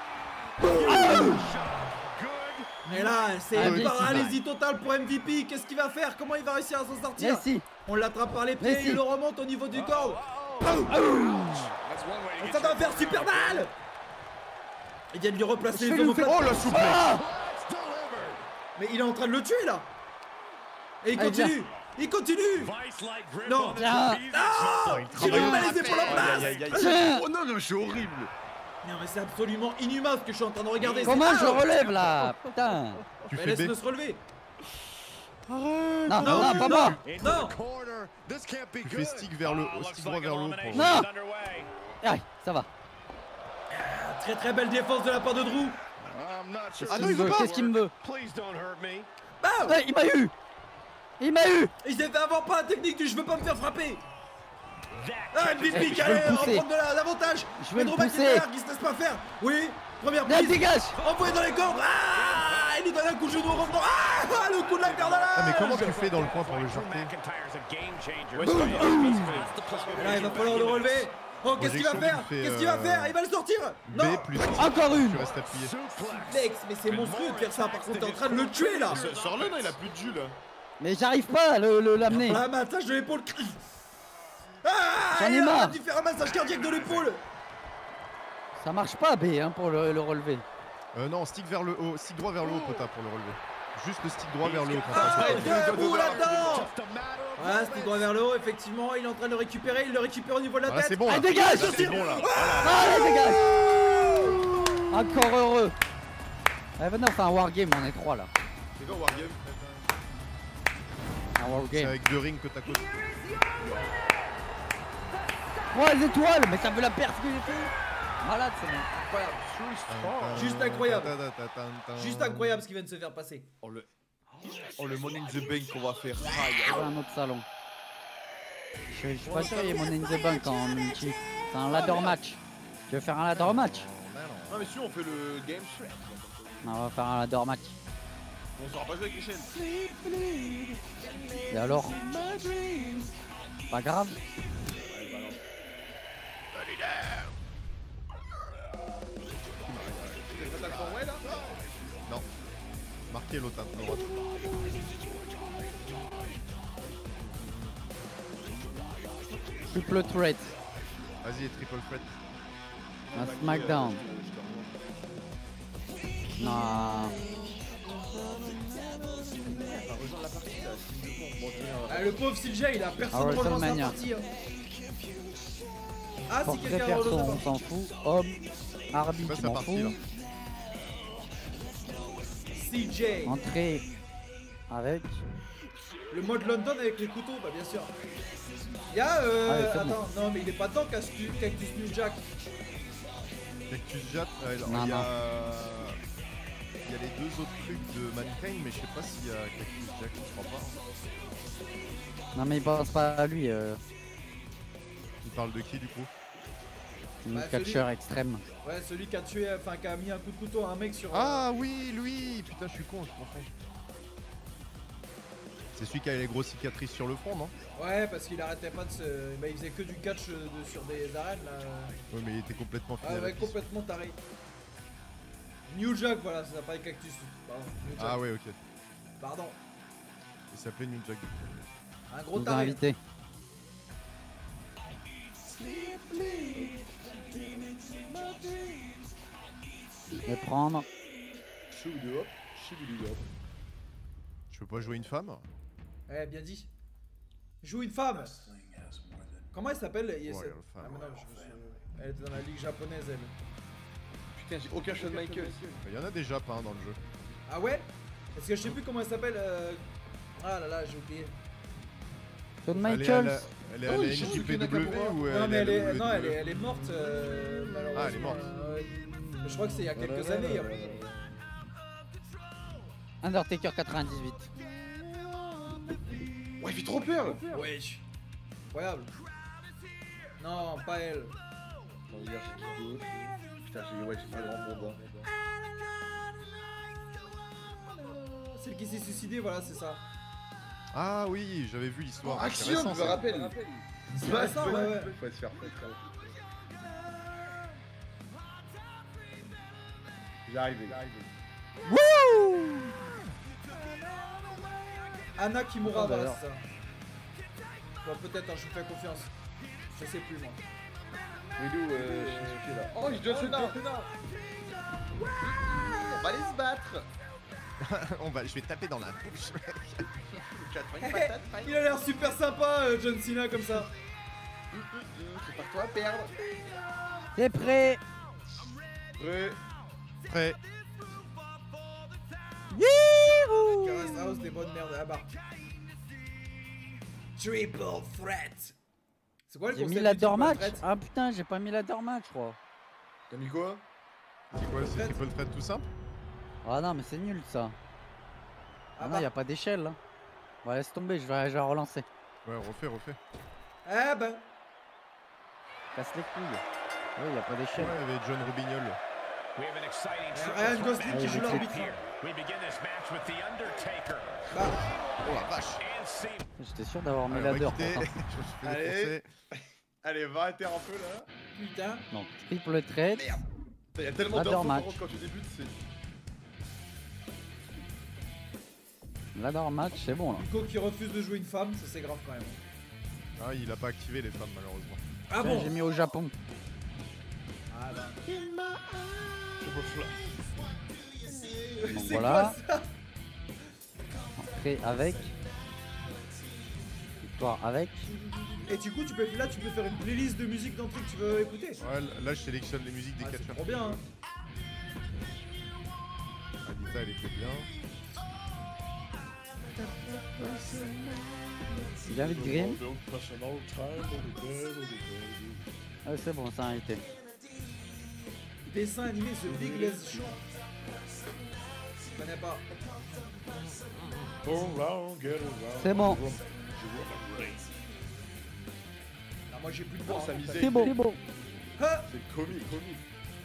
Et là, c'est une paralysie totale pour M V P. Qu'est-ce qu'il va faire? Comment il va réussir à s'en sortir?
Messi.
On l'attrape par les pieds,
Messi.
il le remonte au niveau du corps. Ça va faire super mal. Il vient de lui replacer les omoplates.
Oh la souplesse. Ah,
mais il est en train de le tuer là. Et il continue. Il continue. Non.
Ah,
il lui met les épaules en place.
Oh non, non, c'est horrible.
Non mais c'est absolument inhumain ce que je suis en train de regarder.
Comment je relève là? Putain.
Mais laisse-le se relever.
Arrête. Non, non, non, pas moi.
Non.
Tu fais stick vers le haut, stick droit vers le haut.
Non. Aïe, ça va.
Très très belle défense de la part de Drew.
Ah non, il veut pas.
Qu'est-ce qu'il me veut? Bah, ouais, il m'a eu. Il m'a eu.
Il s'est fait avoir par la technique du je veux pas me faire frapper. Ah, M V P qui allait reprendre de l'avantage.
Je vais le pousser.
Qui se laisse pas faire. Oui, première prise.
Là, dégage.
Envoyé dans les cordes. Ah, il lui donne un coup de genou en revenant. Ah, le coup de la cardinale.
Ah, mais comment tu fais dans le coin pour le jeter?
Là, il va falloir le relever. Oh, qu'est-ce qu'il va faire? Qu'est-ce qu'il va faire? Il va le sortir. Non.
Encore une.
Tu restes appuyé.
Lex, mais c'est monstrueux de faire ça. Par contre, t'es en train de le tuer là.
Sors-le, non, il a plus de jus là.
Mais j'arrive pas à le l'amener.
La massage de l'épaule. Ah,
j'en ai marre.
Il faire un massage cardiaque de l'épaule.
Ça marche pas B hein, pour le, le relever.
Euh, non, stick vers le haut, stick droit vers le haut, Pota, pour le relever. Juste le stick droit vers le haut.
Ah, debout là-dedans. Voilà, stick droit vers le haut, effectivement, il est en train de le récupérer, il le récupère au niveau de la tête.
Ah, c'est bon,
ah, dégage.
C'est bon là.
Allez, dégage. Encore heureux. Eh ben non, c'est un wargame, on est trois là.
C'est quoi wargame?
Un wargame.
C'est avec deux rings côte à côte.
Trois étoiles, mais ça veut la perte que j'ai fait. Malade, c'est bon.
Incroyable. Juste incroyable. Juste incroyable ce qui vient de se faire passer.
Oh le, oh, le Money in the Bank qu'on va faire.
C'est un autre salon. Je, je suis pas sûr qu'il y ait Money in the Bank en multi. C'est un ladder match. Tu veux faire un ladder match?
Non mais si on fait le game share.
Non, on va faire un ladder match.
On sort pas jouer avec les chaînes.
Et alors? Pas grave.
Non. Marquez l'autre à droite.
Triple threat.
Vas-y, triple threat.
Un SmackDown. Non.
Ah, le pauvre C J, il a personne pour relancer la partie. Ah, si quelqu'un
perso, on s'en fout. Homme, arbitre, je m'en fous.
C J.
Entrée avec.
Le mode London avec les couteaux, bah bien sûr. Il y a euh.
Ah,
attends,
bon.
non mais il est pas dedans, Cactus, Cactus New Jack.
Cactus Jack, euh, il,
non,
y a...
non.
il y a les deux autres trucs de Mankind, mais je sais pas s'il y a Cactus Jack, je crois pas.
Non mais il pense pas à lui. Euh...
Il parle de qui du coup?
Un
Bah,
catcheur
celui-
extrême.
Ouais, celui qui a tué, enfin qui a mis un coup de couteau à un mec sur.
Ah oui, lui. Putain, je suis con, je confonds. C'est celui qui avait les grosses cicatrices sur le front, non?
Ouais, parce qu'il arrêtait pas de se. Bah, il faisait que du catch euh, de- sur des arènes là.
Ouais, mais il était complètement fini.
Ah
à la
ouais,
piste.
complètement taré. New Jack, voilà, ça s'appelle Cactus. Pardon, New Jack.
Ah ouais, ok.
Pardon.
Il s'appelait New Jack.
Un gros
Nous
taré.
invité. Je vais prendre.
Je peux pas jouer une femme?
Eh, bien dit. Joue une femme. Comment elle s'appelle? Il y a
Ouais,
cette-
une femme,
Ah, mais non, je me suis- Elle est dans la ligue japonaise, elle.
Putain, j'ai aucun Shawn Michaels.
Il y en a déjà pas hein, dans le jeu.
Ah ouais? Parce que je sais plus comment elle s'appelle. euh, Ah là là, j'ai oublié.
Shawn
Elle est à la,
Michaels.
elle est à
Oh,
la
il change
N J P
de
W
Nakamura.
ou
Non,
elle
mais
est
elle
à
est,
la
non, elle est,
W W E?
elle est morte, euh, malheureusement.
Ah, elle est morte.
euh, ouais. Mais je crois que c'est il y a quelques années. il y a-
Undertaker quatre-vingt-dix-huit.
Ouais, il fait trop peur.
Wesh. Incroyable. Non, pas elle.
Non, regarde, j'ai tout gauche. Putain, j'ai ouais, j'ai pas grand monde. hein.
Celle qui s'est suicidée, voilà, c'est ça.
Ah oui, j'avais vu l'histoire.
Oh,
C'est
Axiom,
récent,
je me
ça.
rappelle.
C'est récent, ouais, ouais.
Faut se faire foutre. J'arrive, j'arrive.
Anna Kimura,
Ah,
voilà,
d'ailleurs.
c'est ça. Bon, peut-être, hein, je vous fais confiance. Je sais plus, moi.
Mais d'où euh, je suis suivi là. Oh, il John Cena. On va aller se battre.
On va, je vais taper dans la bouche.
Tu vas te faire une patate, pareil.
Il a l'air super sympa, euh, John Cena, comme ça.
C'est pas toi à perdre.
T'es prêt?
Ouais.
Prêt.
Terrace House, des bonnes merdes. Ah bah. Triple Threat. C'est quoi le
J'ai
concept
mis la
du triple
match.
threat?
Ah putain, j'ai pas mis la match, je crois.
T'as mis quoi?
C'est quoi, c'est triple threat tout simple?
Ah non, mais c'est nul ça. Ah,
Ah
non,
bah.
y a pas d'échelle là. Ouais, laisse tomber, je vais, je vais relancer.
Ouais, refais, refais.
Eh ben.
Casse les couilles. Ouais, y a pas
Ouais,
d'échelle.
il y avait John Robignol.
We have an exciting
Euh,
triple
Ryan
threat
Gosling
match
qui joue l'arbitre.
here. We begin this match with The Undertaker
Bah.
Oh la vache.
and Cena.
J'étais sûr d'avoir mis
Allez,
la
on va
d'heure
quitter.
pourtant.
Je me suis fait
Allez.
défoncer.
Allez, va arrêter un peu là.
Putain.
Non, triple threat.
Merde. Il y a tellement
Ladder
d'infos par
match.
contre quand tu débutes, c'est.
Ladder match, c'est bon là.
Nico qui refuse de jouer une femme, ça c'est grave quand même.
Ah, il a pas activé les femmes malheureusement.
Ah
Tiens,
bon?
j'ai mis au Japon.
Ah bah.
Donc
C'est
voilà.
quoi ça?
Entrée avec. Victoire avec.
Et du coup, tu peux, là, tu peux faire une playlist de musique d'entrée que tu veux écouter.
Ouais, là je sélectionne les musiques des
Ah, c'est
catcheurs.
trop bien, hein.
Anita, elle était bien.
David Green. Ah, c'est bon, ça a été.
Dessin animé The Big Les Show. Je connais pas.
C'est bon.
Ah, moi j'ai plus de voix.
sa
hein.
misère.
C'est bon. C'est bon.
Ah,
C'est comique, comique.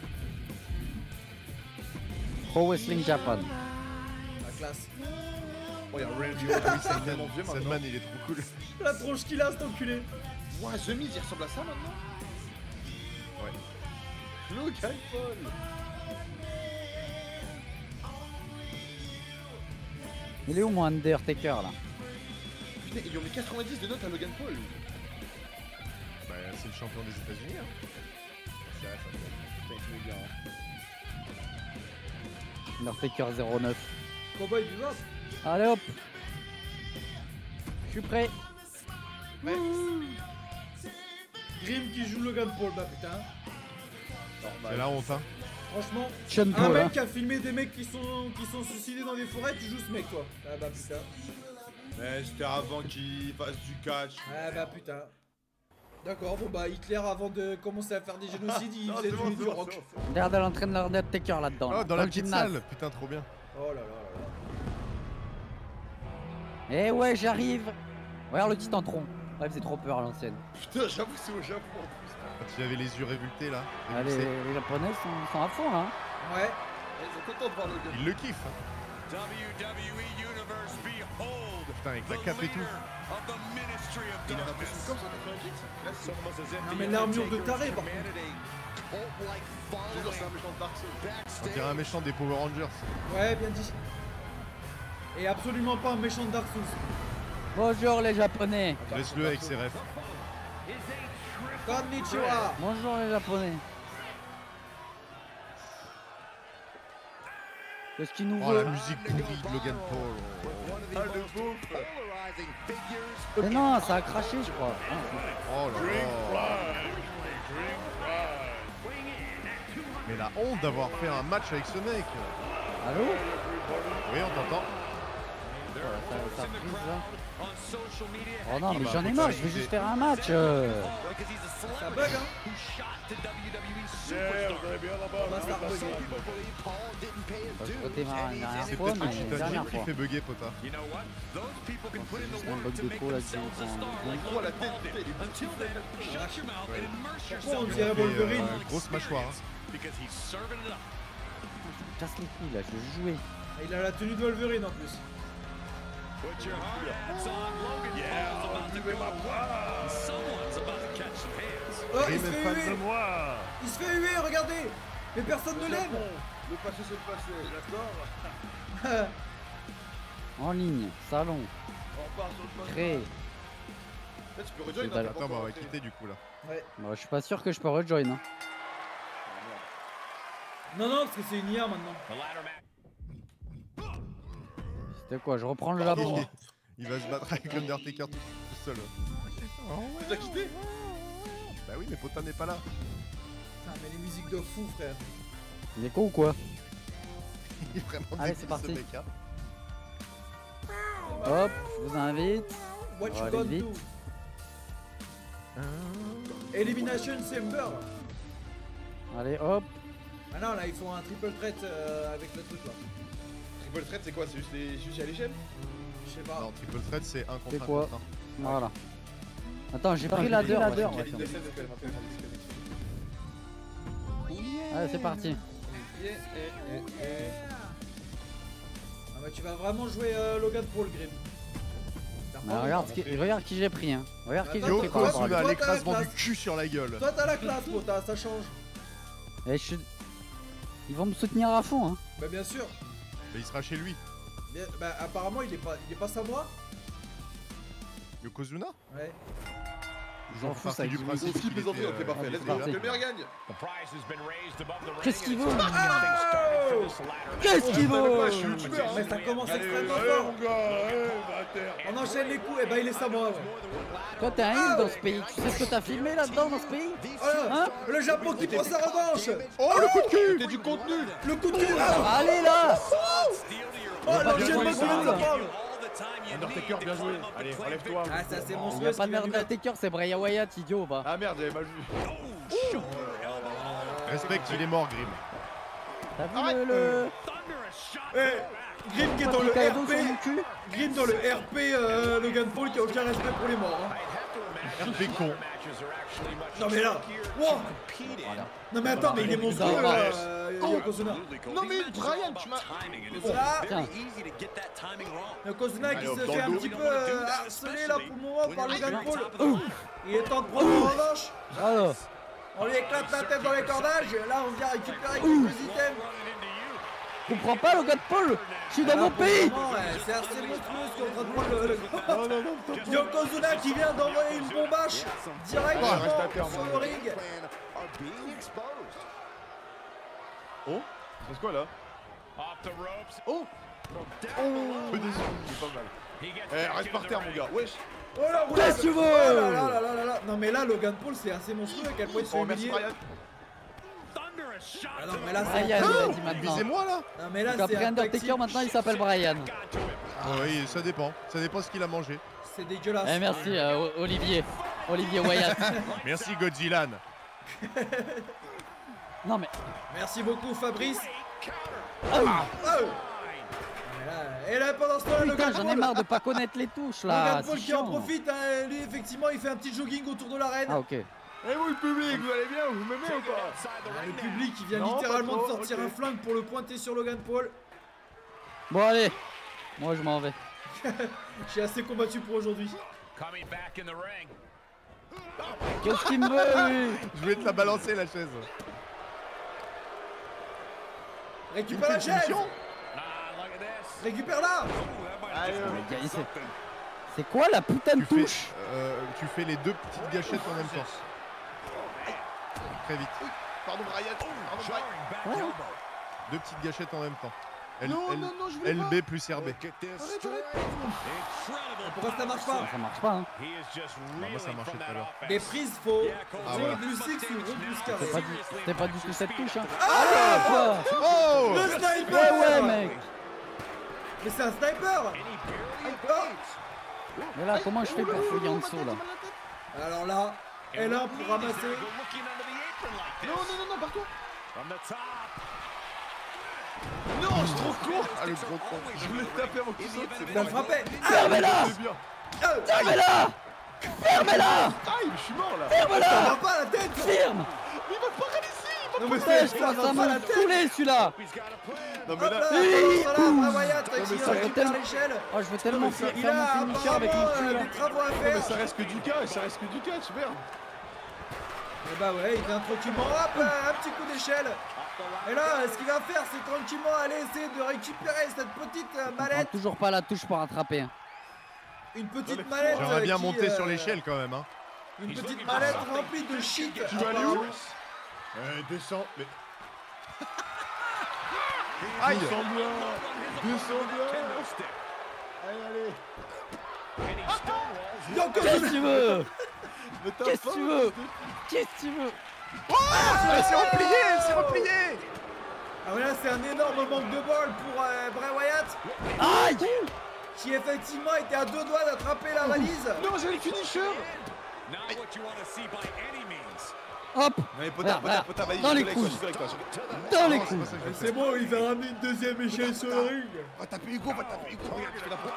Pro Wrestling Japan.
la classe.
Oh, y'a Randy
Ah oui,
Orton,
Sandman,
tellement vieux maintenant.
Sandman, il est trop cool.
La tronche qu'il a, cet enculé.
Ouah, The Miz, il ressemble à ça maintenant.
Ouais.
Look, iPhone.
Il est où mon Undertaker là?
Putain, ils lui ont mis quatre-vingt-dix de notes à Logan Paul.
Bah, c'est le champion des États-Unis. Hein. C'est vrai, ça
Putain, il fait bien. hein.
Undertaker zéro neuf.
Cowboy Bebop.
Allez hop. Je suis prêt.
Ouais. Grim qui joue Logan Paul, bah putain.
C'est la honte, hein.
Franchement,
Sean
un
Paul,
mec
hein.
qui a filmé des mecs qui sont, qui sont suicidés dans des forêts, tu joues ce mec, toi. Ah bah putain.
Mais c'était avant qu'il fasse du catch.
Ah bah putain. D'accord, bon bah Hitler avant de commencer à faire des génocides, il
Non,
faisait
c'est bon,
du,
c'est
du
bon,
rock.
c'est bon, c'est bon.
Regarde l'entraîneur Undertaker là-dedans.
Oh,
là,
dans la
le
petite
gymnase.
salle. Putain, trop bien.
Oh là là là là.
Eh ouais, j'arrive. Regarde le titan tronc. Ouais, c'est trop peur à l'ancienne.
Putain, j'avoue, c'est au Japon en plus.
Quand il avait les yeux révulsés là.
Ah, les, les Japonais sont, sont à fond là.
Ouais.
Ils sont contents de voir le gars.
Il le kiffe. Hein. Putain, avec la cape et tout.
Il a l'impression comme ça, quatre-vingt-huit.
Non, mais l'armure de taré par contre.
Je jure, c'est un méchant de Dark Souls.
On dirait un méchant des Power Rangers.
Ouais, bien dit. Et absolument pas un méchant de Dark Souls.
Bonjour les Japonais.
Laisse-le avec ses refs.
Konnichiwa.
Bonjour les Japonais. Qu'est-ce qu'il nous
Oh
veut?
la musique pourrie de Logan Paul.
Ah, le beauf.
Mais non, ça a craché je crois.
Oh là là. Mais la honte d'avoir fait un match avec ce mec.
Allô?
Oui, on t'entend.
Ça, ça prise, là. Oh non, mais j'en ai marre, je vais juste faire un match. Euh...
Ça bug hein. On va se la rebugger.
Je redémarre une dernière
C'est
fois,
peut-être le
mais une
Titanic
dernière
qui
fois.
fait bugger, pota.
C'est un bug de trop là qui
Oh, la tête, il est petit.
Pourquoi on dirait
Et,
Wolverine?
euh, grosse mâchoire. Hein.
Je casse les couilles là, je veux jouer.
Il a la tenue de Wolverine en plus. Oh, il se fait huer. Il se fait huer, regardez. Mais personne ne l'aime.
Le passé, c'est le passé, d'accord.
En ligne, salon,
On repart sur le passé.
créer.
Là, tu peux rejoindre.
C'est
Attends, bah, on va quitter du coup là.
Ouais.
Bon, je suis pas sûr que je peux rejoin. Hein.
Non, non, parce que c'est une I A maintenant.
C'était quoi? Je reprends le Japon.
Il, il va se battre avec l'Undertaker tout, tout seul.
T'as quitté?
Bah oui, mais Pota n'est pas là.
Putain, mais les musiques de fou, frère.
Il est con ou quoi?
Il est vraiment
Allez,
débile,
c'est parti.
ce mec, hein.
Hop, je vous invite.
What
On
you
va
gonna
aller
do?
vite.
Elimination Chamber.
Allez, hop.
Ah non, là, ils font un triple threat euh, avec le truc là.
Triple threat, c'est quoi? C'est juste, les... juste à l'échelle?
Je sais pas.
Non, triple threat, c'est un contre
C'est
un
quoi?
contre un.
Voilà. Attends, j'ai pris ladder. moi, tiens. Allez, c'est parti.
Ah bah tu vas vraiment jouer euh, Logan Paul, Grim.
Bah, regarde, ce qui... regarde qui j'ai pris. Hein. Regarde qui j'ai
Attends,
pris.
toi,
par rapport à
toi,
lui.
Yokozuna, l'écrasement
t'as la
du cul sur la gueule.
Toi t'as la classe, Pota, ça change.
Eh, je suis... Ils vont me soutenir à fond. Hein.
Bah bien sûr.
Mais il sera chez lui.
Bien- bah apparemment il est pas, il est pas Samoa.
Yokozuna?
Ouais.
Ils en foutent ça.
du principe
Aussi
qu'il
plaisanterie,
était,
ok,
euh,
parfait. Let's go.
parti.
Que le meilleur gagne.
Qu'est-ce qu'il veut?
Oh
Qu'est-ce qu'il veut?
Mais ça commence extrêmement fort. On enchaîne les coups, et bah il est Samoa. Ouais.
Toi, t'es un heal dans ce pays. Tu sais ce que t'as filmé là-dedans dans ce pays?
Voilà.
Hein?
Le Japon qui prend sa revanche.
Oh, le coup de cul! C'était du contenu!
Le coup de cul. Ah,
Allez là!
oh l'enchaînement qui vient de se prendre.
Undertaker, bien joué. Allez, relève-toi.
Ah ça c'est
Il
monstrueux.
n'y a
ce
pas
qu'il vient de mettre.
d'Undertaker, c'est Bray Wyatt, idiot, va.
Ah merde, j'avais mal vu.
Respecte, il est mort, Grim.
T'as vu le... le...
Eh, Grim qui est dans le
Cadeau
R
sur
P.
mon cul?
Grim dans le R P euh, Logan Paul qui a aucun respect pour les morts. Hein.
Il fait con.
Non mais là, wow. Non mais attends, mais il est monstrueux euh, Yokozuna.
Non mais Brian, tu m'as.
Yokozuna,
Tiens.
Yokozuna qui
Allez,
se
dans
fait
le
un
dos.
petit peu euh, harceler là pour le moment par Logan Paul. Il est temps de prendre en revanche.
Alors,
On lui éclate la tête dans les cordages. Là on vient récupérer quelques items.
je comprends pas, Logan Paul. Je suis dans mon pays.
Vraiment, ouais, c'est assez monstrueux ce qui est en train de prendre le... le... Non, non, non, Yokozuna qui vient d'envoyer une bombache directement
reste à terre,
sur
mon
le ring.
Oh, il se passe quoi là?
Oh
Peu déçu, c'est pas mal. Eh, reste par terre, mon gars. Wesh.
Oh la roulade.
Qu'est-ce que tu veux?
Oh là là là là là là. Non mais là Logan Paul c'est assez monstrueux à quel point il se fait
Oh, merci
humilier.
Brian.
Ah non mais là c'est
Brian, il a dit maintenant.
Visez-moi là.
Non mais là
Donc
c'est
après
un tag
Undertaker,
team.
maintenant il s'appelle Brian.
Oui, ça dépend. Ça dépend ce qu'il a mangé.
C'est dégueulasse.
Eh merci euh, Olivier. Olivier Wyatt.
Merci Godzilla.
Non mais...
Merci beaucoup Fabrice.
Ah oui.
Oh. là, et là pendant ce temps-là,
Putain,
Logan
j'en ai
Paul,
marre de pas connaître les touches là.
Logan Paul
c'est
qui en
chiant.
profite, hein, lui effectivement il fait un petit jogging autour de l'arène.
Ah ok.
Et vous le public, vous allez bien, vous m'aimez ou pas?
Ah, le public qui vient
Non,
littéralement
pas
de
trop,
sortir
ok.
un flingue pour le pointer sur Logan Paul.
Bon allez, moi je m'en vais.
Je suis assez combattu pour aujourd'hui.
Coming back in the ring.
Qu'est-ce qu'il me veut lui?
Je voulais te la balancer la chaise.
Récupère la chaise. Récupère-la.
Allez,
Mais gars, c'est- C'est quoi la putain de
Tu fais,
touche?
euh, tu fais les deux petites gâchettes en même temps. Très vite.
Pardon Brian. Pardon Brian.
Ouais.
Deux petites gâchettes en même temps. L,
Non,
L-
non, non, je voulais
L B plus R B.
Pourquoi ça marche pas?
Ça marche pas hein.
Non, moi ça marchait tout à l'heure.
Mais prise faut
Ah,
rond
voilà.
plus X ou rond plus carré.
C'était pas, du... C'était pas du tout cette touche hein.
Ah
quoi.
Oh
Le
Ouais
sniper.
ouais mec.
Mais c'est un sniper. Oh.
Mais là comment je fais pour fouiller en dessous là?
Alors là, L un pour ramasser.
Non, non, non, non, par-toi. Non, je suis trop con.
Ah le gros con.
Je voulais te taper avant que tu sautes. c'est
Il a
bien.
frappé.
Fermez-la!
C'est bien.
Euh,
Fermez-la! Fermez-la!
Aïe, je suis mort là.
Ça
Ferme-la!
va pas la tête.
Ferme!
Il va pas réussir.
Non mais
Putain,
c'est
je
ça
pense
va
ça
pas
m'a
la tête.
saoulé celui-là!
Non
Hop
mais
là,
là.
pendant ce temps-là, Bray Wyatt qui
ça
récupère
tellement-
l'échelle.
Oh je veux tellement
ça-
faire
Il
faire
a
mon finisher avec mon
apparemment
cul
euh,
là.
des travaux à
Non, mais
faire.
ça reste que du catch, ça reste que du catch, merde.
Et bah ouais, il vient tranquillement, hop, un petit coup d'échelle. Et là, ce qu'il va faire, c'est tranquillement aller essayer de récupérer cette petite euh,
On prend
mallette.
toujours pas la touche pour rattraper hein.
Une petite mallette.
J'aimerais bien
euh, qui,
monter
euh,
sur l'échelle quand même. Hein.
Une petite mallette remplie de shit.
Tu vas aller où?
apparemment.
Euh, descends. Mais.
Aïe!
Descends bien. Descends bien. Allez, allez.
Yoko
Qu'est-ce que tu veux?
Mais t'as
Qu'est-ce que
faim,
tu veux? Qu'est-ce que tu veux?
Elle s'est repliée! Elle s'est repliée!
Ah ouais, là, c'est un énorme manque de bol pour euh, Bray Wyatt,
Aïe!
qui effectivement était à deux doigts d'attraper la valise.
Non, j'ai le finisher.
Hop!
Mais
Voilà,
potard,
voilà.
potard, potard, vas-y,
Dans
je
les
suis avec toi,
couilles.
je suis avec toi, je suis avec toi.
Dans les
Non, c'est
couilles!
pas ça que je veux
C'est bon, il va ramener une deuxième échelle sur le ring.
Va taper Hugo, va taper Hugo. Regarde, tu fais la faute.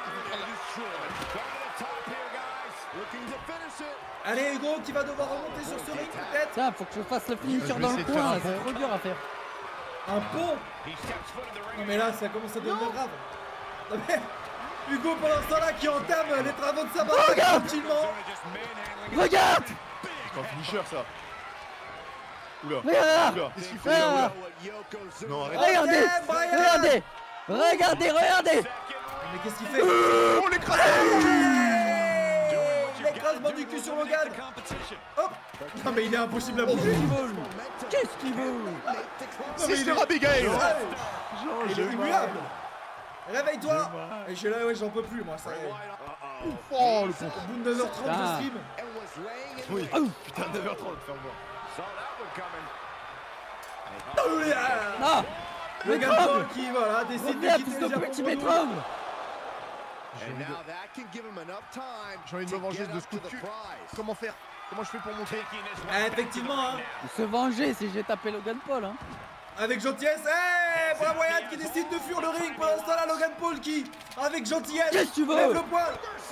Allez, Hugo, qui va devoir remonter sur ce ring, peut-être.
Tiens, faut que je fasse le finisher
Je vais
dans le
essayer de faire
coin
un
là, c'est
pont.
trop dur à faire.
Un pont. Non mais là, ça commence à devenir grave. Non mais, Hugo, pendant ce temps-là, qui entame les travaux de sa baraque
Regarde.
tranquillement.
Regarde!
C'est un finisher ça. Oula.
Regarde!
Oula. Qu'est-ce qu'il fait
Regarde!
là? Non, arrête.
Regardez!
Regardez, Brian.
Regardez! Regardez, regardez!
Mais qu'est-ce qu'il fait?
Oh l'écrasement!
L'écrasement du cul sur Logan. Hop. Non mais il est impossible à bouger.
Qu'est-ce qu'il veut? Qu'est-ce qu'il veut?
Sister Abigail!
Il est immuable. Réveille-toi. Et je suis là, ouais, j'en peux plus moi. Ça,
Oh le con!
au bout de neuf heures trente de
Putain.
stream.
Oui. Putain, neuf heures trente, ferme-moi.
Oh, là.
Non!
Logan
Métrongle!
Paul qui voilà décide de
Reviens,
quitter
fils
le
de
Japon
petit
pour nous.
métrongle!
J'ai envie de me venger de ce coup de cul. Comment faire? Comment je fais pour monter?
Ah, effectivement, hein.
Se venger si j'ai tapé Logan Paul hein.
Avec gentillesse, hey, Bray Wyatt qui décide de fuir le ring pendant ce temps-là, Logan Paul qui, avec gentillesse,
Qu'est-ce que tu veux?
lève le poing.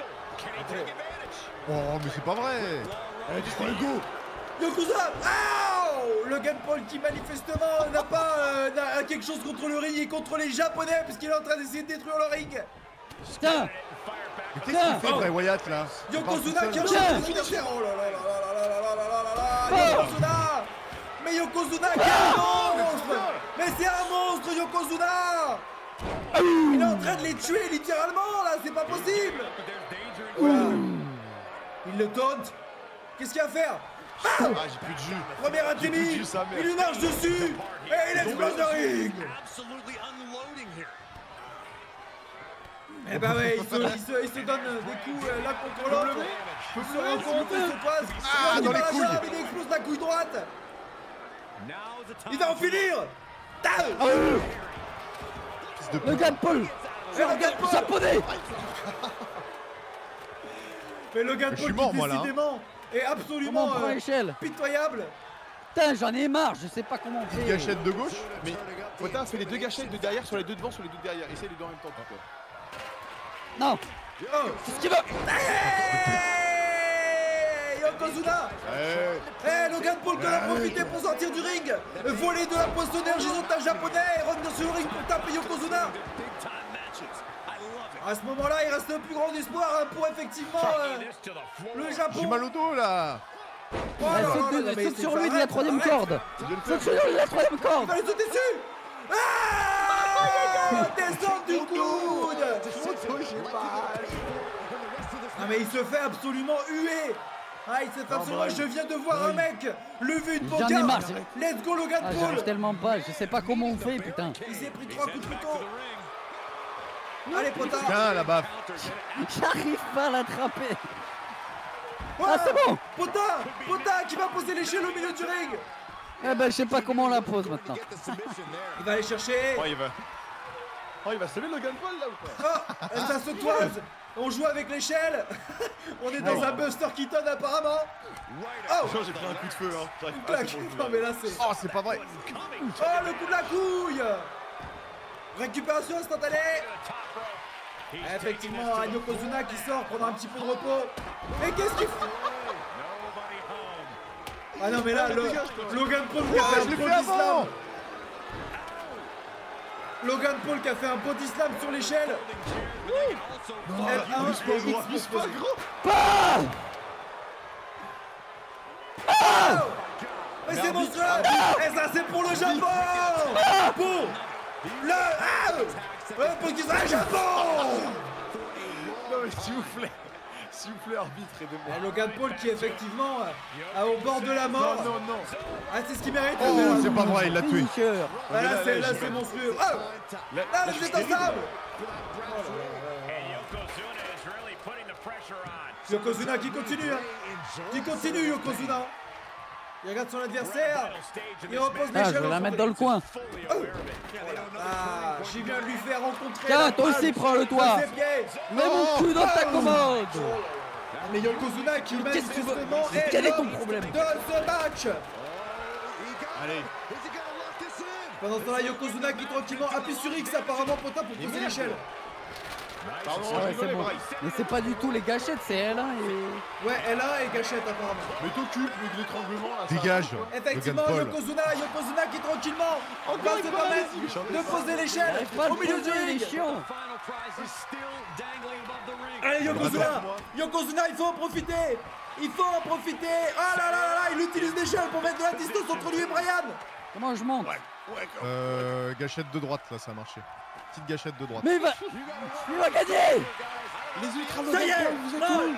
Oh mais c'est pas vrai!
Allez, tu fais le go.
Yokozuna, oh, Logan Paul qui manifestement n'a pas euh, n'a quelque chose contre le ring et contre les Japonais puisqu'il est en train d'essayer de détruire le ring.
Putain!
Mais qu'est-ce qu'il fait Bray Wyatt là? Il part tout
Yokozuna
seul.
qui enchaîne le finisher. Oh là là là là là là là là là là là, Yokozuna. Mais Yokozuna qui est un monstre. Mais c'est un monstre, Yokozuna. Il est en train de les tuer littéralement là, c'est pas possible. Voilà. Il le taunt. Qu'est-ce qu'il y a à faire?
Ah, j'ai plus de jus.
Premier
J'ai plus de
Atemi,
jus, sa mère.
il lui marche dessus et il explose le ring. Eh bah ouais, il se, il se, il se donne des coups euh, l'un contre l'autre. Il se rencontre, il se passe.
Ah,
il
dans
va
les
la
couilles.
jambe, il explose la couille droite. Il va en finir. Tao.
Fils de pute.
Logan Paul!
Et Logan Paul.
Japonais!
Mais Logan
Je
Paul
suis mort,
qui
moi, là, hein.
décidément est
Comment
absolument
on prend
euh,
l'échelle?
pitoyable.
Putain, j'en ai marre, je sais pas comment on fait.
Gâchette de gauche.
Mais Potin fait les deux gâchettes de derrière sur les deux devant, sur les deux derrière. Essaye les deux en même temps. Quoi.
Non.
Oh.
C'est ce qu'il veut.
Hey Yokozuna.
Ouais.
Eh Logan Paul qui en a profité pour sortir du ring. Voler de la poissonnerie Gisota japonais et revenir sur le ring pour taper Yokozuna. À ce moment-là, il reste le plus grand espoir hein, pour effectivement euh, le Japon.
J'ai mal au dos là.
Oh
Ouais,
là
saute
là
de-
là, mais
saute
c'est
sur
pas
lui de
vrai,
la troisième
arrête.
corde. Saute sur lui de la troisième
Il
corde.
va lui sauter dessus. Ah descente du coude. Ah mais il se fait absolument huer. Ah il se fait absolument... Je viens de voir un mec lever une
J'en ai marre.
pancarte. Let's go Logan
Ah,
Paul.
j'arrive tellement pas, je sais pas comment on fait, putain.
Il s'est pris trois coups de couteau. Allez Potin.
Tiens la baffe.
J'arrive pas à l'attraper.
Ouais.
Ah, c'est bon.
Potin. Potin qui va poser l'échelle au milieu du ring.
Eh ben, je sais pas comment on la pose maintenant.
Il va aller chercher.
Oh, il va. Oh, il va se lever Logan Paul là ou pas?
Oh, ça se toise. On joue avec l'échelle. On est dans un Buster Keaton apparemment. Oh,
j'ai pris un coup de feu. Hein.
une claque. Non mais là c'est...
Oh c'est pas vrai.
Oh le coup de la couille. Récupération instantanée. Effectivement, un Yokozuna qui sort prendre un petit peu de repos. Et qu'est-ce qu'il fait? Ah non mais là, le, Logan Paul qui a fait un body slam. Logan Paul qui a fait un body slam sur l'échelle. F un, X pour poser.
Pas.
Oh mais c'est monstrueux. Et ça c'est pour le Japon. Pour le... Ah pour qu'ils aient le Japon.
Non mais s'il vous plaît. S'il vous plaît, arbitre, aidez-moi.
Logan Paul qui effectivement euh, au bord de la mort.
Non, non, non.
Ah, c'est ce qu'il mérite.
Oh c'est pas vrai, il l'a tué.
Ah, là, c'est là, c'est monstrueux. Oh là, là, vous êtes ensemble. Yokozuna qui continue. Hein. Qui continue, Yokozuna. Il regarde son adversaire. Il repose
Ah, je
l'échelle.
vais la mettre dans le coin.
Ah, j'ai viens de lui faire rencontrer.
Tiens,
la
toi
balle
aussi, prends-le toi.
de ses pieds.
Mets mon cul dans ta commode.
Ah, mais Yokozuna qui
Qu'est-ce que tu veux?
manifestement est
Quel est ton
l'homme
problème?
de ce match.
Allez.
Pendant ce temps-là, Yokozuna qui tranquillement appuie sur X apparemment Potin pour poser l'échelle.
Pardon,
Ah ouais,
je
c'est
rigolais,
bon.
Bryce.
Mais c'est pas du tout les gâchettes, c'est elle hein, et...
Ouais, elle a et gâchette apparemment.
Mais t'occupes avec l'étranglement là. ça-
Dégage.
Effectivement,
Logan Paul.
Yokozuna, Yokozuna qui tranquillement va se permettre de poser l'échelle
J'arrive pas à
au
le
milieu du
poser, il
ring.
est chiant.
Allez Yokozuna, Yokozuna, il faut en profiter. Il faut en profiter. Ah là là là là, il utilise l'échelle pour mettre de la distance entre lui et Brian.
Comment je monte?
Euh, gâchette de droite là ça a marché. Petite gâchette de droite.
Mais il va... Il va gagner.
Les ultras
Ça y est,
vous êtes
non.
où?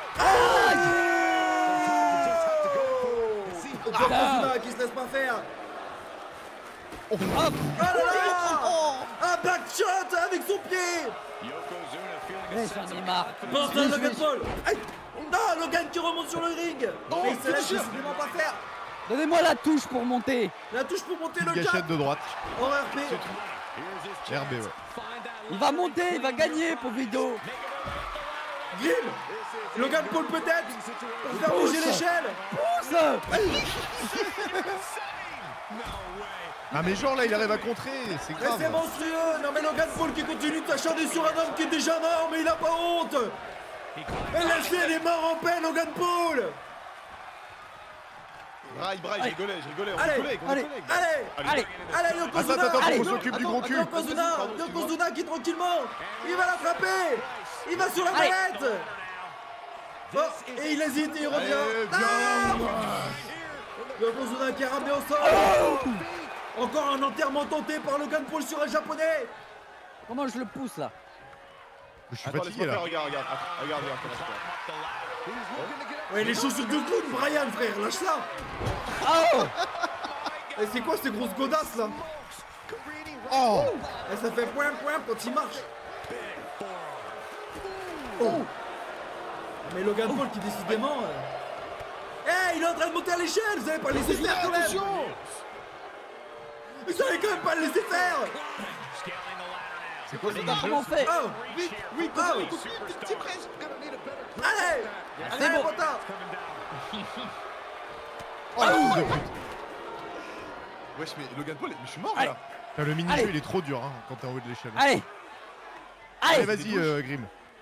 Yokozuna qui se laisse pas faire. Oh là là, un back shot avec son pied.
Eh, j'en ai marre.
Pense
Je
à
vais-
Logan
je vais-
Paul. Aïe. Non, Logan qui remonte sur le ring. Mais il se laisse décidément pas faire.
Donnez-moi la touche pour monter.
La touche pour monter le
Petite
cap.
gâchette de droite.
En R P.
R B ouais.
Il va monter, il va gagner pour vidéo.
Grim. Logan Paul peut-être. Pour faire bouger
Pousse.
l'échelle.
Pousse.
Ah mais genre là il arrive à contrer, c'est
Mais
grave.
c'est monstrueux. Non mais Logan Paul qui continue de s'acharner sur un homme qui est déjà mort mais il a pas honte. Et laissez les morts en paix Logan Paul.
Braille, braille, je rigolais, je rigolais, on
Allez,
est collègues, on est
allez,
collègues.
allez,
Allez.
allez Yokozuna.
Attends, attends,
Allez.
faut qu'on s'occupe du gros cul.
Yokozuna, Yokozuna qui tranquillement, il va l'attraper. Il va sur la
Allez.
mallette. Oh, et il hésite et il revient.
Allez,
Non. Yokozuna qui a ramené au sol. Encore un enterrement tenté par Logan Paul sur un japonais.
Comment je le pousse là?
Je suis
Attends,
fatigué
laisse-moi
là.
faire, regarde, regarde, attends, regarde, regarde, comment ça fait.
Ouais, les chaussures de clown, Brian, frère, lâche ça.
Oh.
Et c'est quoi ces grosses godasses là?
Oh
Et ça fait point point quand il marche. Oh. Mais Logan Paul qui décidément... Euh... Eh, il est en train de monter à l'échelle. Vous avez pas le laissé faire quand même. Vous allez quand même pas le laisser faire.
C'est quoi ce
Comment on fait?
Oh.
Vite, oui,
Oh.
continue, continue, t'es presque.
Allez.
C'est
Allez,
bon.
Potin.
Oh, le fils de pute.
Wesh, mais Logan Paul, mais je suis mort
Allez.
là.
Putain, le mini-jeu il est trop dur hein, quand t'es en haut de l'échelle.
Allez.
Allez,
Allez.
vas-y, euh, Grim.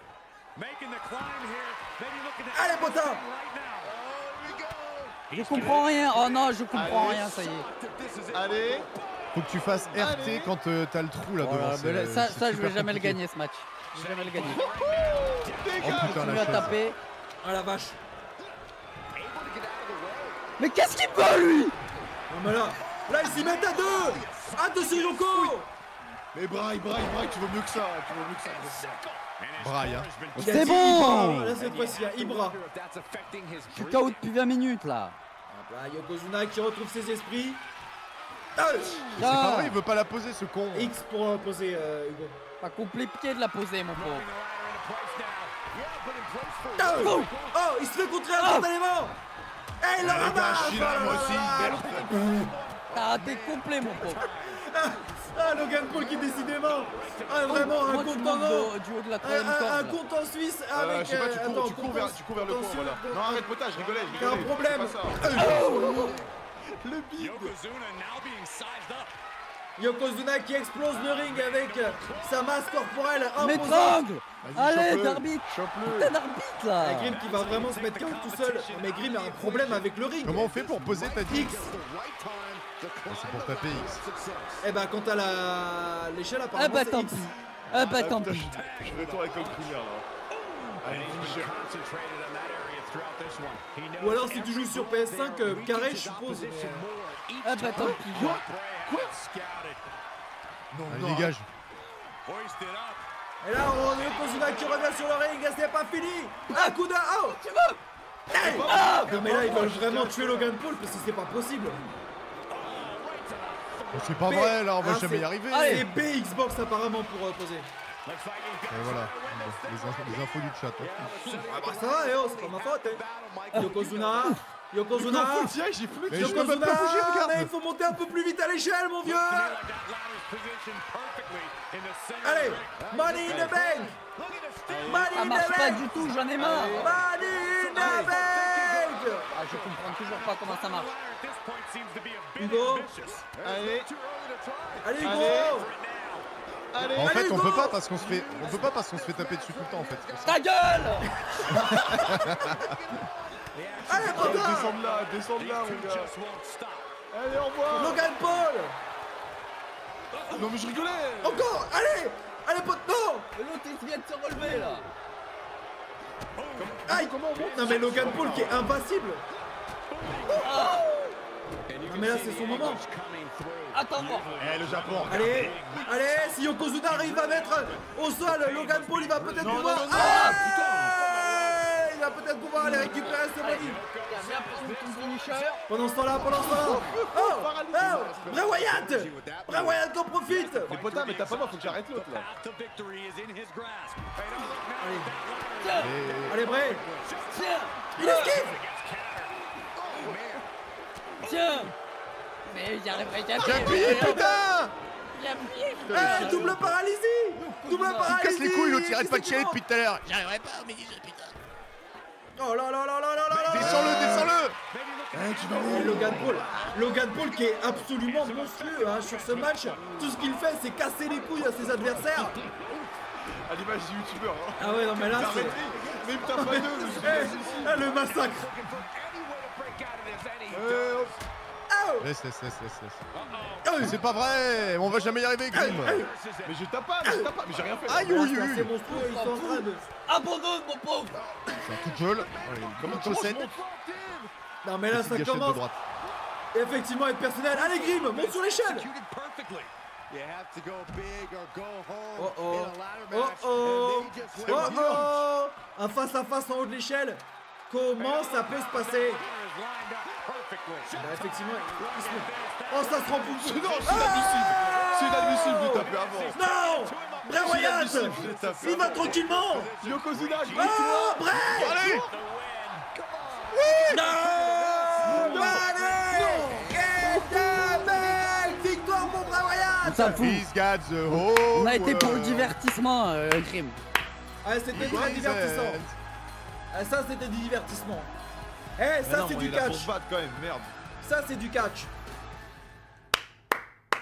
Allez, potin.
Je comprends rien. Oh non, je comprends
Allez.
rien, ça y est.
Allez.
Faut que tu fasses R T
Allez.
quand euh, t'as le trou là
Voilà,
devant.
mais
c'est-
là, ça,
c'est
ça je
super
vais jamais le
compliqué.
gagner ce match. Je vais jamais le gagner.
Oh putain,
Continue
la
à
chaise.
taper.
Ah la vache.
Mais qu'est-ce qu'il peut lui?
Non mais là, là ils s'y mettent à deux. Attention Yoko.
Mais Braille, Braille, Braille, tu veux mieux que ça. Tu veux mieux que ça.
Braille, hein.
Il a
C'est
dit
bon.
Ibra. Là cette fois-ci, hein, Ibra.
Je suis K O depuis vingt minutes là.
Hop là, Yokozuna qui retrouve ses esprits. Ah,
C'est pas vrai, il veut pas la poser ce con.
X pour euh, poser euh, Hugo.
Pas compliqué de la poser, mon pauvre.
Ah, oh, oh, il se fait contrer instantanément. Eh, il le ramasse.
Je suis là, moi aussi. Merde.
T'as raté complet, mon pauvre.
Ah, Logan Paul qui décidément. Ah, vraiment, un
Moi, tu
compte
montes
en
de- du haut de la
Un,
troisième
un,
corde.
un
là.
compte en Suisse
Euh,
avec.
je sais pas, tu
euh,
cours,
attends,
tu cours
compte
vers,
en-
tu cours vers le
compte
coin,
en
voilà.
Suisse,
Non, arrête, potage, je rigolais, je
T'as un
rigolais.
problème.
C'est pas ça.
Le bide. Yokozuna qui explose le ring avec sa masse corporelle imposante.
M'étrangle. Allez,
chope-le.
d'arbitre.
Chope-le.
Putain d'arbitre là.
Et Grim qui va vraiment se mettre K O tout seul. Non, mais Grim a un problème avec le ring.
Comment on fait pour poser ta dit
X.
C'est pour taper X.
Eh bah quand t'as la l'échelle
Ah
apparemment
bah
c'est
tant
X.
pis. Ah bah
Ah,
tant
putain,
pis.
Je je retourne avec le primaire là. Allez, finisher.
Ou alors si tu joues sur P S cinq euh, carré je suppose. mais, euh,
Ah bah tant pis.
Non,
Allez,
non.
dégage.
Et là on a Yokozuna qui revient sur le ring et c'est pas fini. Un coup de oh tu veux hey ah non mais là ils veulent vraiment tuer Logan Paul parce que c'est pas possible.
Oh, c'est pas
B-
vrai là, on va
Ah,
jamais
c'est-
y arriver.
C'est B Xbox apparemment pour euh, poser.
Et voilà, Bon, les, infos, les infos du chat. hein.
Ah bah ça va eh oh c'est pas ma faute hein. Yokozuna Yokozuna
Non, faut le tirer, j'ai plus.
Mais je peux même pas bouger, regarde.
mais il faut monter un peu plus vite à l'échelle mon vieux. Allez Money in the bank. Money
Ça
in the
marche pas
bank.
du tout, j'en ai marre.
Money in the bank.
Ah, je comprends toujours pas comment ça marche.
Hugo
Allez,
Allez Hugo
allez.
En fait,
Allez,
on
go.
peut pas parce qu'on se fait, on peut pas parce qu'on se fait taper dessus tout le temps en fait.
Ta gueule.
Allez
Oh,
potin
descends de là, descends de là, mon gars. Allez, au revoir.
Logan Paul.
Non, mais je rigolais.
Encore Allez Allez pote non.
L'autre il vient de se relever là.
Aïe comment on monte. Non mais Logan Paul qui est impassible. Non mais là c'est son moment.
Attends-moi.
Eh, le Japon.
Allez, allez, si Yokozuna arrive à mettre au sol, Logan Paul il va peut-être
Non,
pouvoir.
non, non, non.
Ah, putain. Il va peut-être pouvoir aller récupérer ses body.
Viens pour ton finisher.
Pendant ce temps-là, pendant ce temps-là. Oh, oh, Bray Wyatt. Bray Wyatt qui en profite.
Mais potin, mais t'as pas mort, faut que j'arrête l'autre là.
Allez,
Tiens.
allez Bray.
Tiens.
Il esquive.
Tiens. Mais j'y arriverai jamais.
J'ai appuyé, putain.
J'ai appuyé.
Eh, double paralysie. Double paralysie.
Casse les couilles, l'autre il arrête pas de
Qu'est-ce
chialer
qu'il
depuis tout à l'heure. J'y arriverai pas, mais dis putain.
Oh là là là là là là là.
Descends-le, descends-le.
Eh, tu vas voir Logan Paul. Logan Paul qui est absolument monstrueux hein, sur ce match. Tout ce qu'il fait, c'est casser les couilles à ses adversaires.
À l'image du youtubeur. Hein.
Ah ouais, non mais là
T'as
c'est.
arrêté. Même t'as pas deux, je suis
Eh,
pas ici.
ah, le massacre.
Eh, hop.
Oh.
Laisse, laisse, laisse, laisse, laisse.
Oh.
Mais c'est pas vrai, on va jamais y arriver, Grim.
Mais je tape pas, mais je tape pas, mais j'ai rien fait.
Aïe,
Là,
oui,
c'est
oui,
assez
oui.
monstrueux, ils sont en train de.
Abandonne mon pauvre.
C'est un coup de gueule. Allez,
Comment
comment
comment je
scène.
monte?
Non mais là ça
Gâchette de
commence
droite.
effectivement à être personnel. Allez Grim, monte sur l'échelle. Oh oh. Oh oh. Oh oh. Un face à face en haut de l'échelle. Comment ça peut se passer? Bah effectivement, il se met- Oh ça se rend
C'est-
pour
Non, c'est inadmissible. C'est inadmissible de taper avant.
Non. Bray
C'est
Wyatt.
inadmissible, je l'ai tapé
Il va
avant.
tranquillement.
Yokozuna,
Oh
grille-toi.
Bray.
Allez.
Non. Allez. Get the bag. Victoire pour Bray
On
Wyatt.
s'en fout.
He's got the whole
On a été pour le
world.
divertissement, euh, Grim.
Ah c'était très divertissant. Ah ça c'était du divertissement. Eh
Mais
ça
non,
c'est
on
du
est là pour
catch.
se battre quand même, merde.
Ça c'est du catch.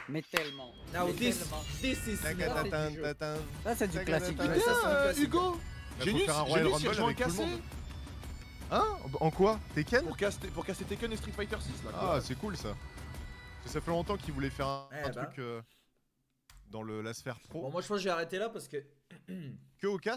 Mais tellement.
Now
Mais
this,
tellement.
this is
Tatatin, tatin.
Ça, c'est du classique.
Tatatin.
Putain,
ça, c'est un
euh,
classique.
Hugo
Là,
Génius,
faut faire un Royal
Génius, il
Rumble
rejoint
avec tout le
cassé
monde. Hein? En quoi? Tekken?
pour casser, pour casser Tekken et Street Fighter six là.
Ah,
quoi.
c'est cool ça. Parce que ça fait longtemps qu'il voulait faire un,
Eh
un
bah.
truc euh, dans le, la sphère pro.
Bon, moi je pense que je vais arrêter là parce que.
Que au casque.